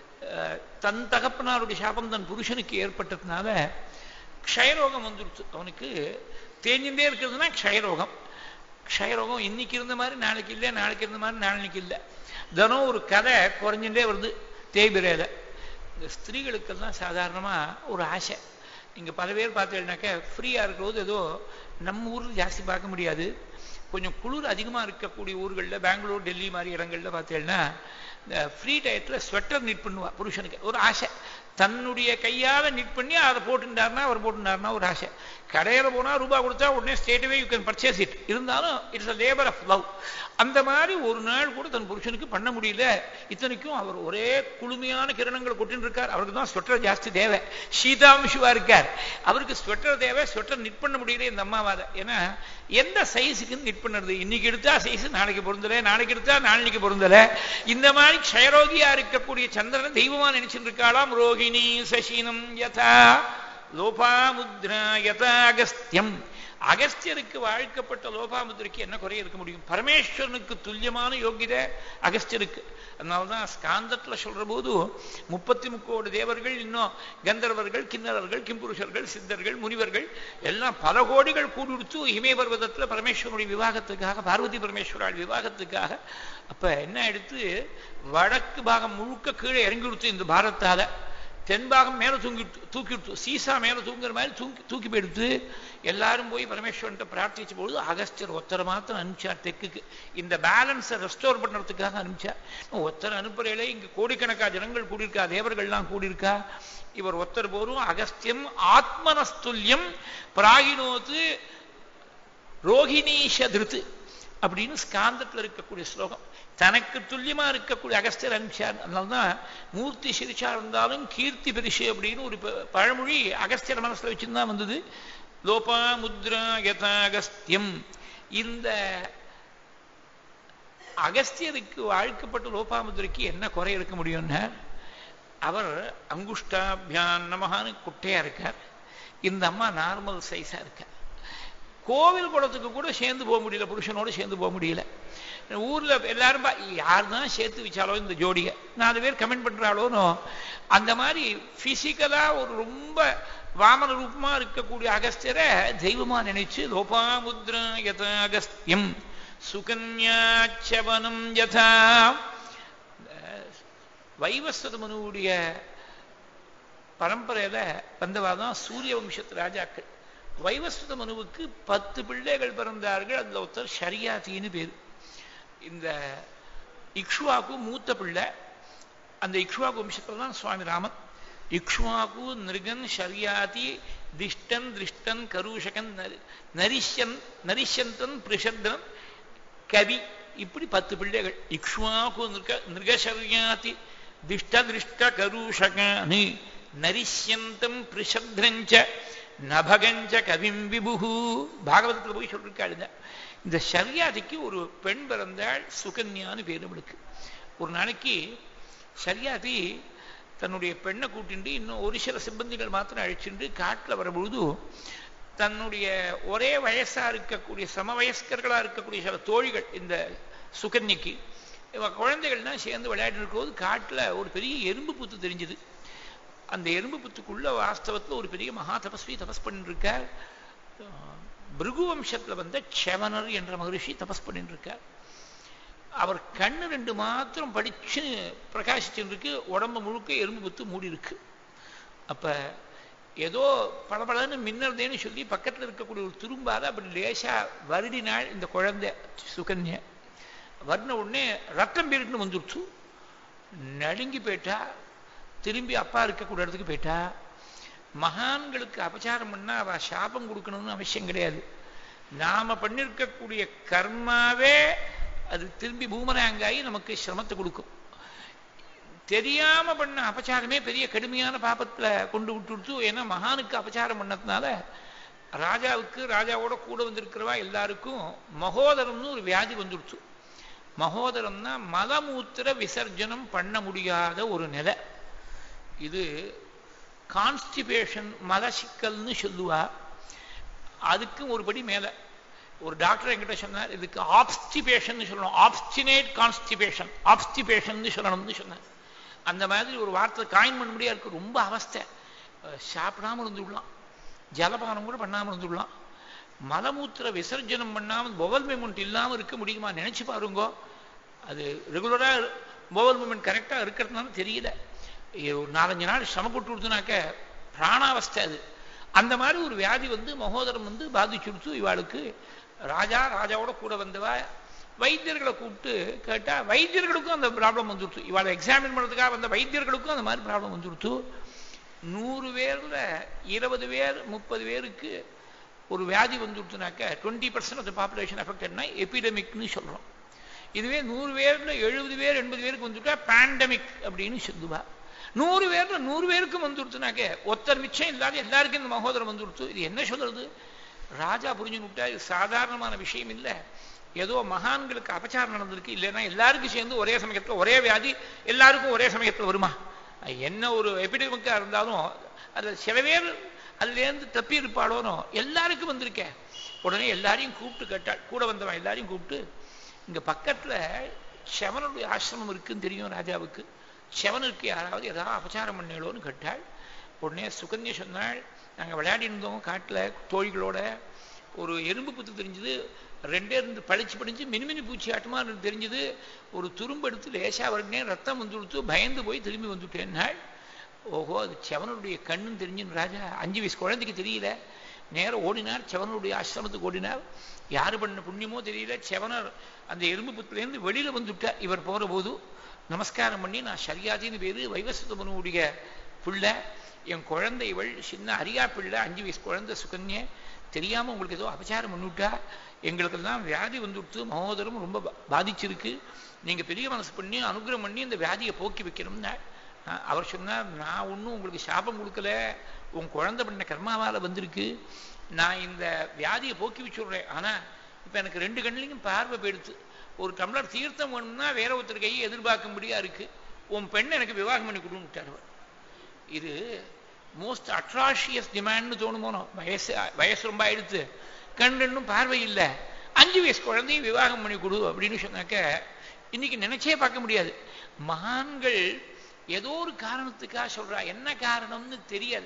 தன் தகப்பனாருடைய சாபம் தன் புருஷனுக்கு ஏற்பட்டதுனால க்ஷயரோகம் வந்துடுச்சு. அவனுக்கு தேஞ்சுட்டே இருக்கிறதுனா க்ஷயரோகம். க்ஷயரோகம் இன்னைக்கு இருந்த மாதிரி நாளைக்கு இல்லை, நாளைக்கு இருந்த மாதிரி நாளைக்கு இல்லை. தினம் ஒரு கதை குறைஞ்சுட்டே வருது தேய்பிரையில். இந்த ஸ்திரீகளுக்கெல்லாம் சாதாரணமாக ஒரு ஆசை. நீங்கள் பல பேர் பார்த்தீங்கன்னாக்கா ஃப்ரீயாக இருக்கிறது ஏதோ நம்ம ஊரில் ஜாஸ்தி பார்க்க முடியாது. கொஞ்சம் குளிர் அதிகமாக இருக்கக்கூடிய ஊர்களில், பெங்களூர் டெல்லி மாதிரி இடங்களில் பார்த்தீங்கன்னா இந்த ஃப்ரீ டயத்தில் ஸ்வெட்டர் நிட் பண்ணுவா. புருஷனுக்கு ஒரு ஆசை, தன்னுடைய கையால் நிட் பண்ணி அதை போட்டுட்டாருன்னா அவர் போட்டுட்டாருன்னா ஒரு ஆசை. கடையில் போனால் ரூபா கொடுத்தா உடனே straightaway you can purchase it. இருந்தாலும் it's a labour of love. அந்த மாதிரி ஒரு நாள் கூட தன் புருஷனுக்கு பண்ண முடியல. இத்தனைக்கும் அவர் ஒரே குளுமையான கிரணங்கள் கொட்டின்னு இருக்கார். அவருக்கு தான் ஸ்வெட்டர் ஜாஸ்தி தேவை. சீதாம்சுவா இருக்கார், அவருக்கு ஸ்வெட்டர் தேவை. ஸ்வெட்டர் நிட் பண்ண முடியல இந்த அம்மாவாத. ஏன்னா எந்த சைஸுக்கு நிட் பண்ணுறது? இன்னைக்கு எடுத்தா சைஸ் நாளைக்கு பொருந்தலை, நாளைக்கு எடுத்தா நாளைக்கு பொருந்தலை. இந்த மாதிரி க்ஷயரோகியா இருக்கக்கூடிய சந்திரனை தெய்வமா நினைச்சுட்டு இருக்காளாம். ரோகிணி சசீனம் யதா லோபாமுத்ரா யதா அகஸ்தியம். அகஸ்தியருக்கு வாழ்க்கப்பட்ட லோபாமுத்ரைக்கு என்ன குறை இருக்க முடியும்? பரமேஸ்வரனுக்கு துல்லியமான யோகிதை அகஸ்தியருக்கு. அதனால்தான் ஸ்காந்தத்தில் சொல்ற போது முப்பத்தி முக்கோடி தேவர்கள், இன்னும் கந்தர்வர்கள், கிண்ணறர்கள், கிம்புருஷர்கள், சித்தர்கள், முனிவர்கள் எல்லாம் பல கோடிகள் கூடுத்து இமய பர்வதத்தில் பரமேஸ்வரனுடைய விவாகத்துக்காக, பார்வதி பரமேஸ்வரால் விவாகத்துக்காக. அப்ப என்ன எடுத்து வடக்கு பாகம் முழுக்க கீழே இறங்கி கொடுத்து இந்த பாரத்தால, தென்பாகம் மேலே தூங்கி தூக்கிடுத்து, சீசா மேலே தூங்குற மாதிரி தூக்கி தூக்கி போயிடுத்து. எல்லாரும் போய் பரமேஸ்வரன்ட்ட பிரார்த்திச்ச பொழுது அகஸ்தியர் ஒத்தரை மாத்திரம் அனுப்பிச்சார் தெற்குக்கு. இந்த பேலன்ஸை ரெஸ்டோர் பண்ணுறதுக்காக அனுப்பிச்சார். ஒத்தரை அனுப்புறையிலே இங்கே கோடிக்கணக்கா ஜனங்கள் கூடியிருக்கா, தேவர்கள்லாம் கூடியிருக்கா. இவர் ஒத்தர் போரும் அகஸ்தியம் ஆத்மனஸ்துல்யம் பிராகினோத்து ரோகிணீஷதிருத்து அப்படின்னு ஸ்காந்தத்தில் இருக்கக்கூடிய ஸ்லோகம். தனக்கு துல்லியமா இருக்கக்கூடிய அகஸ்தியர் அனுப்பிச்சார். அதனால்தான் மூர்த்தி சிரிச்சா இருந்தாலும் கீர்த்தி பெரிசு அப்படின்னு ஒரு பழமொழி அகஸ்தியர் மனசுல வச்சுதான் வந்தது. லோபா முத்ரா யதா அகஸ்தியம். இந்த அகஸ்தியருக்கு வாழ்க்கப்பட்ட லோபாமுத்ரைக்கு என்ன குறை இருக்க முடியும்னா, அவர் அங்குஷ்டாபியான் நமகான்னு குட்டையா இருக்கார். இந்த அம்மா நார்மல் சைஸா இருக்கார். கோவில் குளத்துக்கு கூட சேர்ந்து போக முடியல, புருஷனோடு சேர்ந்து போக முடியல. ஊர்ல எல்லாரும் யார் தான் சேர்த்து வச்சாலோ இந்த ஜோடியை, நாலு பேர் கமெண்ட் பண்றாளோனோ, அந்த மாதிரி பிசிக்கலா ஒரு ரொம்ப வாமன ரூபமா இருக்கக்கூடிய அகஸ்தியரை தெய்வமா நினைச்சு லோபாமுத்ரா யதா அகஸ்தியம் சுகன்யாச்சவனம் யதா. வைவஸ்வத மனுவுடைய பரம்பரையில வந்தவாதான் சூரிய வம்சத்து ராஜாக்கள். வைவஸ்வத மனுவுக்கு பத்து பிள்ளைகள் பிறந்தார்கள். அதுல ஒருத்தர் ஷரியாத்தின்னு பேரு. இந்த இக்ஷ்வாக்கு மூத்த பிள்ளை. அந்த இக்ஷ்வாக்கு வம்சத்துல தான் சுவாமி ராமன். இக்ஷ்வாக்கு நிருகன் ஷரியாதி திஷ்டன் திருஷ்டன் கருஷகன் நரிஷன் நரிஷந்தன் பிரிஷந்தன் கவி, இப்படி பத்து பிள்ளைகள். இக்ஷ்வாக்கு நிருக நிருகஷரியாதி திஷ்ட திருஷ்ட கருஷகனி நரிஷந்தம் பிரிஷத்ரஞ்ச நபகஞ்ச கவிம் விபுகு. பாகவதத்தில் போய் சொல்லிருக்காளுங்க. இந்த ஷரியாதிக்கு ஒரு பெண் பிறந்தாள், சுகன்யான்னு பேர் அவளுக்கு. ஒரு நாளைக்கு ஷரியாதி தன்னுடைய பெண்ணை கூட்டிண்டு இன்னும் ஒரு சில சிப்பந்திகள் மாத்திரம் அழிச்சுண்டு காட்டில் வரும்பொழுது தன்னுடைய ஒரே வயசா இருக்கக்கூடிய சமவயஸ்கர்களா இருக்கக்கூடிய சில தோழிகள் இந்த சுகன்யக்கு, இவ குழந்தைகள்னா சேர்ந்து விளையாட்டு இருக்கும்போது காட்டில் ஒரு பெரிய எறும்பு புத்து தெரிஞ்சுது. அந்த எறும்பு புத்துக்குள்ள வாஸ்தவத்தில் ஒரு பெரிய மகா தபஸ்வி தபஸ் பண்ணிட்டு இருக்கார். பிருகு வம்சத்துல வந்த க்ஷவனர் என்ற மகரிஷி தபஸ் பண்ணிட்டு இருக்கார். அவர் கண்ணு ரெண்டு மாத்திரம் படிச்சு பிரகாசிச்சுட்டு இருக்கு, உடம்பு முழுக்க எறும்பு புத்து மூடி இருக்கு. அப்ப ஏதோ பளபளன்னு மின்னறதேன்னு சொல்லி பக்கத்தில் இருக்கக்கூடிய ஒரு துரும்பாத அப்படி லேசா வருடினாள் இந்த குழந்தை சுகன்யா. வருண உடனே ரத்தம் பீருக்குன்னு வந்துடுச்சு. நடுங்கி போயிட்டா. திரும்பி அப்பா இருக்கக்கூடிய இடத்துக்கு போயிட்டா. மகான்களுக்கு அபச்சாரம் பண்ணா அவ சாபம் கொடுக்கணும்னு அவசியம் கிடையாது. நாம பண்ணிருக்கக்கூடிய கர்மாவே அது திரும்பி பூமராங்காயி நமக்கு சிரமத்தை கொடுக்கும். தெரியாம பண்ண அபச்சாரமே பெரிய கடுமையான பாபத்துல கொண்டு விட்டுடுத்து. ஏன்னா மகானுக்கு அபச்சாரம் பண்ணதுனால ராஜாவுக்கு ராஜாவோட கூட வந்திருக்கிறவா எல்லாருக்கும் மகோதரம்னு ஒரு வியாதி வந்துடுச்சு. மகோதரம்னா மலமூத்திர விசர்ஜனம் பண்ண முடியாத ஒரு நிலை. இது கான்ஸ்டிபேஷன், மலசிக்கல்னு சொல்லுவா. அதுக்கும் ஒருபடி மேல ஒரு டாக்டர் என்கிட்ட சொன்னார், இதுக்கு ஆப்ஸ்டிபேஷன் சொல்லணும், ஆப்ஸ்டினேட் கான்ஸ்டிபேஷன், ஆப்ஸ்டிபேஷன் சொல்லணும்னு சொன்னார். அந்த மாதிரி ஒரு வார்த்தை காயின் பண்ண முடியாது இருக்கு. ரொம்ப அவஸ்தை. சாப்பிடாம இருந்துடலாம், ஜலபானம் கூட பண்ணாமல் இருந்துடலாம், மலமூத்திர விசர்ஜனம் பண்ணாமல் பவல் மூமெண்ட் இல்லாமல் இருக்க முடியுமா? நினைச்சு பாருங்கோ. அது ரெகுலரா பவல் மூமெண்ட் கரெக்டா இருக்கிறதுனால தெரியல. ஒரு நாலஞ்சு நாள் சிரமப்பட்டு கொடுத்துனாக்க பிராணாவஸ்தை அது. அந்த மாதிரி ஒரு வியாதி வந்து மகோதரம் வந்து பாதிச்சுடுத்து. இவாளுக்கு ராஜா ராஜாவோட கூட வந்தவா வைத்தியர்களை கூப்பிட்டு கேட்டா வைத்தியர்களுக்கும் அந்த ப்ராப்ளம் வந்துடுச்சு. இவாளை எக்ஸாமின் பண்ணுறதுக்காக வந்த வைத்தியர்களுக்கும் அந்த மாதிரி ப்ராப்ளம் வந்துடுச்சு. நூறு பேர்ல இருபது பேர் முப்பது பேருக்கு ஒரு வியாதி வந்துடுச்சுனாக்க twenty percent of the population அஃபெக்டட்னா எபிடமிக்னு சொல்றோம். இதுவே நூறு பேர்ல எழுபது பேர் எண்பது பேருக்கு வந்துட்டா பேண்டமிக் அப்படின்னு சொல்லுவா. நூறு பேர்ல நூறு பேருக்கும் வந்துடுச்சுனாக்க ஒருத்தர் மிச்சம் இல்லாத எல்லாருக்கும் இந்த மகோதரம் வந்துடுச்சு. இது என்ன சொல்றது? ராஜா புரிஞ்சு விட்டா இது சாதாரணமான விஷயம் இல்லை, ஏதோ மகான்களுக்கு அபச்சாரம் நடந்திருக்கு. இல்லைன்னா எல்லாருக்கும் சேர்ந்து ஒரே சமயத்துல ஒரே வியாதி எல்லாருக்கும் ஒரே சமயத்துல வருமா? என்ன ஒரு எபிடமிக்கா இருந்தாலும் அதுல சில பேர் அதுலேருந்து தப்பி இருப்பாளோனோ எல்லாருக்கும் வந்திருக்கேன். உடனே எல்லாரையும் கூப்பிட்டு கேட்டாள், கூட வந்தவன் எல்லாரையும் கூப்பிட்டு, இங்க பக்கத்துல செவனுடைய ஆசிரமம் இருக்குன்னு தெரியும் ராஜாவுக்கு, செவனுக்கு யாராவது ஏதாவது அபச்சாரம் பண்ணீங்களோன்னு கேட்டாள். உடனே சுகன்யா சொன்னாள், நாங்கள் விளையாடி இருந்தோம் காட்டில் தோழிகளோட, ஒரு எறும்பு புத்து தெரிஞ்சது, ரெண்டே இருந்து பழிச்சு படிஞ்சு மினிமினி பூச்சி ஆட்டமா தெரிஞ்சது, ஒரு துரும்பு எடுத்து லேசா வரனே ரத்தம் வந்து கொடுத்து பயந்து போய் திரும்பி வந்துட்டேன்னாள். ஓஹோ, அது செவனுடைய கண்ணுன்னு தெரிஞ்சுன்னு ராஜா அஞ்சு வயசு குழந்தைக்கு தெரியல. நேரம் ஓடினார், செவனுடைய ஆசிரமத்துக்கு ஓடினார். யாரு பண்ண புண்ணியமோ தெரியல, செவனர் அந்த எறும்பு புத்துலேருந்து வெளியில வந்துட்டார். இவர் போற போது நமஸ்காரம் பண்ணி, நான் சரியாதின்னு பேரு, வைவஸ்வதனுடைய பிள்ளை, என் குழந்தை இவள் சின்ன அரியா பிள்ளை, அஞ்சு வயசு குழந்தை சுகன்யா, தெரியாம உங்களுக்கு ஏதோ அபச்சாரம் பண்ணிவிட்டா, எங்களுக்கெல்லாம் வியாதி வந்துவிட்டு மகோதரம் ரொம்ப பாதிச்சிருக்கு, நீங்க பெரிய மனசு பண்ணி அனுகிரகம் பண்ணி இந்த வியாதியை போக்கி வைக்கணும்னா. அவர் சொன்னார், நான் ஒன்றும் உங்களுக்கு சாபம் கொடுக்கல, உன் குழந்தை பண்ண கர்மாவால வந்திருக்கு, நான் இந்த வியாதியை போக்கி வச்சுடுறேன். ஆனா இப்ப எனக்கு ரெண்டு கண்ணிலையும் பார்வை போயிடுத்து, ஒரு டம்ளர் தீர்த்தம் வேணும்னா வேற ஒருத்தர் கையை எதிர்பார்க்கும்படியா இருக்கு, உன் பெண்ணை எனக்கு விவாகம் பண்ணி கொடுன்னு. இது மோஸ்ட் அட்ராஷியஸ் டிமாண்ட்னு தோணுமோனோ. வயசு வயசு ரொம்ப ஆயிடுத்து, கண் ரெண்டும் பார்வை இல்லை, அஞ்சு வயசு குழந்தையும் விவாகம் பண்ணி கொடு அப்படின்னு சொன்னாக்க இன்னைக்கு நினைச்சே பார்க்க முடியாது. மகான்கள் ஏதோ ஒரு காரணத்துக்காக சொல்றா, என்ன காரணம்னு தெரியாது.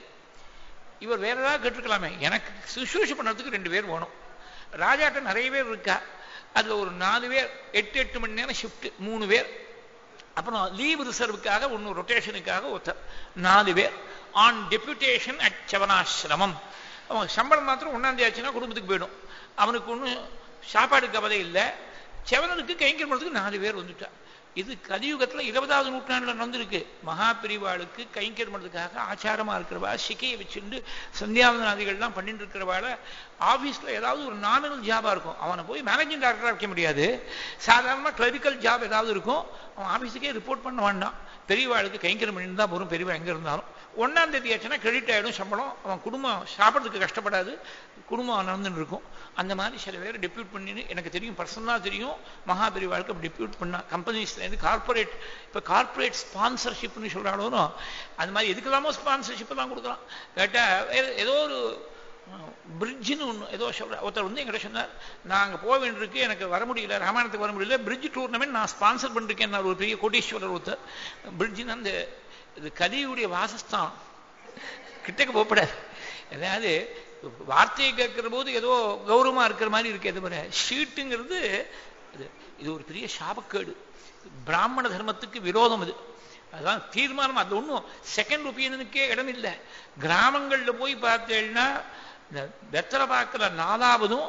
இவர் வேற ஏதாவது கேட்டிருக்கலாமே, எனக்கு சுசூஷை பண்ணுறதுக்கு ரெண்டு பேர் வேணும், ராஜாட்ட நிறைய பேர் இருக்கா, அதுல ஒரு நாலு பேர் எட்டு எட்டு மணி நேரம் ஷிஃப்ட், மூணு பேர், அப்புறம் லீவ் ரிசர்வுக்காக ஒன்று ரொட்டேஷனுக்காக ஒருத்தர், நாலு பேர் ஆன் டெபுடேஷன் அட் செவனாசிரமம். அவன் சம்பளம் மாத்திரம் ஒன்னாம் தேதி ஆச்சுன்னா குடும்பத்துக்கு போயிடும், அவனுக்கு ஒன்றும் சாப்பாடு கவலை இல்லை. செவனனுக்கு கைங்கரியம் பண்ணுறதுக்கு நாலு பேர் வந்துட்டா. இது கலியுகத்துல இருபதாவது நூற்றாண்டுல நடந்திருக்கு. மகா பிரிவாளுக்கு கைங்கரியம் பண்ணுறதுக்காக ஆச்சாரமா இருக்கிறவா, சிக்கையை வச்சுட்டு சந்தியாவதனாதிகள்லாம் பண்ணிட்டு இருக்கிறவாள், ஆஃபீஸ்ல ஏதாவது ஒரு நாமினல் ஜாபா இருக்கும், அவனை போய் மேனேஜிங் டைரக்டரா வைக்க முடியாது, சாதாரண கிளரிக்கல் ஜாப் ஏதாவது இருக்கும், அவன் ஆஃபீஸுக்கே ரிப்போர்ட் பண்ண வேண்டாம், பெரியவாளுக்கு கைங்கரியம் பண்ணிட்டு தான் போகும். பெரியவா எங்க இருந்தாலும் ஒன்னாம் தேதி ஆச்சுன்னா கிரெடிட் ஆகிடும் சம்பளம், அவன் குடும்பம் சாப்பிட்றதுக்கு கஷ்டப்படாது, குடும்பம் நடந்துன்னு இருக்கும். அந்த மாதிரி சில பேர் டெப்யூட் பண்ணின்னு எனக்கு தெரியும், பர்சனலாக தெரியும், மகா பெரியவாளுக்கு அப்படி டெப்யூட் பண்ணா. கம்பெனிஸ்லேருந்து கார்பரேட், இப்போ கார்பரேட் ஸ்பான்சர்ஷிப்னு சொல்கிறாலும் அது மாதிரி எதுக்கெல்லாமோ ஸ்பான்சர்ஷிப் தான் கொடுக்கலாம். கேட்டால் ஏதோ ஒரு பிரிட்ஜுன்னு ஒன்று ஏதோ சொல்ற ஒருத்தர் வந்து எங்கிட்ட சொன்னார், நான் அங்கே போக வேண்டியிருக்கு, எனக்கு வர முடியல, ராமாயணத்துக்கு வர முடியல, பிரிட்ஜ் டூர்னமெண்ட் நான் ஸ்பான்சர் பண்ணிருக்கேன், ஒரு பெரிய கோட்டீஸ்வரர் ஒருத்தர். பிரிட்ஜுன்னு அந்த இது கலியுடைய வாசஸ்தானம், கிட்டக்கு போகப்படாது. அதாவது வார்த்தையை கேட்கிற போது ஏதோ கௌரவமா இருக்கிற மாதிரி இருக்கு. எது மாதிரி ஷீட்டுங்கிறது இது ஒரு பெரிய சாபக்கேடு, பிராமண தர்மத்துக்கு விரோதம். அது அதுதான் தீர்மானம். அது ஒன்றும் செகண்ட் ஒப்பீனியனுக்கே இடம் இல்லை. கிராமங்கள்ல போய் பார்த்தேன்னா இந்த வெத்தலை பார்க்கிற நாலாவதும்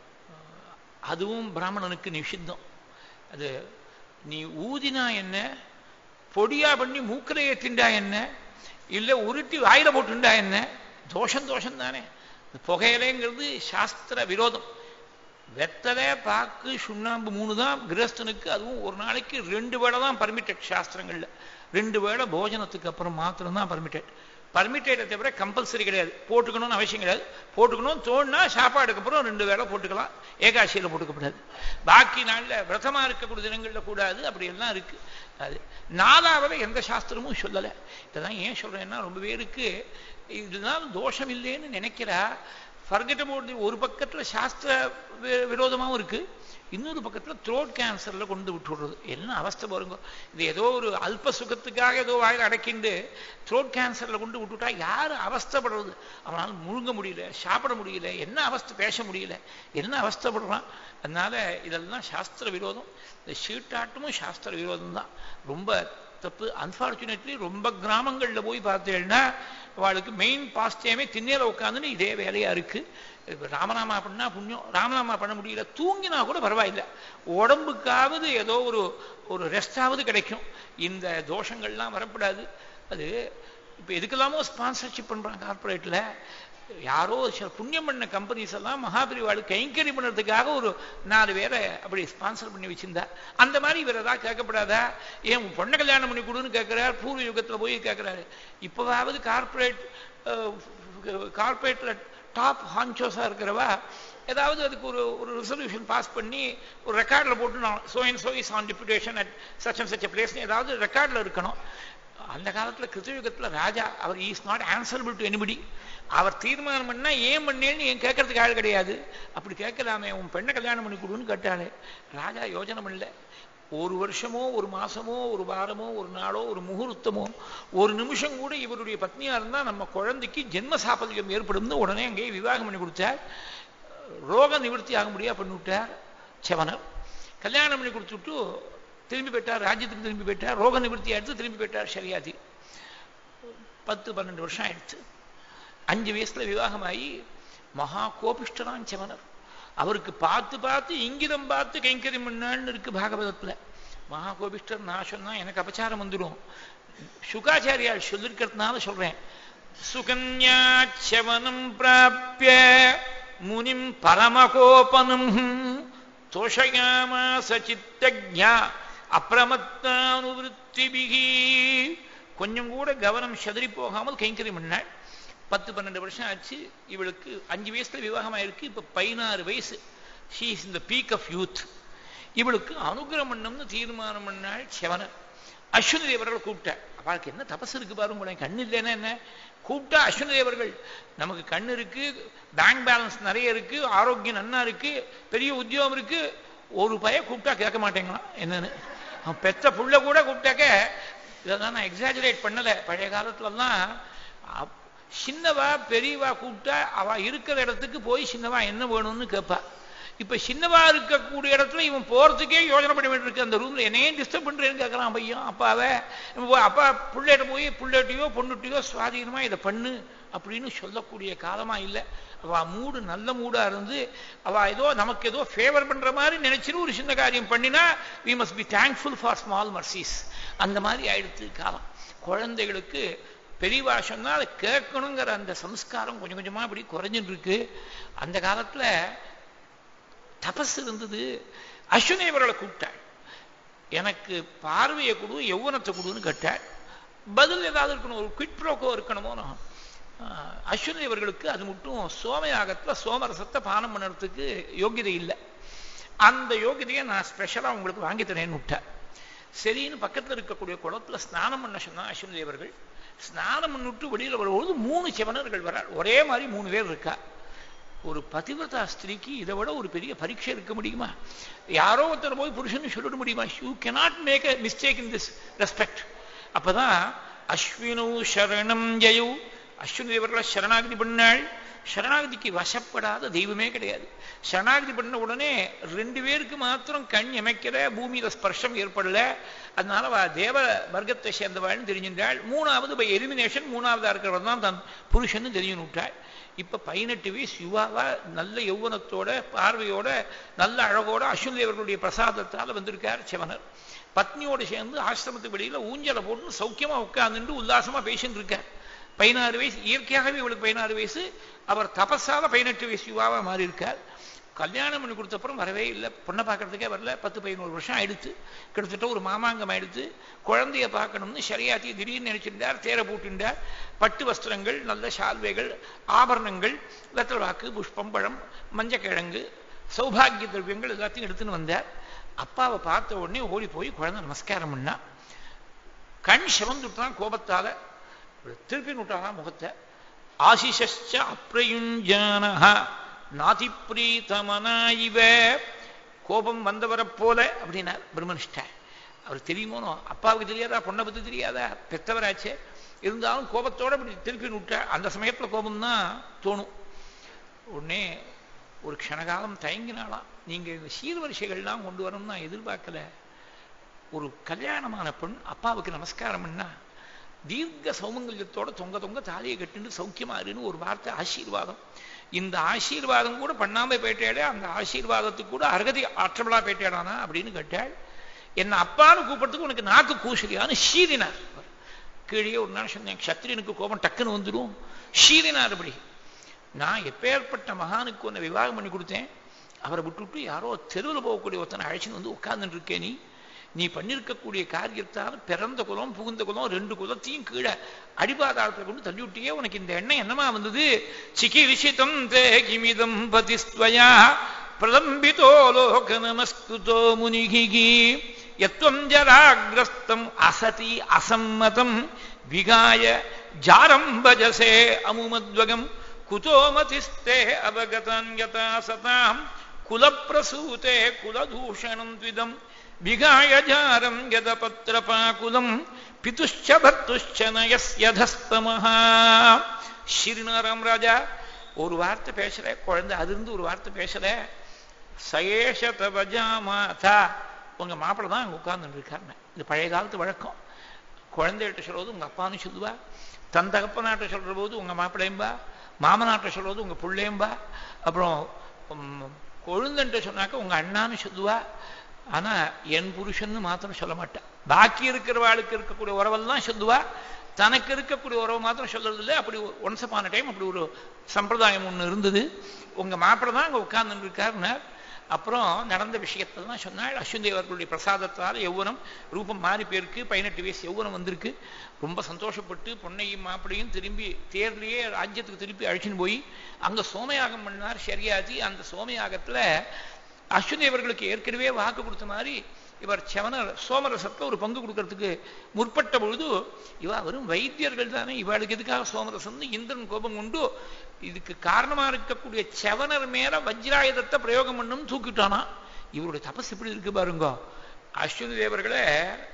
அதுவும் பிராமணனுக்கு நிஷித்தம். அது நீ ஊதினா என்ன, பொடியா பண்ணி மூக்கில ஏற்றிண்டா என்ன, இல்லை உருட்டி வாயில போட்டுண்டா என்ன, தோஷம் தோஷம் தானே. புகையிலைங்கிறது சாஸ்திர விரோதம். வெத்தலை பாக்கு சுண்ணாம்பு மூணு தான் கிரகஸ்தனுக்கு. அதுவும் ஒரு நாளைக்கு ரெண்டு வேளை தான் பர்மிட்டட் சாஸ்திரங்கள்ல. ரெண்டு வேளை போஜனத்துக்கு அப்புறம் மாத்திரம் தான் பர்மிட்டட். பர்மிட்டடை தவிர கம்பல்சரி கிடையாது, போட்டுக்கணும்னு அவசியம் கிடையாது. போட்டுக்கணும் தோணுனா சாப்பாடுக்கு அப்புறம் ரெண்டு வேளை போட்டுக்கலாம், ஏகாசியில் போட்டுக்கப்படாது. பாக்கி நாளில் விரதமா இருக்கக்கூடிய தினங்களில் கூடாது, அப்படி எல்லாம் இருக்கு. அது நாலாவது எந்த சாஸ்திரமும் சொல்லலை. இதான் ஏன் சொல்றேன்னா, ரொம்ப பேருக்கு இதுதான் தோஷம் இல்லைன்னு நினைக்கிறா. ஃபர்கெட் அபவுட் தி ஒரு பக்கத்தில் சாஸ்திர விரோதமாகவும் இருக்கு, இன்னொரு பக்கத்தில் த்ரோட் கேன்சரில் கொண்டு விட்டு விடுறது. என்ன அவஸ்தை பாருங்க. இது ஏதோ ஒரு அல்ப சுகத்துக்காக ஏதோ வாயில் அடைக்கிண்டு த்ரோட் கேன்சரில் கொண்டு விட்டுவிட்டா யார் அவஸ்தைப்படுறது? அவனால் முழுங்க முடியல, சாப்பிட முடியல, என்ன அவஸ்தை, பேச முடியல, என்ன அவஸ்தைப்படுறான். அதனால இதெல்லாம் சாஸ்திர விரோதம். இந்த சீட்டாட்டமும் சாஸ்திர விரோதம் தான், ரொம்ப தப்பு. அன்பார்ச்சுனேட்லி ரொம்ப கிராமங்களில் போய் பார்த்தேன்னா அவளுக்கு மெயின் பாஸ்டியமே திண்ணையில உட்காந்துன்னு இதே வேலையா இருக்கு. ராமநாமா பண்ணா புண்ணியம், ராமநாமா பண்ண முடியல, தூங்கினா கூட பரவாயில்லை, உடம்புக்காவது ஏதோ ஒரு ஒரு ரெஸ்டாவது கிடைக்கும். இந்த தோஷங்கள்லாம் வரக்கூடாது. அது இப்போ எதுக்கெல்லாமோ ஸ்பான்சர்ஷிப் பண்றாங்க கார்பரேட்ல. யாரோ சில புண்ணியம் பண்ண கம்பெனிஸ் எல்லாம் மகாபிரிவாளுக்கு கைங்கறி பண்ணுறதுக்காக ஒரு நாலு பேரை அப்படி ஸ்பான்சர் பண்ணி வச்சிருந்தா. அந்த மாதிரி இவர் ஏதாவது கேட்கப்படாதா? ஏன் பொண்ணை கல்யாணம் பண்ணி கொடுன்னு கேட்கிறார், பூர்வ யுகத்தில் போய் கேட்கிறாரு. இப்போவாவது கார்பரேட் கார்பரேட்ல டாப் ஹான்சோஸா இருக்கிறவா ஏதாவது அதுக்கு ஒரு ஒரு ரெசல்யூஷன் பாஸ் பண்ணி ஒரு ரெக்கார்டில் போட்டு நான் so and so is on deputation at such and such place ஏதாவது ரெக்கார்டில் இருக்கணும். அந்த காலத்தில் கிருத்தயுகத்தில் ராஜா அவர் is not answerable to anybody. அவர் தீர்மானம் பண்ணா ஏன் பண்ணேன்னு ஏன் கேட்கறதுக்கு ஆள் கிடையாது. அப்படி கேட்கலாமே, உன் பெண்ணை கல்யாணம் பண்ணி கொடுன்னு கேட்டாலே ராஜா யோஜனை பண்ணல. ஒரு வருஷமோ ஒரு மாசமோ ஒரு வாரமோ ஒரு நாளோ ஒரு முகூர்த்தமோ ஒரு நிமிஷம் கூட இவருடைய பத்னியா இருந்தா நம்ம குழந்தைக்கு ஜென்ம சாபல்யம் ஏற்படும். உடனே அங்கேயே விவாகம் பண்ணி கொடுத்தார். ரோக நிவர்த்தி ஆக முடியா பண்ணிவிட்டார் செவனர். கல்யாணம் பண்ணி கொடுத்துட்டு திரும்பி போயிட்டார், ராஜ்யத்துக்கு திரும்பி போயிட்டார். ரோக நிவர்த்தி ஆயிடுத்து, திரும்பி போயிட்டார் சரியாதி. பத்து பன்னெண்டு வருஷம் ஆயிடுச்சு. அஞ்சு வயசுல விவாகமாகி மகா கோபிஷ்டரான் செவனர். அவருக்கு பார்த்து பார்த்து இங்கிதம் பார்த்து கைங்கரியம் பண்ணான்னு இருக்கு பாகவதத்துல. மகா கோபிஷ்டர் நான் சொன்னா எனக்கு அபச்சாரம் வந்துடும். சுகாச்சாரியால் சொல்லிருக்கிறதுனால சொல்றேன். சுகன்யா செவனம் பிராப்ய முனிம் பரமகோபனம் தோஷயாமாச சித்தஜ்ஞா அப்ரமத்தானுவிருத்திபிகி. கொஞ்சம் கூட கவனம் சதறி போகாமல் கைங்கரியம் பண்ணாள். பத்து பன்னெண்டு வருஷம் ஆச்சு. இவளுக்கு அஞ்சு வயசுல விவாகமாயிருக்கு. இப்ப பதினாறு வயசு. She is in the peak of youth. இவளுக்கு அனுகிரகம் பண்ணணும்னு தீர்மானம் பண்ணாள் செவனர். அஸ்வினி தேவர்களை கூப்பிட்டாள். அவளுக்கு என்ன தபசு இருக்கு பாருங்க, கண்ணு இல்லைன்னா என்ன. கூப்பிட்டா அஸ்வினி தேவர்கள், நமக்கு கண்ணு இருக்கு, பேங்க் பேலன்ஸ் நிறைய இருக்கு, ஆரோக்கியம் நன்னா இருக்கு, பெரிய உத்தியோகம் இருக்கு, ஒரு பய கூப்பிட்டா கேட்க மாட்டேங்களாம் என்னன்னு. அவன் பெத்த புள்ள கூட கூப்பிட்டாக்க, இதெல்லாம் நான் எக்ஸாஜரேட் பண்ணல, பழைய காலத்துலலாம் சின்னவா பெரியவா கூப்பிட்டா அவ இருக்கிற இடத்துக்கு போய் சின்னவா என்ன வேணும்னு கேட்பா. இப்ப சின்னவா இருக்கக்கூடிய இடத்துல இவன் போறதுக்கே யோஜனை பண்ணி இருக்கு. அந்த ரூம்ல என்னையும் டிஸ்டர்ப் பண்றேன்னு கேட்கறான் பையன் அப்பாவை. அப்பா புள்ளேட்ட போய் புள்ளேட்டையோ பொண்ணுட்டையோ சுவாதீனமா இதை பண்ணு அப்படின்னு சொல்லக்கூடிய காலமா இல்லை. அவ மூடு நல்ல மூடா இருந்து அவ ஏதோ நமக்கு ஏதோ ஃபேவர் பண்ற மாதிரி நினைச்சிட்டு ஒரு சின்ன காரியம் பண்ணினா we must be thankful for small mercies. அந்த மாதிரி ஆயிடுத்து காலம். குழந்தைகளுக்கு பெரியவா சொன்னா அதை கேட்கணுங்கிற அந்த சம்ஸ்காரம் கொஞ்சம் கொஞ்சமா அப்படி குறைஞ்சிட்டு இருக்கு. அந்த காலத்துல தபஸ் இருந்தது. அஸ்வினி அவர்களை கூப்பிட்டாள். எனக்கு பார்வையை கொடு, யௌவனத்தை கொடுன்னு கேட்டாள். பதில் ஏதாவது இருக்கணும், ஒரு குவிட் ப்ரோக்கோ இருக்கணுமோ. அஸ்வினி அவர்களுக்கு அது மட்டும் சோமயாகத்துல சோமரசத்தை பானம் பண்ணுறதுக்கு யோகியதை இல்லை. அந்த யோகியதையை நான் ஸ்பெஷலா உங்களுக்கு வாங்கி தரேன்னு விட்டேன். சரின்னு பக்கத்தில் இருக்கக்கூடிய குளத்துல ஸ்நானம் பண்ண சொன்னா அஸ்வினி தேவர்கள். ஸ்நானம் பண்ணிட்டு வெளியில் வரும்போது மூணு செவனர்கள் வராள். ஒரே மாதிரி மூணு பேர் இருக்கா. ஒரு பதிவிரதா ஸ்திரீக்கு இதை விட ஒரு பெரிய பரீட்சை இருக்க முடியுமா? யாரோ ஒருத்தர் போய் புருஷன் சொல்லிட முடியுமா? You cannot make a mistake in this respect. அப்பதான் அஸ்வினு சரணம் ஜெயு, அஸ்வினி தேவர்களை சரணாகதி பண்ணாள். சரணாகதிக்கு வசப்படாத தெய்வமே கிடையாது. சரணாகதி பண்ண உடனே ரெண்டு பேருக்கு மாத்திரம் கண் எமைக்கிற பூமியில ஸ்பர்ஷம் ஏற்படல. அதனால அவ தேவ வர்க்கத்தை சேர்ந்தவாள்னு தெரிஞ்சின்றாள். மூணாவது பை எலிமினேஷன் மூணாவதா இருக்கிறவர் தான் தன் புருஷன்னு தெரிஞ்சுன்னு விட்டாள். இப்ப பதினெட்டு வயசு யுவாவா நல்ல யௌவனத்தோட பார்வையோட நல்ல அழகோட அஸ்வினி தேவர்களுடைய பிரசாதத்தால வந்திருக்கார் செவனர். பத்னியோடு சேர்ந்து ஆசிரமத்துக்கு வெளியில ஊஞ்சலை போட்டு சௌக்கியமா உட்கார்ந்துட்டு உல்லாசமா பேசிட்டு இருக்கார். பதினாறு வயசு இயற்கையாகவே இவளுக்கு பதினாறு வயசு. அவர் தபஸால பதினெட்டு வயசு யுவாவா மாறி இருக்கார். கல்யாணம் பண்ணி கொடுத்தப்புறம் வரவே இல்லை, பொண்ணை பார்க்கறதுக்கே வரல. பத்து பதினோரு வருஷம் ஆயிடுத்து, கிட்டத்தட்ட ஒரு மாமாங்கம் ஆயிடுத்து. குழந்தைய பார்க்கணும்னு சரியாத்தி திடீர்னு நினைச்சிருந்தார். தேரை பூட்டின்றார். பட்டு வஸ்திரங்கள், நல்ல சால்வைகள், ஆபரணங்கள், வெத்தல்வாக்கு, புஷ்பம், பழம், மஞ்சக்கிழங்கு, சௌபாகிய திரவியங்கள் எல்லாத்தையும் எடுத்துன்னு வந்தார். அப்பாவை பார்த்த உடனே ஓடி போய் குழந்தை நமஸ்காரம் பண்ணா. கண் சிவந்துட்டான் கோபத்தால. திருப்பி நுட்டாதான் முகத்தை. ஆசிஷச்ச அப்ரயுஞ்சானஹ நாதி பிரீதமனா இவ. கோபம் வந்தவரை போல அப்படின்னார் பிரம்மனிஷ்டா. அவர் தெரியுமோனோ, அப்பாவுக்கு தெரியாதா, பொண்ணை பத்தி தெரியாதா, பெற்றவராச்சே. இருந்தாலும் கோபத்தோட அப்படி திருப்பி நுட்டா. அந்த சமயத்துல கோபம் தான் தோணும். உடனே ஒரு க்ஷணகாலம் தயங்கினாலாம். நீங்க இந்த சீர்வரிசைகள்லாம் கொண்டு வரணும்னு நான் எதிர்பார்க்கல. ஒரு கல்யாணமான பெண் அப்பாவுக்கு நமஸ்காரம் பண்ணா தீர்க்க சௌமங்கல்யத்தோட தொங்க தொங்க தாலியை கட்டுன்னு சௌக்கியமாருன்னு ஒரு வார்த்தை ஆசீர்வாதம். இந்த ஆசீர்வாதம் கூட பண்ணாம போயிட்டாடே, அந்த ஆசீர்வாதத்துக்கு கூட அருகதை ஆற்றபலா போயிட்டாடானா அப்படின்னு கேட்டாள். என்ன அப்பான்னு கூப்பிடுறதுக்கு உனக்கு நாக்கு கூசலியான்னு சீரினார். கீழே ஒரு நாள் சொன்னேன், க்ஷத்திரியனுக்கு கோபம் டக்குன்னு வந்துடும். சீரினார். அப்படி நான் எப்பேற்பட்ட மகானுக்கு உன்னை விவாகம் பண்ணி கொடுத்தேன், அவரை விட்டுவிட்டு யாரோ தெருவில் போகக்கூடிய ஒருத்தனை அழைச்சின்னு வந்து உட்கார்ந்துட்டு இருக்கேன். நீ நீ பண்ணியிருக்கக்கூடிய காரியத்தால் பிறந்த குலம் புகுந்த குலம் ரெண்டு குலத்தையும் கீழே அடிபாதாரத்தை கொண்டு தள்ளி விட்டியே. உனக்கு இந்த எண்ணம் என்னமா வந்தது? சிகிரிஷிதம் தே கிமிதம் பதிஸ்வயா பிரலம்பிதோ லோக நமஸ்குதோ முனிகி யத்வம் ஜராக்ரஸ்தம் அசதி அசம்மதம் விகாய ஜாரம் பஜசே அமுமத்வகம் குதோமதிஸ்தே அவகதன்யதா சதாம் குலப்பிரசூதே குலதூஷணம் த்விதம் விகாய ஜாரம் யதபத்ரபாகுலம் பிதுஷ்ச பர்த்துஷ்ச நயஸ்யதஸ்தமஹா. ஸ்ரீநாராம் ராஜா ஒரு வார்த்தை பேசல, குழந்தை அதிர்ந்து ஒரு வார்த்தை பேசல. சயேஷ தவஜாமாதா, உங்க மாப்பிள்ளை தான் அங்க உட்கார்ந்து இருக்காருன்னு. இது பழைய காலத்து வழக்கம். குழந்தைகிட்ட சொல்றது உங்க அப்பான்னு சொல்லுவா, தன் தகப்பனாட்ட சொல்ற போது உங்க மாப்பிள்ளையும்பா, மாமனாட்ட சொல்றது உங்க பிள்ளையும்பா, அப்புறம் கொழுந்தன்ட்ட சொன்னாக்க உங்க அண்ணான்னு சொல்லுவா. ஆனா என் புருஷன்னு மாத்திரம் சொல்ல மாட்டேன். பாக்கி இருக்கிறவாளுக்கு இருக்கக்கூடிய உறவெல்லாம் சொல்லுவா, தனக்கு இருக்கக்கூடிய உறவு மாத்திரம் சொல்றது இல்லை. அப்படி ஒன்ஸ் அப்பான டைம் அப்படி ஒரு சம்பிரதாயம் ஒண்ணு இருந்தது. உங்க மாப்பிள்ளை தான் அங்க உட்கார்ந்து இருக்காருன்னா. அப்புறம் நடந்த விஷயத்தான் சொன்னாள். அஸ்வந்தேவர்களுடைய பிரசாதத்தால் யௌவனம் ரூபம் மாறி போயிருக்கு. பதினெட்டு வயசு யௌவனம் வந்திருக்கு. ரொம்ப சந்தோஷப்பட்டு பொன்னையும் மாப்பிளையும் திரும்பி தேர்லேயே ராஜ்யத்துக்கு திருப்பி அழைச்சின்னு போய் அங்க சோமயாகம் பண்ணார் ஷரியாஜி. அந்த சோமயாகத்துல அஸ்வந்தேவர்களுக்கு ஏற்கனவே வாக்கு கொடுத்த மாதிரி இவர் செவனர் சோமரசத்துல ஒரு பங்கு கொடுக்கறதுக்கு முற்பட்ட பொழுது, இவா வரும் வைத்தியர்கள் தானே, இவாளுக்கு எதுக்காக சோமரசம் இந்திரன் கோபம் கொண்டு இதுக்கு காரணமா இருக்கக்கூடிய செவனர் மேல வஜ்ராயுதத்தை பிரயோகம் பண்ணும் தூக்கிட்டானா. இவருடைய தபஸ் எப்படி இருக்கு பாருங்க. அஸ்வினி தேவர்களை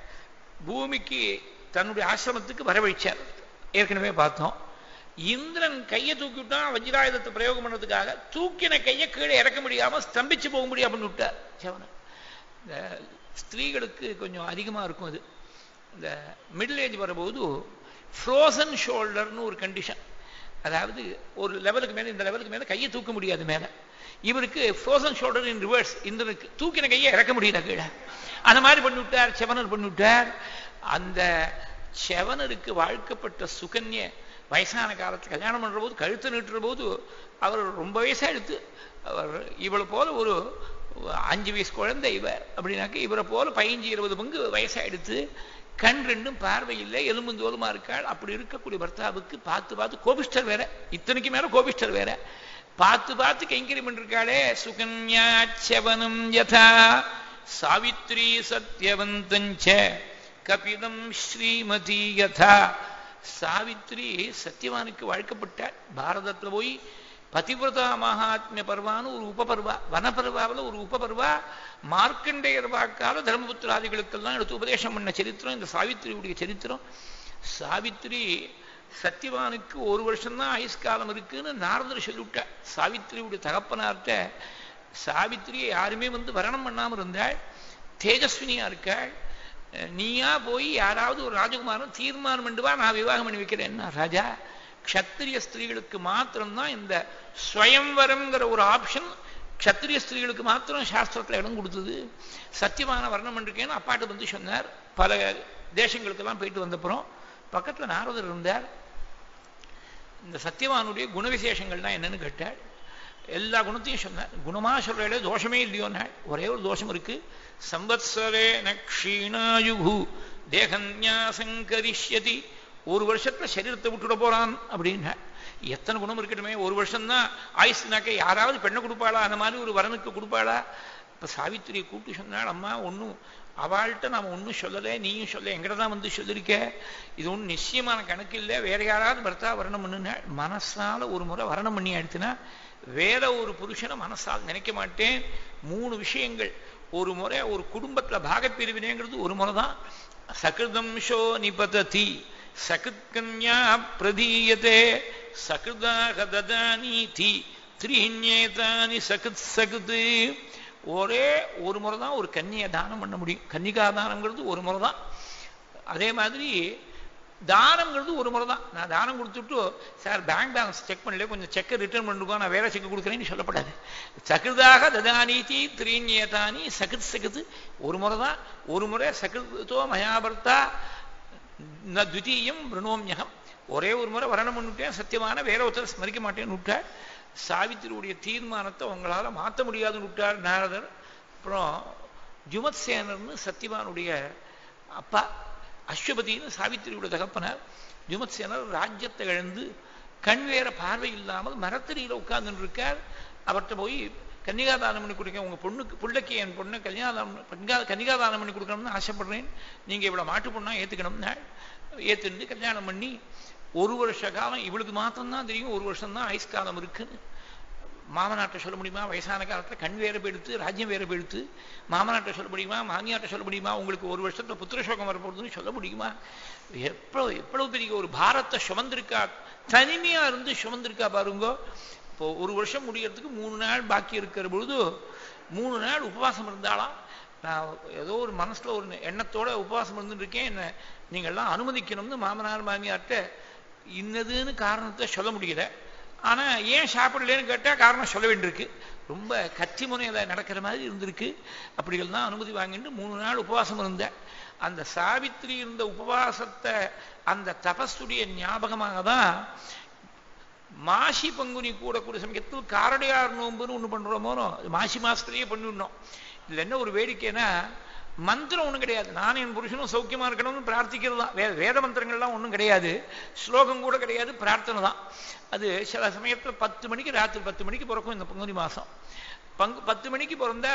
பூமிக்கு தன்னுடைய ஆசிரமத்துக்கு வரவழைச்சார். ஏற்கனவே பார்த்தோம். இந்திரன் கையை தூக்கிவிட்டான் வஜ்ராயுதத்தை பிரயோகம் பண்ணதுக்காக. தூக்கின கையை கீழே இறக்க முடியாம ஸ்தம்பிச்சு போக முடியாம விட்டார் செவனர். இந்த ஸ்திரீகளுக்கு கொஞ்சம் அதிகமா இருக்கும் அது. இந்த மிடில் ஏஜ் வரும்போது ஃப்ரோசன் ஷோல்டர்னு ஒரு கண்டிஷன். அதாவது ஒரு லெவலுக்கு மேல இந்த லெவலுக்கு மேல கையை தூக்க முடியாது மேல. இவருக்கு ஃப்ரோசன் ஷோல்டர் இன் ரிவர்ஸ். இந்திரனுக்கு தூக்கின கையை இறக்க முடியல கீழே. அந்த மாதிரி பண்ணி விட்டார் செவனர் பண்ணி விட்டார். அந்த செவனருக்கு வாழ்க்கப்பட்ட சுகன்ய வயசான காலத்தில் கல்யாணம் பண்ற போது கழுத்து நீட்டுற போது அவர் ரொம்ப வயசா எடுத்து அவர் இவளை போல ஒரு அஞ்சு வயசு குழந்தை இவ அப்படின்னாக்க இவரை போல பதினஞ்சு இருபது பங்கு வயசா எடுத்து கண் ரெண்டும் பார்வை இல்லை, எலும்பு தோலுமா இருக்காள். அப்படி இருக்கக்கூடிய பர்த்தாவுக்கு பார்த்து பார்த்து கோபிஷ்டர் வேற, இத்தனைக்கு மேல கோபிஷ்டர் வேற, பார்த்து பார்த்து கைங்கரியம் பண்ணிருக்காளே. சுகன்யா செவனம் யதா சாவித்ரி சத்யவந்தஞ்ச கபிலம் ஸ்ரீமதி யதா. சாவித்ரி சத்தியவானுக்கு வாழ்க்கப்பட்டார். பாரதத்துல போய் பதிவிரதா மகாத்மிய பர்வான்னு ஒரு உபபர்வா, வனபர்வாவில் ஒரு உபபர்வா, மார்க்கண்டேயர் வாக்கால தர்மபுத்திராதிகளுக்கெல்லாம் எடுத்து உபதேசம் பண்ண சரித்திரம் இந்த சாவித்திரியுடைய சரித்திரம். சாவித்ரி சத்தியவானுக்கு ஒரு வருஷம்தான் ஆயுஷ்காலம் இருக்குன்னு நாரதர் சொல்லிவிட்டார். சாவித்திரியுடைய தகப்பனார்ட்ட சாவித்திரியை யாருமே வந்து வரணம் பண்ணாம இருந்தாள். தேஜஸ்வினியா இருக்காள். நீயா போய் யாராவது ஒரு ராஜகுமாரன் தீர்மானம் பண்ணுவா, நான் விவாகம் பண்ணி வைக்கிறேன்னா ராஜா. க்ஷத்திரிய ஸ்திரீகளுக்கு மாத்திரம்தான் இந்த ஸ்வயம்வரம்ங்கிற ஒரு ஆப்ஷன் க்ஷத்திரிய ஸ்திரீகளுக்கு மாத்திரம் சாஸ்திரத்துல இடம் கொடுத்தது. சத்தியமான வர்ணம் பண்ணிருக்கேன்னு அப்பாட்டு வந்து சொன்னார். பல தேசங்களுக்கெல்லாம் போயிட்டு வந்தப்புறம் பக்கத்துல நாரதர் இருந்தார். இந்த சத்தியவானுடைய குணவிசேஷங்கள்னா என்னன்னு கேட்டாள். எல்லா குணத்தையும் சொன்னார். குணமா சொல்றே தோஷமே இல்லையோ நாள் ஒரே ஒரு தோஷம் இருக்கு. சம்பத்சரே நக்ஷீணாயுகு தேகன்யாசங்கரிஷ்யதி, ஒரு வருஷத்துல சரீரத்தை விட்டுட போறான் அப்படின்னா எத்தனை குணம் இருக்கட்டுமே. ஒரு வருஷம்தான் ஆயுஷ்னாக்க யாராவது பெண்ணை கொடுப்பாளா? அந்த மாதிரி ஒரு வரனுக்கு கொடுப்பாளா? இப்ப சாவித்திரியை கூப்பிட்டு சொன்னாள், அம்மா ஒன்றும் அவள்கிட்ட நாம ஒன்றும் சொல்லலை, நீயும் சொல்ல, எங்கிட்ட தான் வந்து சொல்லிருக்க, இது ஒன்றும் நிச்சயமான கணக்கு இல்லை, வேற யாராவது பர்த்தா வரணம் பண்ணுனா மனசால ஒரு முறை வரணம் பண்ணி ஆயிடுச்சுன்னா வேற ஒரு புருஷனை மனசால் நினைக்க மாட்டேன். மூணு விஷயங்கள். ஒரு முறை ஒரு குடும்பத்துல பாகப்பிரிவினைங்கிறது ஒரு முறை தான். சகிருதம் ஷோ நிபததி சகிருத்கன்யா பிரதீயதே சகிருதாக ததானீதி த்ரீண்யேதானி சகிருத் சகிருத். ஒரே ஒரு முறை தான் ஒரு கன்னியை தானம் பண்ண முடியும். கன்னிகா தானம்ங்கிறது ஒரு முறை தான். அதே மாதிரி தானம்ங்கிறது ஒரு முறை தான். நான் தானம் கொடுத்துட்டு சார் பேங்க் பேலன்ஸ் செக் பண்ணல, கொஞ்சம் செக்கை ரிட்டர்ன் பண்ணிருக்கோம், நான் வேற செக் கொடுக்குறேன்னு சொல்லப்படாது. சகிருதாக ததானீதி த்ரீண்யேதானி சகிருத் சகிருத். ஒரு முறை தான். ஒரு முறை சகிருத்தோ மயாபர்த்தா ந துவிதீயம் பிரணோம்யகம். ஒரே ஒரு முறை வரணம் பண்ணிவிட்டேன், சத்தியமான வேற ஒருத்தர் ஸ்மரிக்க மாட்டேன்னு விட்டார். சாவித்திரியுடைய தீர்மானத்தை உங்களால மாற்ற முடியாதுன்னு விட்டார் நாரதர். அப்புறம் ஜுமத்சேனர்னு சத்தியவானுடைய அப்பா, அஸ்வபதினு சாவித்திரியுடைய தகப்பனார். ஜுமத்சேனர் ராஜ்யத்தை இழந்து கண் வேற பார்வை இல்லாமல் மரத்தடியில் உட்கார்ந்து இருக்கார். அவர்கிட்ட போய் கன்னிகாதானம் பண்ணி கொடுக்க, உங்க பொண்ணுக்கு பிள்ளைக்கு என் பொண்ணை கல்யாணம் கன்னிகாதானம் பண்ணி கொடுக்கணும்னு ஆசைப்படுறேன், நீங்க இவ்வளவு மாட்டு பொண்ணா ஏத்துக்கணும்னா ஏத்துண்டு கல்யாணம் பண்ணி ஒரு வருஷ காலம் இவளுக்கு மாத்திரம்தான் தெரியும் ஒரு வருஷம் தான் ஆயுஷ் காலம் இருக்குன்னு. மாமனாட்ட சொல்ல முடியுமா? வயசான காலத்துல கண் வேற போயிடுத்து, ராஜ்யம் வேற போயிடுத்து. மாமனாட்ட சொல்ல முடியுமா? மாமியாட்ட சொல்ல முடியுமா? உங்களுக்கு ஒரு வருஷத்துல புத்திரசோகம் வரப்போகுதுன்னு சொல்ல முடியுமா? எவ்வளவு எவ்வளவு பெரிய ஒரு பாரத்தை சுமந்திருக்கா, தனிமையா இருந்து சுமந்திருக்கா பாருங்கோ. இப்போ ஒரு வருஷம் முடியறதுக்கு மூணு நாள் பாக்கி இருக்கிற பொழுது மூணு நாள் உபவாசம் இருந்தாலாம். நான் ஏதோ ஒரு மனசுல ஒரு எண்ணத்தோட உபவாசம் இருந்துட்டு இருக்கேன், என்ன நீங்கள்லாம் அனுமதிக்கணும்னு மாமனார் மாமியார்ட்ட இன்னதுன்னு காரணத்தை சொல்ல முடியல. ஆனா ஏன் சாப்பிடலன்னு கேட்டா காரணம் சொல்ல வேண்டியிருக்கு. ரொம்ப கத்தி முனையில நடக்கிற மாதிரி இருந்திருக்கு. அப்படிகள் தான் அனுமதி வாங்கிட்டு மூணு நாள் உபவாசம் இருந்தேன். அந்த சாவித்திரி இருந்த உபவாசத்தை அந்த தபஸுடைய ஞாபகமாக தான் மாசி பங்குனி கூடக்கூடிய சமயத்தில் காரடையார் நோம்புன்னு ஒண்ணு பண்றோமோ, மாசி மாசத்திலேயே பண்ணிவிடணும். இதுல என்ன ஒரு வேடிக்கைன்னா மந்திரம் ஒண்ணும் கிடையாது. நானும் என் புருஷனும் சௌக்கியமா இருக்கணும்னு பிரார்த்திக்கிறது தான். வேத வேத மந்திரங்கள்லாம் ஒன்றும் கிடையாது, ஸ்லோகம் கூட கிடையாது, பிரார்த்தனை தான். அது சில சமயத்துல பத்து மணிக்கு ராத்திரி பத்து மணிக்கு பிறக்கும் இந்த பங்குனி மாசம். பங்கு பத்து மணிக்கு பிறந்தா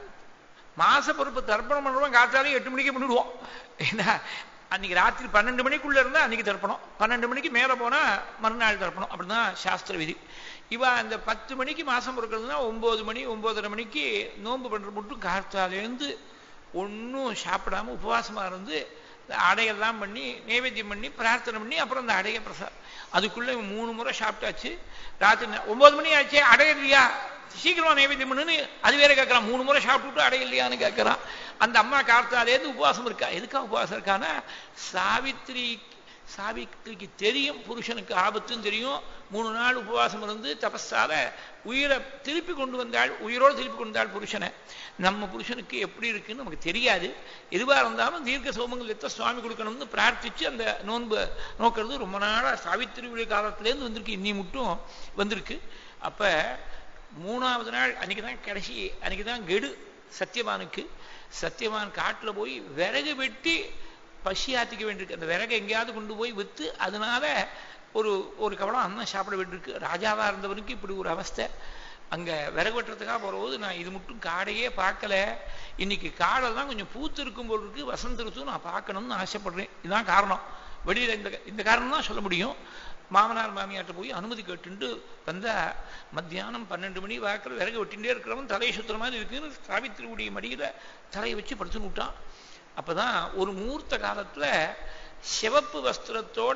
மாச பொறுப்பு தர்ப்பணம் பண்றோம், காத்தாலே எட்டு மணிக்கு பண்ணிடுவோம். ஏன்னா அன்னைக்கு ராத்திரி பன்னெண்டு மணிக்குள்ள இருந்தா அன்னைக்கு தர்ப்பணம், பன்னெண்டு மணிக்கு மேல போனா மறுநாள் தர்ப்பணம். அப்படிதான் சாஸ்திர விதி. இவ அந்த பத்து மணிக்கு மாசம் பொறுக்கிறதுனா ஒன்பது மணி ஒன்பதரை மணிக்கு நோன்பு பண்ற மட்டும் காத்தாலேருந்து ஒன்றும் சாப்பிடாம உபவாசமா இருந்து அடையெல்லாம் பண்ணி நைவேத்தியம் பண்ணி பிரார்த்தனை பண்ணி அப்புறம் அந்த அடைய பிரசாத். அதுக்குள்ள மூணு முறை சாப்பிட்டாச்சு. ராத்திரி ஒன்பது மணி ஆச்சு, அடைய இல்லையா, சீக்கிரமா நைவேத்தியம் பண்ணுன்னு அது வேற கேட்கறான். மூணு முறை சாப்பிட்டுட்டு அடைய இல்லையான்னு கேட்கறான். அந்த அம்மா காத்தாலேருந்து உபவாசம் இருக்கா. எதுக்கா உபவாசம் இருக்கான்னா சாவித்திரி சாவித்திரிக்கு தெரியும் புருஷனுக்கு ஆபத்துன்னு தெரியும். மூணு நாள் உபவாசம் இருந்து தபஸால உயிரை திருப்பி கொண்டு வந்தாள், உயிரோடு திருப்பி கொண்டு வந்தாள் புருஷனை. நம்ம புருஷனுக்கு எப்படி இருக்குன்னு நமக்கு தெரியாது. எதுவா இருந்தாலும் தீர்க்க சோமங்கள் எத்த சுவாமி கொடுக்கணும்னு பிரார்த்திச்சு அந்த நோன்பு நோக்கிறது ரொம்ப நாளா சாவித்திரியுடைய காலத்திலேருந்து வந்திருக்கு, இன்னி மட்டும் வந்திருக்கு. அப்ப மூணாவது நாள் அன்னைக்குதான் கடைசி, அன்னைக்குதான் கெடு சத்தியவானுக்கு. சத்தியவான் காட்டுல போய் விறகு வெட்டி பசி ஆத்திக்க வேண்டியிருக்கு. அந்த விறகை எங்கேயாவது கொண்டு போய் விற்று அதனால ஒரு ஒரு கவலம் அன்னம் சாப்பிட வேண்டியிருக்கு. ராஜாவா இருந்தவனுக்கு இப்படி ஒரு அவஸ்தை. அங்க விறகு வெட்டுறதுக்காக போறபோது நான் இது மட்டும் காடையே பார்க்கல, இன்னைக்கு காடெல்லாம் கொஞ்சம் பூத்து இருக்கும் போது இருக்கு, வசந்த ருத்து நான் பார்க்கணும்னு ஆசைப்படுறேன். இதுதான் காரணம். வெளியில இந்த இந்த காரணம் தான் சொல்ல முடியும். மாமனார் மாமியார்ட்ட போய் அனுமதி கேட்டுண்டு வந்தா மத்தியானம் பன்னெண்டு மணி வாக்கில் விறகு வெட்டிகிட்டே இருக்கிறவன் தலையை சுத்துற மாதிரி இருக்குன்னு சாவித்திரியுடைய மடியில தலையை வச்சு படுத்துன்னு விட்டான். அப்பதான் ஒரு மூர்த்த காலத்துல சிவப்பு வஸ்திரத்தோட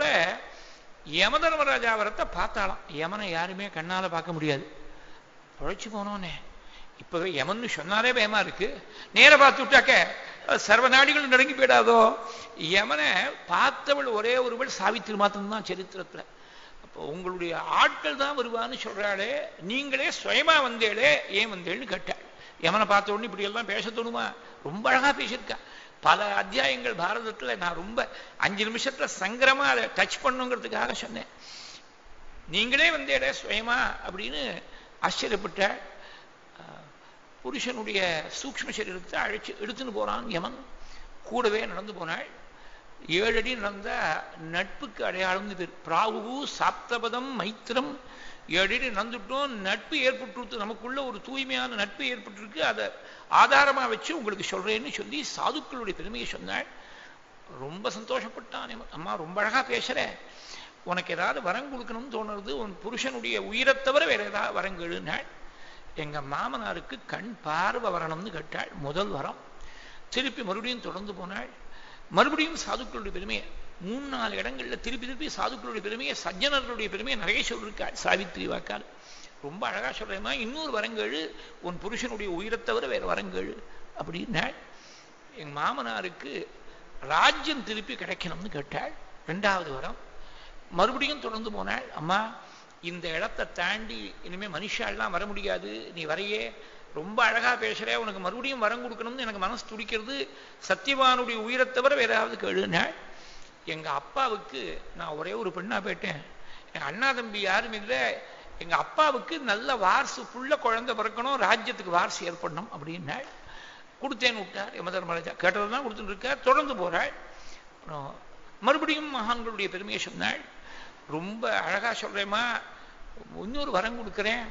யமதர்மராஜாவரத்தை பார்த்தாலாம். யமனை யாருமே கண்ணால பார்க்க முடியாது, உழைச்சு போனோன்னே. இப்பவே யமன்னு சொன்னாலே பயமா இருக்கு. நேர பார்த்து விட்டாக்க சர்வநாடிகளும் நடுங்கி போயிடாதோ. யமனை பார்த்தவள் ஒரே ஒருவள் சாவித்திரி மாத்திரம்தான் சரித்திரத்துல. அப்போ உங்களுடைய ஆட்கள் தான் வருவான்னு சொல்றாளே, நீங்களே சுயமா வந்தேளே, ஏன் வந்தேன்னு கேட்டாள். யமனை பார்த்த உடனே இப்படி எல்லாம் பேச தோணுமா? ரொம்ப அழகா பேசியிருக்கா. பல அத்தியாயங்கள் பாரதத்துல நான் ரொம்ப அஞ்சு நிமிஷத்துல சங்கரமா அதை டச் பண்ணுங்கிறதுக்காக சொன்னேன். நீங்களே வந்தேட சுயமா அப்படின்னு ஆச்சரியப்பட்டாள். புருஷனுடைய சூக்ஷ்ம சரீரத்தை அழைச்சு எடுத்துன்னு போறான் யமன். கூடவே நடந்து போனாள். ஏழு அடி நடந்த நட்புக்கு அடையாளம் இது. பிராகு சாப்தபதம் மைத்திரம். ஏழு அடி நடந்துட்டோம், நட்பு ஏற்பட்டு நமக்குள்ள ஒரு தூய்மையான நட்பு ஏற்பட்டிருக்கு, அதை ஆதாரமா வச்சு உங்களுக்கு சொல்றேன்னு சொல்லி சாதுக்களுடைய பெருமையை சொன்னாள். ரொம்ப சந்தோஷப்பட்டான். அம்மா ரொம்ப அழகா பேசுற, உனக்கு ஏதாவது வரம் கொடுக்கணும்னு தோணுறது, உன் புருஷனுடைய உயிரை தவிர வேற ஏதாவது வரங்கெழுனாள். எங்க மாமனாருக்கு கண் பார்வை வரணும்னு கேட்டாள். முதல் வரம். திருப்பி மறுபடியும் தொடர்ந்து போனாள். மறுபடியும் சாதுக்களுடைய பெருமையை மூணு நாலு இடங்கள்ல திருப்பி திருப்பி சாதுக்களுடைய பெருமையை, சஜ்ஜனர்களுடைய பெருமையை நிறைய சொல்லிருக்காள் சாவித்திரி வாக்கால். ரொம்ப அழகா சொல்றேம்மா, இன்னொரு வரங்கேழு, உன் புருஷனுடைய உயிரை தவிர வேற வரங்கேழு அப்படின்னாள். எங்க மாமனாருக்கு ராஜ்யம் திருப்பி கிடைக்கணும்னு கேட்டாள். ரெண்டாவது வரம். மறுபடியும் தொடர்ந்து போனாள். அம்மா, இந்த இடத்தை தாண்டி இனிமே மனுஷாலாம் வர முடியாது, நீ வரையே ரொம்ப அழகா பேசுற, உனக்கு மறுபடியும் வரம் கொடுக்கணும்னு எனக்கு மனசு துடிக்கிறது, சத்தியவானுடைய உயிரை தவிர வேற ஏதாவது கேளுனாள். எங்க அப்பாவுக்கு நான் ஒரே ஒரு பெண்ணா போயிட்டேன், எங்க அண்ணா தம்பி யாரும் இல்லை, எங்க அப்பாவுக்கு நல்ல வாரிசு புள்ள குழந்தை பிறக்கணும், ராஜ்யத்துக்கு வாரிசு ஏற்படணும் அப்படின்னாள். கொடுத்தேன்னு விட்டார் யமதர்மராஜா. கேட்டதான் கொடுத்துட்டு இருக்கார். தொடர்ந்து போறாள். மறுபடியும் மகான்களுடைய பெருமையை சொன்னாள். ரொம்ப அழகா சொல்றேம்மா, இன்னொரு வரம் கொடுக்கிறேன்,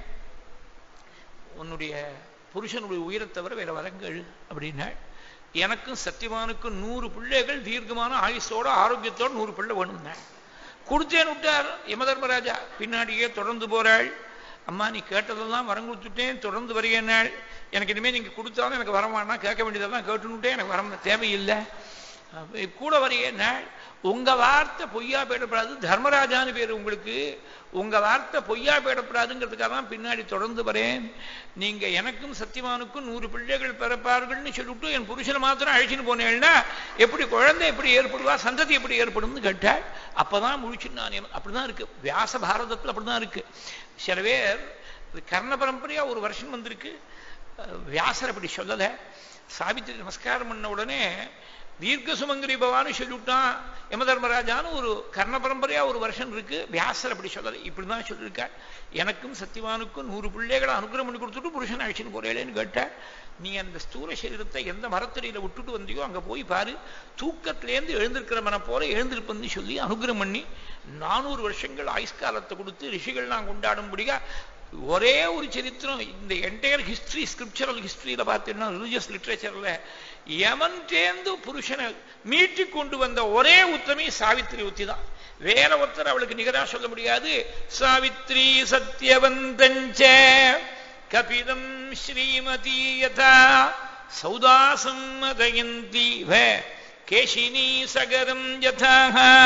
உன்னுடைய புருஷனுடைய உயிரை தவிர வேற வரங்கள் அப்படின்னாள். எனக்கும் சத்தியவானுக்கும் நூறு பிள்ளைகள் தீர்க்கமான ஆயுசோட ஆரோக்கியத்தோட நூறு பிள்ளை வேணும்னா கொடுத்தேன்னு விட்டார் யமதர்மராஜா. பின்னாடியே தொடர்ந்து போறாள். அம்மா, நீ கேட்டதெல்லாம் வரம் கொடுத்துட்டேன், தொடர்ந்து வரையனாள். எனக்கு இனிமேல் நீங்க கொடுத்தாலும் எனக்கு வரமானா, கேட்க வேண்டியதெல்லாம் கேட்டுன்னுட்டேன், எனக்கு வரம் தேவையில்லை, கூட வரையனாள். உங்க வார்த்தை பொய்யா போயிடப்படாது, தர்மராஜான்னு பேரு உங்களுக்கு, உங்க வார்த்தை பொய்யா போயிடப்படாதுங்கிறதுக்காக தான் பின்னாடி தொடர்ந்து வரேன். நீங்க எனக்கும் சத்தியவானுக்கும் நூறு பிள்ளைகள் பிறப்பார்கள்னு சொல்லிவிட்டு என் புருஷனை மாத்திரம் அழைச்சின்னு போனேன்னா எப்படி குழந்தை எப்படி ஏற்படுவா, சந்ததி எப்படி ஏற்படும்னு கேட்டாள். அப்பதான் முழிச்சுன்னு நான். அப்படிதான் இருக்கு வியாச பாரதத்தில், அப்படிதான் இருக்கு. சில பேர் கர்ண பரம்பரையா ஒரு வருஷம் வந்திருக்கு, வியாசர் அப்படி சொல்லலை. சாவித்திரி நமஸ்காரம் பண்ண உடனே தீர்க்க சுமங்கரி பவான்னு சொல்லிவிட்டான் யமதர்மராஜான்னு. ஒரு கர்ண பரம்பரையா ஒரு வருஷம் இருக்கு, வியாசர் அப்படி சொல்லலை, இப்படிதான் சொல்லியிருக்காள். எனக்கும் சத்தியவானுக்கும் நூறு பிள்ளைகளை அனுகிரகம் பண்ணி கொடுத்துட்டு புருஷன் அழிச்சுன்னு போறேன்னு கேட்டாள். நீ அந்த ஸ்தூல சரீரத்தை எந்த மரத்தடியில விட்டுட்டு வந்தியோ அங்க போய் பாரு, தூக்கத்திலேருந்து எழுந்திருக்கிற மன போல எழுந்திருப்பன்னு சொல்லி அனுகிரகம் பண்ணி நானூறு வருஷங்கள் ஆயுஷ்காலத்தை கொடுத்து ரிஷிகள்லாம் கொண்டாடும்படியா ஒரே ஒரு சரித்திரம். இந்த என்டையர் ஹிஸ்டரி, ஸ்கிரிப்சரல் ஹிஸ்டரியில பார்த்தீங்கன்னா ரிலிஜியஸ் லிட்ரேச்சர்ல யமன் சேர்ந்து புருஷனை மீட்டி கொண்டு வந்த ஒரே உத்தமி சாவித்திரி உத்தி தான். வேற ஒருத்தர் அவளுக்கு நிகரா சொல்ல முடியாது. சாவித்ரி சத்யவந்தஞ்ச கபிலம் ஸ்ரீமதி யதா சௌதாசம் மதயந்தி வ கேஷினி சகரம் யதா.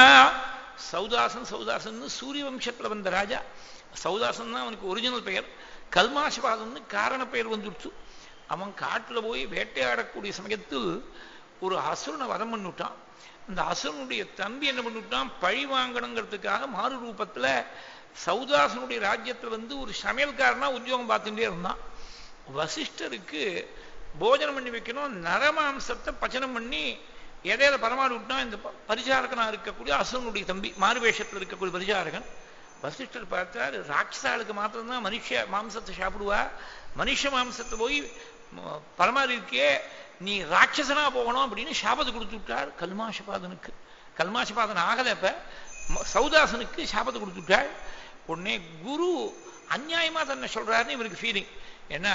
சௌதாசன் சௌதாசன் சூரிய வம்சத்துல வந்த ராஜா. சௌதாசன் தான் அவனுக்கு ஒரிஜினல் பெயர். கல்மாசபாதம்னு காரண பெயர் வந்துடுச்சு. அவன் காட்டுல போய் வேட்டையாடக்கூடிய சமயத்தில் ஒரு அசுரனை வதம் பண்ணிவிட்டான். அந்த அசுரனுடைய தம்பி என்ன பண்ணிவிட்டான், பழி வாங்கணுங்கிறதுக்காக மாறு ரூபத்துல சௌதாசனுடைய ராஜ்யத்துல வந்து ஒரு சமையல்காரனா உத்தியோகம் பார்த்துட்டே இருந்தான். வசிஷ்டருக்கு போஜனம் பண்ணி வைக்கணும், நரமாம்சத்தை பச்சனம் பண்ணி எதையில பரமாடி விட்டான் இந்த பரிசாரகனா இருக்கக்கூடிய அசுரனுடைய தம்பி, மாறுவேஷத்தில் இருக்கக்கூடிய பரிசாரகன். வசிஷ்டர் பார்த்தார், ராட்சசாளுக்கு மாத்திரம்தான் மனுஷ மாம்சத்தை சாப்பிடுவா, மனுஷ மாம்சத்தை போய் பரமாரி இருக்கே, நீ ராட்சசனா போகணும் அப்படின்னு சாபத்தை கொடுத்து விட்டார் கல்மாஷபாதனுக்கு. கல்மாஷபாதன் ஆகல, இப்ப சௌதாசனுக்கு சாபத்தை கொடுத்து விட்டாள். உடனே குரு அநியாயமா தன்னை சொல்றாருன்னு இவருக்கு ஃபீலிங். ஏன்னா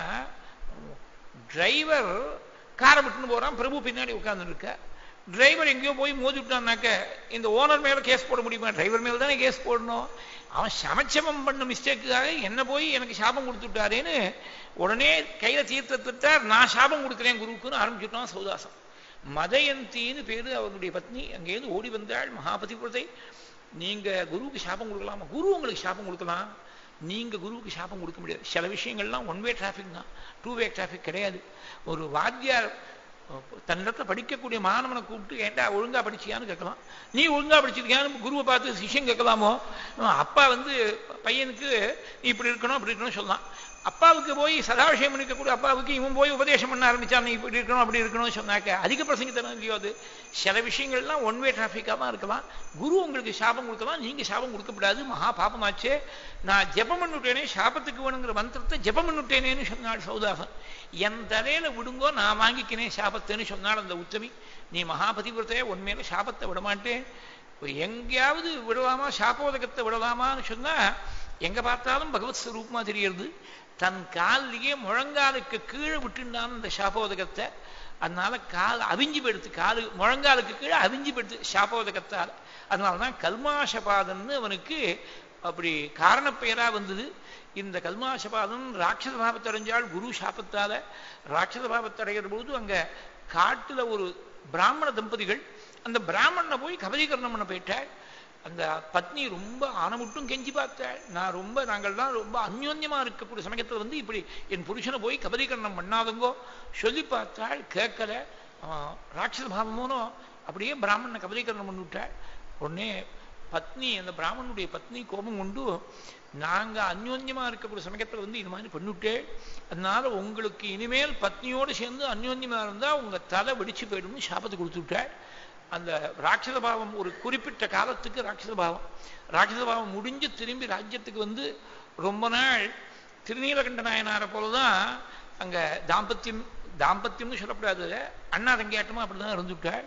டிரைவர் காரை விட்டுன்னு போறான், பிரபு பின்னாடி உட்கார்ந்து இருக்க. டிரைவர் எங்கேயோ போய் மோதி விட்டான்னாக்க இந்த ஓனர் மேல கேஸ் போட முடியுமா? டிரைவர் மேல தானே கேஸ் போடணும். அவன் சமச்சமம் பண்ண மிஸ்டேக்குக்காக என்ன போய் எனக்கு சாபம் கொடுத்து விட்டாரேன்னு உடனே கையில தீர்த்தத்தார், நான் சாபம் கொடுக்குறேன் குருக்குன்னு ஆரம்பிச்சுட்டான் சௌதாசன். மதயந்தின்னு பேரு அவனுடைய பத்னி. அங்கேருந்து ஓடி வந்தாள் மகாபதிபுரத்தை. நீங்க குருவுக்கு சாபம் கொடுக்கலாமா? குரு உங்களுக்கு சாபம் கொடுக்கலாம், நீங்க குருவுக்கு சாபம் கொடுக்க முடியாது. சில விஷயங்கள்லாம் ஒன் வே டிராபிக் தான், டூ வே டிராபிக் கிடையாது. ஒரு வாத்தியார் தன்னிடத்துல படிக்கக்கூடிய மாணவனை கூப்பிட்டு ஏண்டா ஒழுங்கா படிச்சியான்னு கேட்கலாம். நீ ஒழுங்கா படிச்சிருக்கியான்னு குருவை பார்த்து சிஷ்யம் கேட்கலாமோ? அப்பா வந்து பையனுக்கு இப்படி இருக்கணும் அப்படி இருக்கணும் சொல்லலாம். அப்பாவுக்கு போய் சதாபிஷேகம் இருக்கக்கூடிய அப்பாவுக்கு இவன் போய் உபதேசம் பண்ண ஆரம்பிச்சான், இப்படி இருக்கணும் அப்படி இருக்கணும்னு சொன்னாக்க அதிக பிரசங்கித்தனம் இல்லையோ அது. சில விஷயங்கள்லாம் ஒன் வே டிராஃபிக்காக தான் இருக்கலாம். குரு உங்களுக்கு சாபம் கொடுக்கலாம், நீங்க சாபம் கொடுக்கப்படாது, மகா பாபமாச்சே. நான் ஜெபம் பண்ணிவிட்டேனே, சாபத்துக்கு வேணுங்கிற மந்திரத்தை ஜெபம் பண்ணிவிட்டேனேன்னு சொன்னாள் சௌதாசன். என் தலையில விடுங்கோ, நான் வாங்கிக்கினேன் சாபத்தைன்னு சொன்னாள் அந்த உத்தமி. நீ மகாபதிபுரத்தையே உண்மையில சாபத்தை விடமாட்டேன், எங்கேயாவது விடலாமா, சாப்போதகத்தை விடலாமான்னு சொன்னா எங்க பார்த்தாலும் பகவத் ஸ்வரூபமா தெரியறது. தன் காலிலேயே முழங்காலுக்கு கீழே விட்டுண்டான் இந்த சாப்போதகத்தை. அதனால கால் அவிஞ்சு போயிடுத்து, காலு முழங்காலுக்கு கீழே அவிஞ்சு போயிடுத்து சாப்போதகத்தால். அதனாலதான் கல்மாஷபாதன்னு அவனுக்கு அப்படி காரணப்பெயரா வந்தது. இந்த கல்மாஷபாதன் ராட்சத பாபத்தை அடைஞ்சால் குரு சாபத்தால. ராட்சத பாபத்தை அடைகிற பொழுது அங்க காட்டுல ஒரு பிராமண தம்பதிகள், அந்த பிராமணனை போய் கபலீகரணம் பண்ண போயிட்டாள். அந்த பத்னி ரொம்ப ஆனமுட்டும் கெஞ்சி பார்த்தாள். நான் ரொம்ப நாங்கள்லாம் ரொம்ப அந்யோன்யமா இருக்கக்கூடிய சமயத்தில் வந்து இப்படி என் புருஷனை போய் கபலீகரணம் பண்ணாதங்கோ சொல்லி பார்த்தாள். கேட்கல. ராட்சத பாவமோனோ அப்படியே பிராமணனை கபலீகரணம் பண்ணிவிட்டாள். உடனே பத்னி, அந்த பிராமணனுடைய பத்னி கோபம் கொண்டு, நாங்க அந்யோன்யமா இருக்கக்கூடிய சமயத்தில் வந்து இது மாதிரி பண்ணிவிட்டே, அதனால உங்களுக்கு இனிமேல் பத்னியோடு சேர்ந்து அந்யோன்யமா இருந்தா உங்க தலை வெடிச்சு போயிடும்னு சாபத்தை கொடுத்து விட்டாள். அந்த ராட்சத பாவம் ஒரு குறிப்பிட்ட காலத்துக்கு ராட்சத பாவம் ராட்சத பாவம் முடிஞ்சு திரும்பி ராஜ்யத்துக்கு வந்து ரொம்ப நாள் திருநீலகண்ட நாயனாரை போலதான் அங்க தாம்பத்தியம் தாம்பத்தியம்னு சொல்லப்படாது, அண்ணா தங்கியாட்டமா அப்படிதான் இருந்துவிட்டாள்.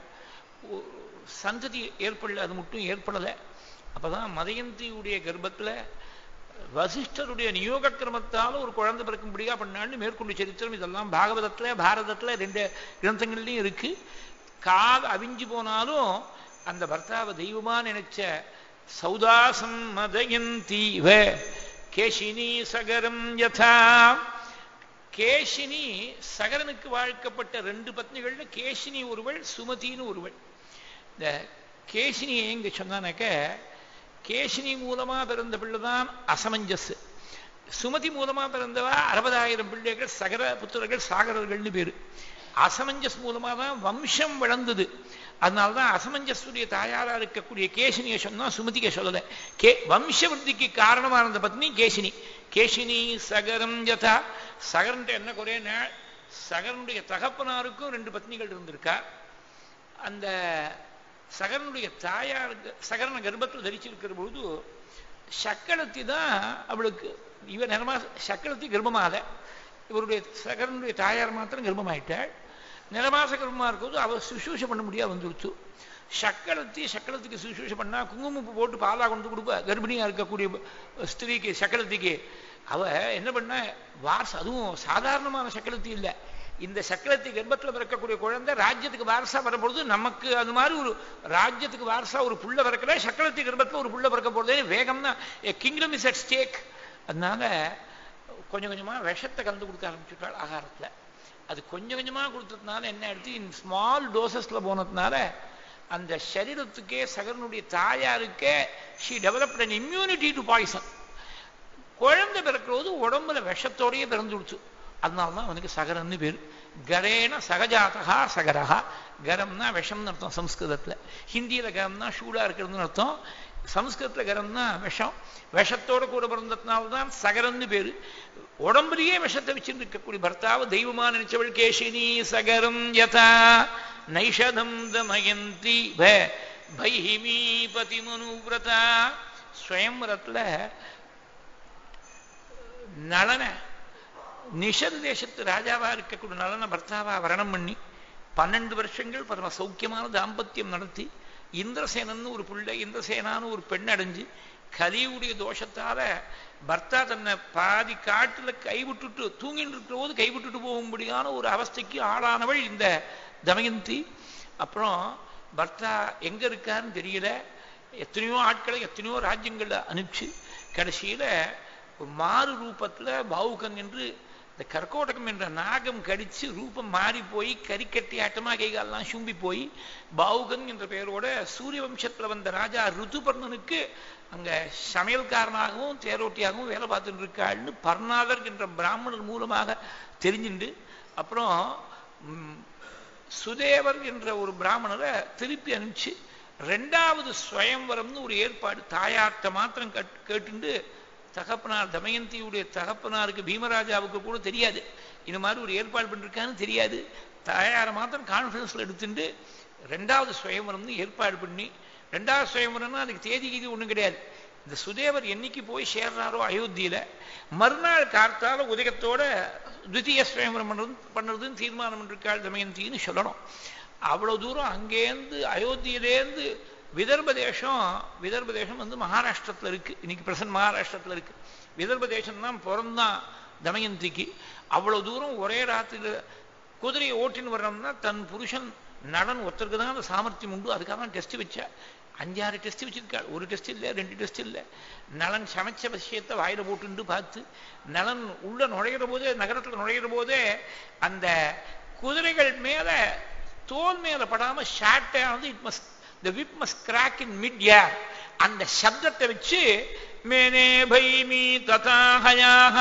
சந்ததி ஏற்படல, அது மட்டும் ஏற்படலை. அப்பதான் மதயந்தியுடைய கர்ப்பத்துல வசிஷ்டருடைய நியோக கிரமத்தால ஒரு குழந்தை பிறக்கும்படியா பண்ணான்னு மேற்கொண்டு சரித்திரம். இதெல்லாம் பாகவதத்துல பாரதத்துல ரெண்டு கிரந்தங்கள்லையும் இருக்கு. கால் அவிஞ்சு போனாலும் அந்த பர்த்தாவை தெய்வமா நினைச்ச சௌதாசம் மதயந்தீவ கேஷினி சகரம் யதா. கேஷினி சகரனுக்கு வாழ்க்கப்பட்ட ரெண்டு பத்னிகள்ல கேஷினி ஒருவள், சுமதின்னு ஒருவள். இந்த கேஷினி எங்க சொன்னானாக்க, கேஷினி மூலமா பிறந்த பிள்ளைதான் அசமஞ்சஸ், சுமதி மூலமா பிறந்தவா அறுபதாயிரம் பிள்ளைகள் சகர புத்திரர்கள் சாகரர்கள்னு பேரு. அசமஞ்சஸ் மூலமா தான் வம்சம் வளர்ந்தது. அதனால்தான் அசமஞ்சஸுடைய தாயாரா இருக்கக்கூடிய கேசினியை சொன்னா சுமதிக்க சொல்லல. கே வம்ச விருத்திக்கு காரணமா இருந்த பத்னி கேசினி. கேசினி சகரம் யதா. சகரன் என்ன குறைய, சகரனுடைய தகப்பனாருக்கும் ரெண்டு பத்னிகள் இருந்திருக்கா. அந்த சகரனுடைய தாயாருக்கு சகரன கர்ப்பத்தில் தரிச்சிருக்கிற பொழுது சக்களத்தி தான் அவளுக்கு, இவன் நிறமா சக்களத்தி கர்ப்பமாத, இவருடைய சகரனுடைய தாயார் மாத்திரம் கர்ப்பமாயிட்டாள். நிலமாச கர்ப்பமா இருக்கும்போது அவ சுசூஷை பண்ண முடியாது வந்துடுச்சு. சக்களத்தி சக்களத்துக்கு சுசூஷை பண்ணா குங்குமப்பு போட்டு பாலா கொண்டு கொடுப்பா கர்ப்பிணியா இருக்கக்கூடிய ஸ்திரீக்கு சக்களத்திக்கு. அவ என்ன பண்ண வாரச, அதுவும் சாதாரணமான சக்களத்தி இல்லை, இந்த சக்கரத்தி கர்ப்பத்தில் பிறக்கக்கூடிய குழந்தை ராஜ்யத்துக்கு வாரசா வரப்பொழுது நமக்கு அது மாதிரி ஒரு ராஜ்யத்துக்கு வாரசா ஒரு புள்ள பிறக்கல, சக்கரத்தி கர்ப்பத்தில் ஒரு புள்ள பிறக்க போறதே வேகம்னா கிங்டம் இஸ் அட் ஸ்டேக். அதனால கொஞ்சம் கொஞ்சமா விஷத்தை கலந்து கொடுக்க ஆரம்பிச்சுட்டாள் ஆகாரத்துல. அது கொஞ்சம் கொஞ்சமா கொடுத்ததுனால என்ன எடுத்து இன் ஸ்மால் டோசஸ்ல போனதுனால அந்த சரீரத்துக்கே சகரனுடைய தாயாருக்கே she developed an immunity to poison. குழந்தை பிறக்கிறது உடம்புல விஷத்தோடையே பிறந்து கொடுத்து. அதனால்தான் அவனுக்கு சகரன்னு பேர். கரேன சகஜாதகா சகரஹா. கரம்னா விஷம்னு அர்த்தம் சம்ஸ்கிருதத்துல. ஹிந்தியில கரம்னா சூடா இருக்கிறதுன்னு அர்த்தம். சம்ஸ்கிருதத்துல கரம்னா விஷம். விஷத்தோட கூட பிறந்ததுனால்தான் சகரன்னு பேரு. உடம்புலயே விஷத்தை வச்சுட்டு இருக்கக்கூடிய பர்த்தாவை தெய்வமா நினைச்சவள் கேஷினி சகரம் யதா நைஷதம் தமயந்தி பைஹிமீ பதிமனுவிரதா. ஸ்வயம்வரத்துல நளன நிஷல் தேசத்து ராஜாவா இருக்கக்கூடிய நளன பர்த்தாவா வரணம் பண்ணி பன்னெண்டு வருஷங்கள் பரம சௌக்கியமான தாம்பத்தியம் நடத்தி இந்திரசேனன்னு ஒரு பிள்ளை, இந்திரசேனான்னு ஒரு பெண் அடைஞ்சு கலியுடைய தோஷத்தால பர்த்தா தன்னை பாதி காட்டுல கைவிட்டுட்டு தூங்கிட்டு இருக்கிற போது கைவிட்டுட்டு போகும்படியான ஒரு அவஸ்தைக்கு ஆளானவள் இந்த தமயந்தி. அப்புறம் பர்த்தா எங்க இருக்காருன்னு தெரியல, எத்தனையோ ஆட்களை எத்தனையோ ராஜ்யங்கள்ல அனுப்பிச்சு கடைசியில மாறு ரூபத்துல பாவுகன் என்று இந்த கர்க்கோடகம் என்ற நாகம் கடிச்சு ரூபம் மாறி போய் கரிக்கட்டி ஆட்டமா கைகாலெல்லாம் சும்பி போய் பாவுகன் என்ற பெயரோட சூரிய வம்சத்துல வந்த ராஜா ருதுபர்ணனுக்கு அங்க சமையல்காரனாகவும் தேரோட்டியாகவும் வேலை பார்த்துட்டு இருக்காள்னு பர்ணாதர் என்ற பிராமணர் மூலமாக தெரிஞ்சுண்டு அப்புறம் சுதேவர் என்ற ஒரு பிராமணரை திருப்பி அனுப்பிச்சு ரெண்டாவது ஸ்வயம்வரம்னு ஒரு ஏற்பாடு தாயார்த்த மாத்திரம் கேட்டுண்டு தகப்பனார் தமயந்தியுடைய தகப்பனாருக்கு பீமராஜாவுக்கு கூட தெரியாது இந்த மாதிரி ஒரு ஏற்பாடு பண்ணிருக்கான்னு தெரியாது. தாயாரை மாத்திரம் கான்ஃபரன்ஸ்ல எடுத்துட்டு ரெண்டாவது சுயம்பரம்னு ஏற்பாடு பண்ணி, ரெண்டாவது சுயம்பரம்னா அதுக்கு தேதி கீதி ஒண்ணும் கிடையாது. இந்த சுதேவர் என்னைக்கு போய் சேர்றாரோ அயோத்தியில மறுநாள் கார்த்தால உதயத்தோட துவிதீய சுயம்பரம் பண்றது பண்றதுன்னு தீர்மானம் பண்ணிருக்காள் தமயந்தின்னு சொல்லணும். அவ்வளவு தூரம் அங்கேருந்து அயோத்தியிலேருந்து விதர்ப தேசம், விதர்ப தேசம் வந்து மகாராஷ்டிரத்துல இருக்கு, இன்னைக்கு பிரசன்ட் மகாராஷ்டிரத்துல இருக்கு. விதர்ப தேசம் தான் பிறந்தான் தமயந்திக்கு. அவ்வளவு தூரம் ஒரே ராத்திரியில குதிரையை ஓட்டின்னு வர்றோம்னா தன் புருஷன் நடன் ஒருத்தருக்கு தான் அந்த சாமர்த்தியம் உண்டு. அதுக்காக தான் டெஸ்ட் வச்சா, அஞ்சாறு டெஸ்ட் வச்சிருக்காள். ஒரு டெஸ்ட் இல்லை, ரெண்டு டெஸ்ட் இல்லை. நலன் சமைச்ச விஷயத்தை வாயில போட்டுண்டு பார்த்து, நலன் உள்ள நுழைகிற போதே, நகரத்துல நுழைகிற போதே அந்த குதிரைகள் மேல தோல் மேல படாம ஷாட்டே ஆனது. It must the whip must crack in mid air. அந்த சப்தத்தை வச்சு மேனே பைமி ததாஹயாஹ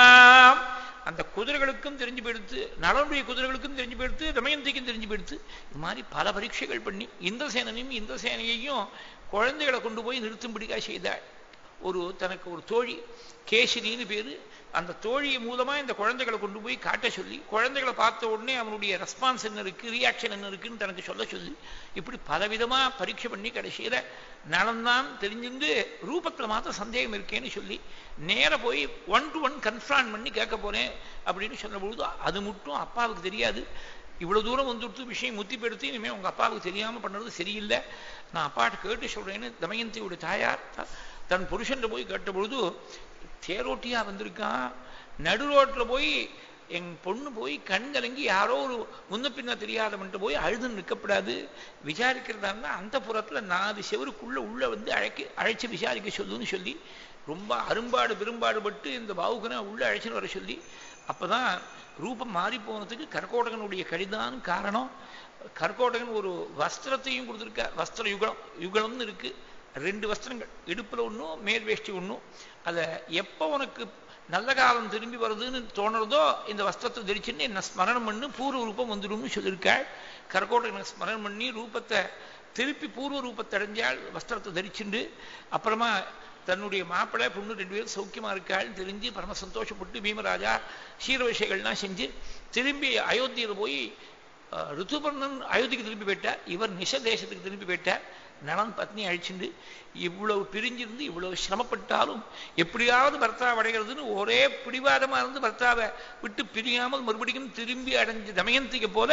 அந்த குதிரைகளுக்கும் தெரிஞ்சு போயிடுத்து, நலனுடைய குதிரைகளுக்கும் தெரிஞ்சு போயிடுத்து, தமயந்திக்கும் தெரிஞ்சு போயிடுத்து. இது மாதிரி பல பரீட்சைகள் பண்ணி இந்திரசேனையும் இந்திரசேனையையும் குழந்தைகளை கொண்டு போய் நிறுத்தும்படிக்கா செய்தாள். ஒரு தனக்கு ஒரு தோழி கேசிரின்னு பேரு, அந்த தோழியை மூலமா இந்த குழந்தைகளை கொண்டு போய் காட்ட சொல்லி, குழந்தைகளை பார்த்த உடனே அவனுடைய ரெஸ்பான்ஸ் என்ன இருக்கு, ரியாக்ஷன் என்ன இருக்குன்னு தனக்கு சொல்ல சொல்லி, இப்படி பலவிதமா பரீட்சை பண்ணி கடைசியில நலன்தான் தெரிஞ்சுட்டு ரூபத்துல மாத்திரம் சந்தேகம் இருக்கேன்னு சொல்லி நேர போய் ஒன் டு ஒன் கன்ஃபர்ம் பண்ணி கேட்க போறேன் அப்படின்னு சொன்ன பொழுது அது மட்டும் அப்பாவுக்கு தெரியாது. இவ்வளவு தூரம் வந்துடுத்து விஷயம் முத்தி பெடுத்து, இனிமே உங்க அப்பாவுக்கு தெரியாம பண்ணது சரியில்லை, நான் அப்பாட்ட கேட்டு சொல்றேன்னு தமயந்தியோட தாயார் தன் புருஷன் போய் கேட்ட பொழுது, தேரோட்டியா வந்திருக்கான், நடு ரோட்ல போய் என் பொண்ணு போய் கண் கலங்கி யாரோ ஒரு முன்ன பின்ன தெரியாதவன்ட்டு போய் அழுதுன்னு நிற்கப்படாது, விசாரிக்கிறதா இருந்தா அந்த புறத்துல நாலு செவருக்குள்ள உள்ள வந்து அழைக்க அழைச்சு விசாரிக்க சொல்லுன்னு சொல்லி ரொம்ப அரும்பாடு பெரும்பாடுபட்டு இந்த பாவுகனை உள்ள அழைச்சுன்னு வர சொல்லி, அப்பதான் ரூபம் மாறி போனதுக்கு கர்கோடகனுடைய கடிதான் காரணம். கர்கோடகன் ஒரு வஸ்திரத்தையும் கொடுத்துருக்கார், வஸ்திர யுகம் யுகம்னு இருக்கு, ரெண்டு வஸ்திரங்கள், இடுப்புல ஒன்றும் மேல்வேஷ்டி ஒன்றும். அதை எப்போ உனக்கு நல்ல காலம் திரும்பி வருதுன்னு தோணுறதோ இந்த வஸ்திரத்தை தரிச்சுன்னு என்ன ஸ்மரணம் பண்ணு, பூர்வ ரூபம் வந்துடும்னு சொல்லியிருக்காள். கர்கோடகனை ஸ்மரணம் பண்ணி ரூபத்தை திருப்பி பூர்வ ரூபத்தை அடைஞ்சாள், வஸ்திரத்தை தரிச்சுண்டு. அப்புறமா தன்னுடைய மாப்பிள்ளை பொண்ணு ரெண்டு பேரும் சௌக்கியமா இருக்காள்னு தெரிஞ்சு பரம சந்தோஷப்பட்டு பீமராஜா சீரவிஷைகள்லாம் செஞ்சு திரும்பி அயோத்தியில போய் ரித்துபர்ணன் அயோத்திக்கு திரும்பி போயிட்டார், இவர் நிஷ தேசத்துக்கு திரும்பி போயிட்டார். நலன் பத்னி அழிச்சுண்டு இவ்வளவு பிரிஞ்சிருந்து இவ்வளவு சிரமப்பட்டாலும் எப்படியாவது பர்த்தாவை அடைகிறதுன்னு ஒரே பிடிவாதமா இருந்து பர்த்தாவை விட்டு பிரியாமல் மறுபடியும் திரும்பி அடைஞ்ச தமயந்திக்கு போல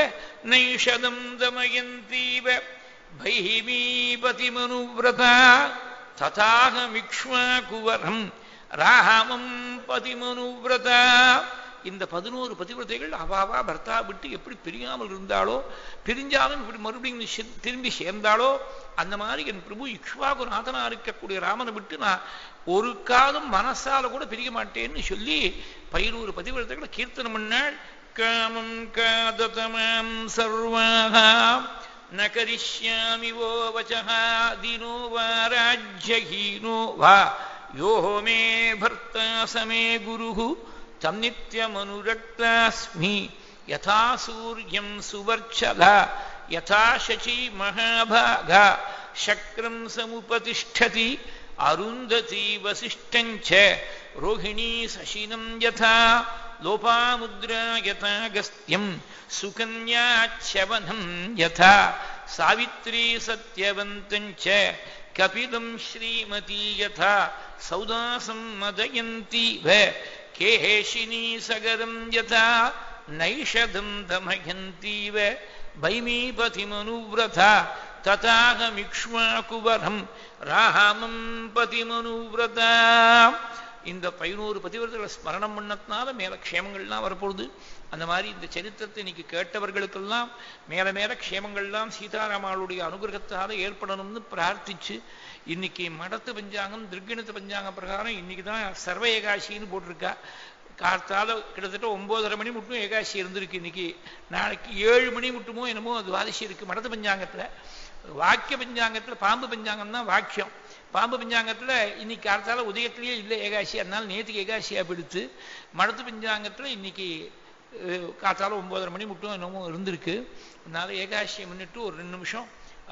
நைஷதம் தமயந்தீவ பைமீபதி மனுவிரதா ததாஹமிக்ஷ்வா குவரம் ராமம் பதிமனுவிரதா. இந்த பதினோரு பதிவிரதைகள் அவாவா பர்த்தா விட்டு எப்படி பிரியாமல் இருந்தாலோ, பிரிஞ்சாலும் இப்படி மறுபடியும் திரும்பி சேர்ந்தாலோ, அந்த மாதிரி என் பிரபு இக்ஷ்வாகு நாதனா இருக்கக்கூடிய ராமனை விட்டு நான் ஒரு காலம் மனசால கூட பிரிய மாட்டேன்னு சொல்லி பதினோரு பதிவிரதைகளை கீர்த்தனம் பண்ணாள். காமம் காததமாம் சர்வாஹா ந கரிஷ்யாமி வோ வசஹா தினோ வா ராஜ்யஹீனோ வா யோ மே பர்த்தா சமே குருஹு தம் நித்யமனுரக்தாஸ்மி யதா சூர்யம் சுவர்ச்சலா யதா சசி மகாபாகா சக்ரம் சமுபதிஷ்டதி அருந்ததி வசிஷ்டஞ்ச ரோஹிணீ சசினம் யதா லோபாமுத்ரா யதா கஸ்தியம் சுகன்யாச்சவனம் யதா சாவித்ரி சத்யவந்தஞ்ச கபிலம் ஸ்ரீமதி யதா சௌதாசம் மதயந்தி வ கேஹேஷினி சகரம் யதா நைஷதம் தமயந்தீவ பைமீபதி மனுவிரதா ததாஹமிக்ஷ்வாகுவரம் ராமம் பதிமனுவிரதா. இந்த பதினோரு பதிவிரதைகளை ஸ்மரணம் பண்ணத்தினால மேல க்ஷேமங்கள்லாம் வரப்போகுது. அந்த மாதிரி இந்த சரித்திரத்தை இன்னைக்கு கேட்டவர்களுக்கெல்லாம் மேல மேல க்ஷேமங்கள்லாம் சீதாராமாளுடைய அனுகிரகத்தால ஏற்படணும்னு பிரார்த்திச்சு, இன்னைக்கு மடத்து பஞ்சாங்கம் திருக்கணித்த பஞ்சாங்க பிரகாரம் இன்னைக்கு தான் சர்வ ஏகாசின்னு போட்டிருக்கா. கார்த்தால கிட்டத்தட்ட ஒன்பதரை மணி மட்டும் ஏகாசி இருந்திருக்கு. இன்னைக்கு நாளைக்கு ஏழு மணி மட்டுமோ என்னமோ அது துவாதசி இருக்கு மடத்து பஞ்சாங்கத்துல. வாக்கிய பஞ்சாங்கத்துல பாம்பு பஞ்சாங்கம் தான் வாக்கியம். பாம்பு பஞ்சாங்கத்துல இன்னைக்கு கார்த்தால உதயத்திலேயே இல்லை ஏகாசி, அதனால நேற்றுக்கு ஏகாசியா பிடித்து. மடத்து பஞ்சாங்கத்துல இன்னைக்கு காத்தால ஒன்பதரை மணி மட்டும் என்னமோ இருந்திருக்கு. அதனால ஏகாசியை முன்னிட்டு ஒரு ரெண்டு நிமிஷம்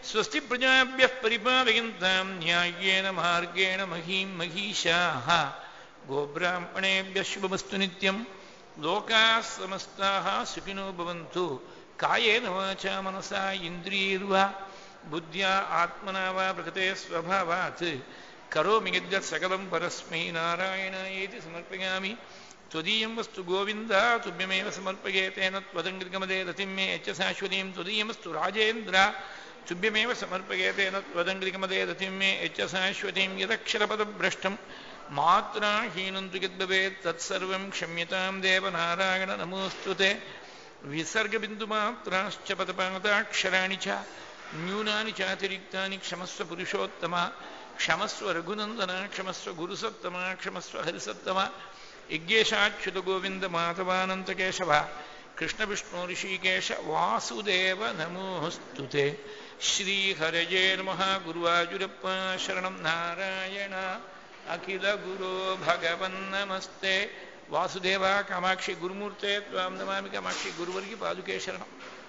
स्वस्ति प्रजाभ्यः परिपालयन्तां न्याय्येन मार्गेण महीं महीषाः गोब्राह्मणेभ्यः शुभमस्तु नित्यं लोकाः समस्ताः सुखिनो भवन्तु कायेन वाचा मनसा इन्द्रियैर्वा बुद्ध्या आत्मना वा प्रकृते स्वभावात् करोमि यद्यत् सकलं परस्मै नारायणायेति समर्पयामि त्वदीयं वस्तु गोविन्द तुभ्यमेव समर्पये तेन त्वदङ्घ्रिकमदे रतिं मे यच्च शाश्वतीं त्वदीयमस्तु राजेन्द्र तुभ्यमेव समर्पये तेन त्वदङ्घ्रिकमदे रतिं मे यच्च शाश्वतीं यदक्षरपदभ्रष्टं मात्राहीनं तु यद्भवेत् तत्सर्वं क्षम्यतां देव नारायण नमोऽस्तु ते विसर्गबिन्दुमात्राश्च पदपादाक्षराणि च न्यूनानि चातिरिक्तानि क्षमस्व पुरुषोत्तम क्षमस्व रघुनन्दन क्षमस्व गुरुसत्तम क्षमस्व हरिसत्तम यज्ञेशाच्युत गोविन्द माधवानन्तकेशव कृष्णविष्णु ऋषिकेश वासुदेव नमोऽस्तु ते श्रीहरये नमः गुरुवायुरप्प शरणं नारायण अखिल गुरो भगवन्नमस्ते वासुदेव कामाक्षि गुरुमूर्ते त्वां नमामि कामाक्षि गुरुवर्गि पादुके शरणम्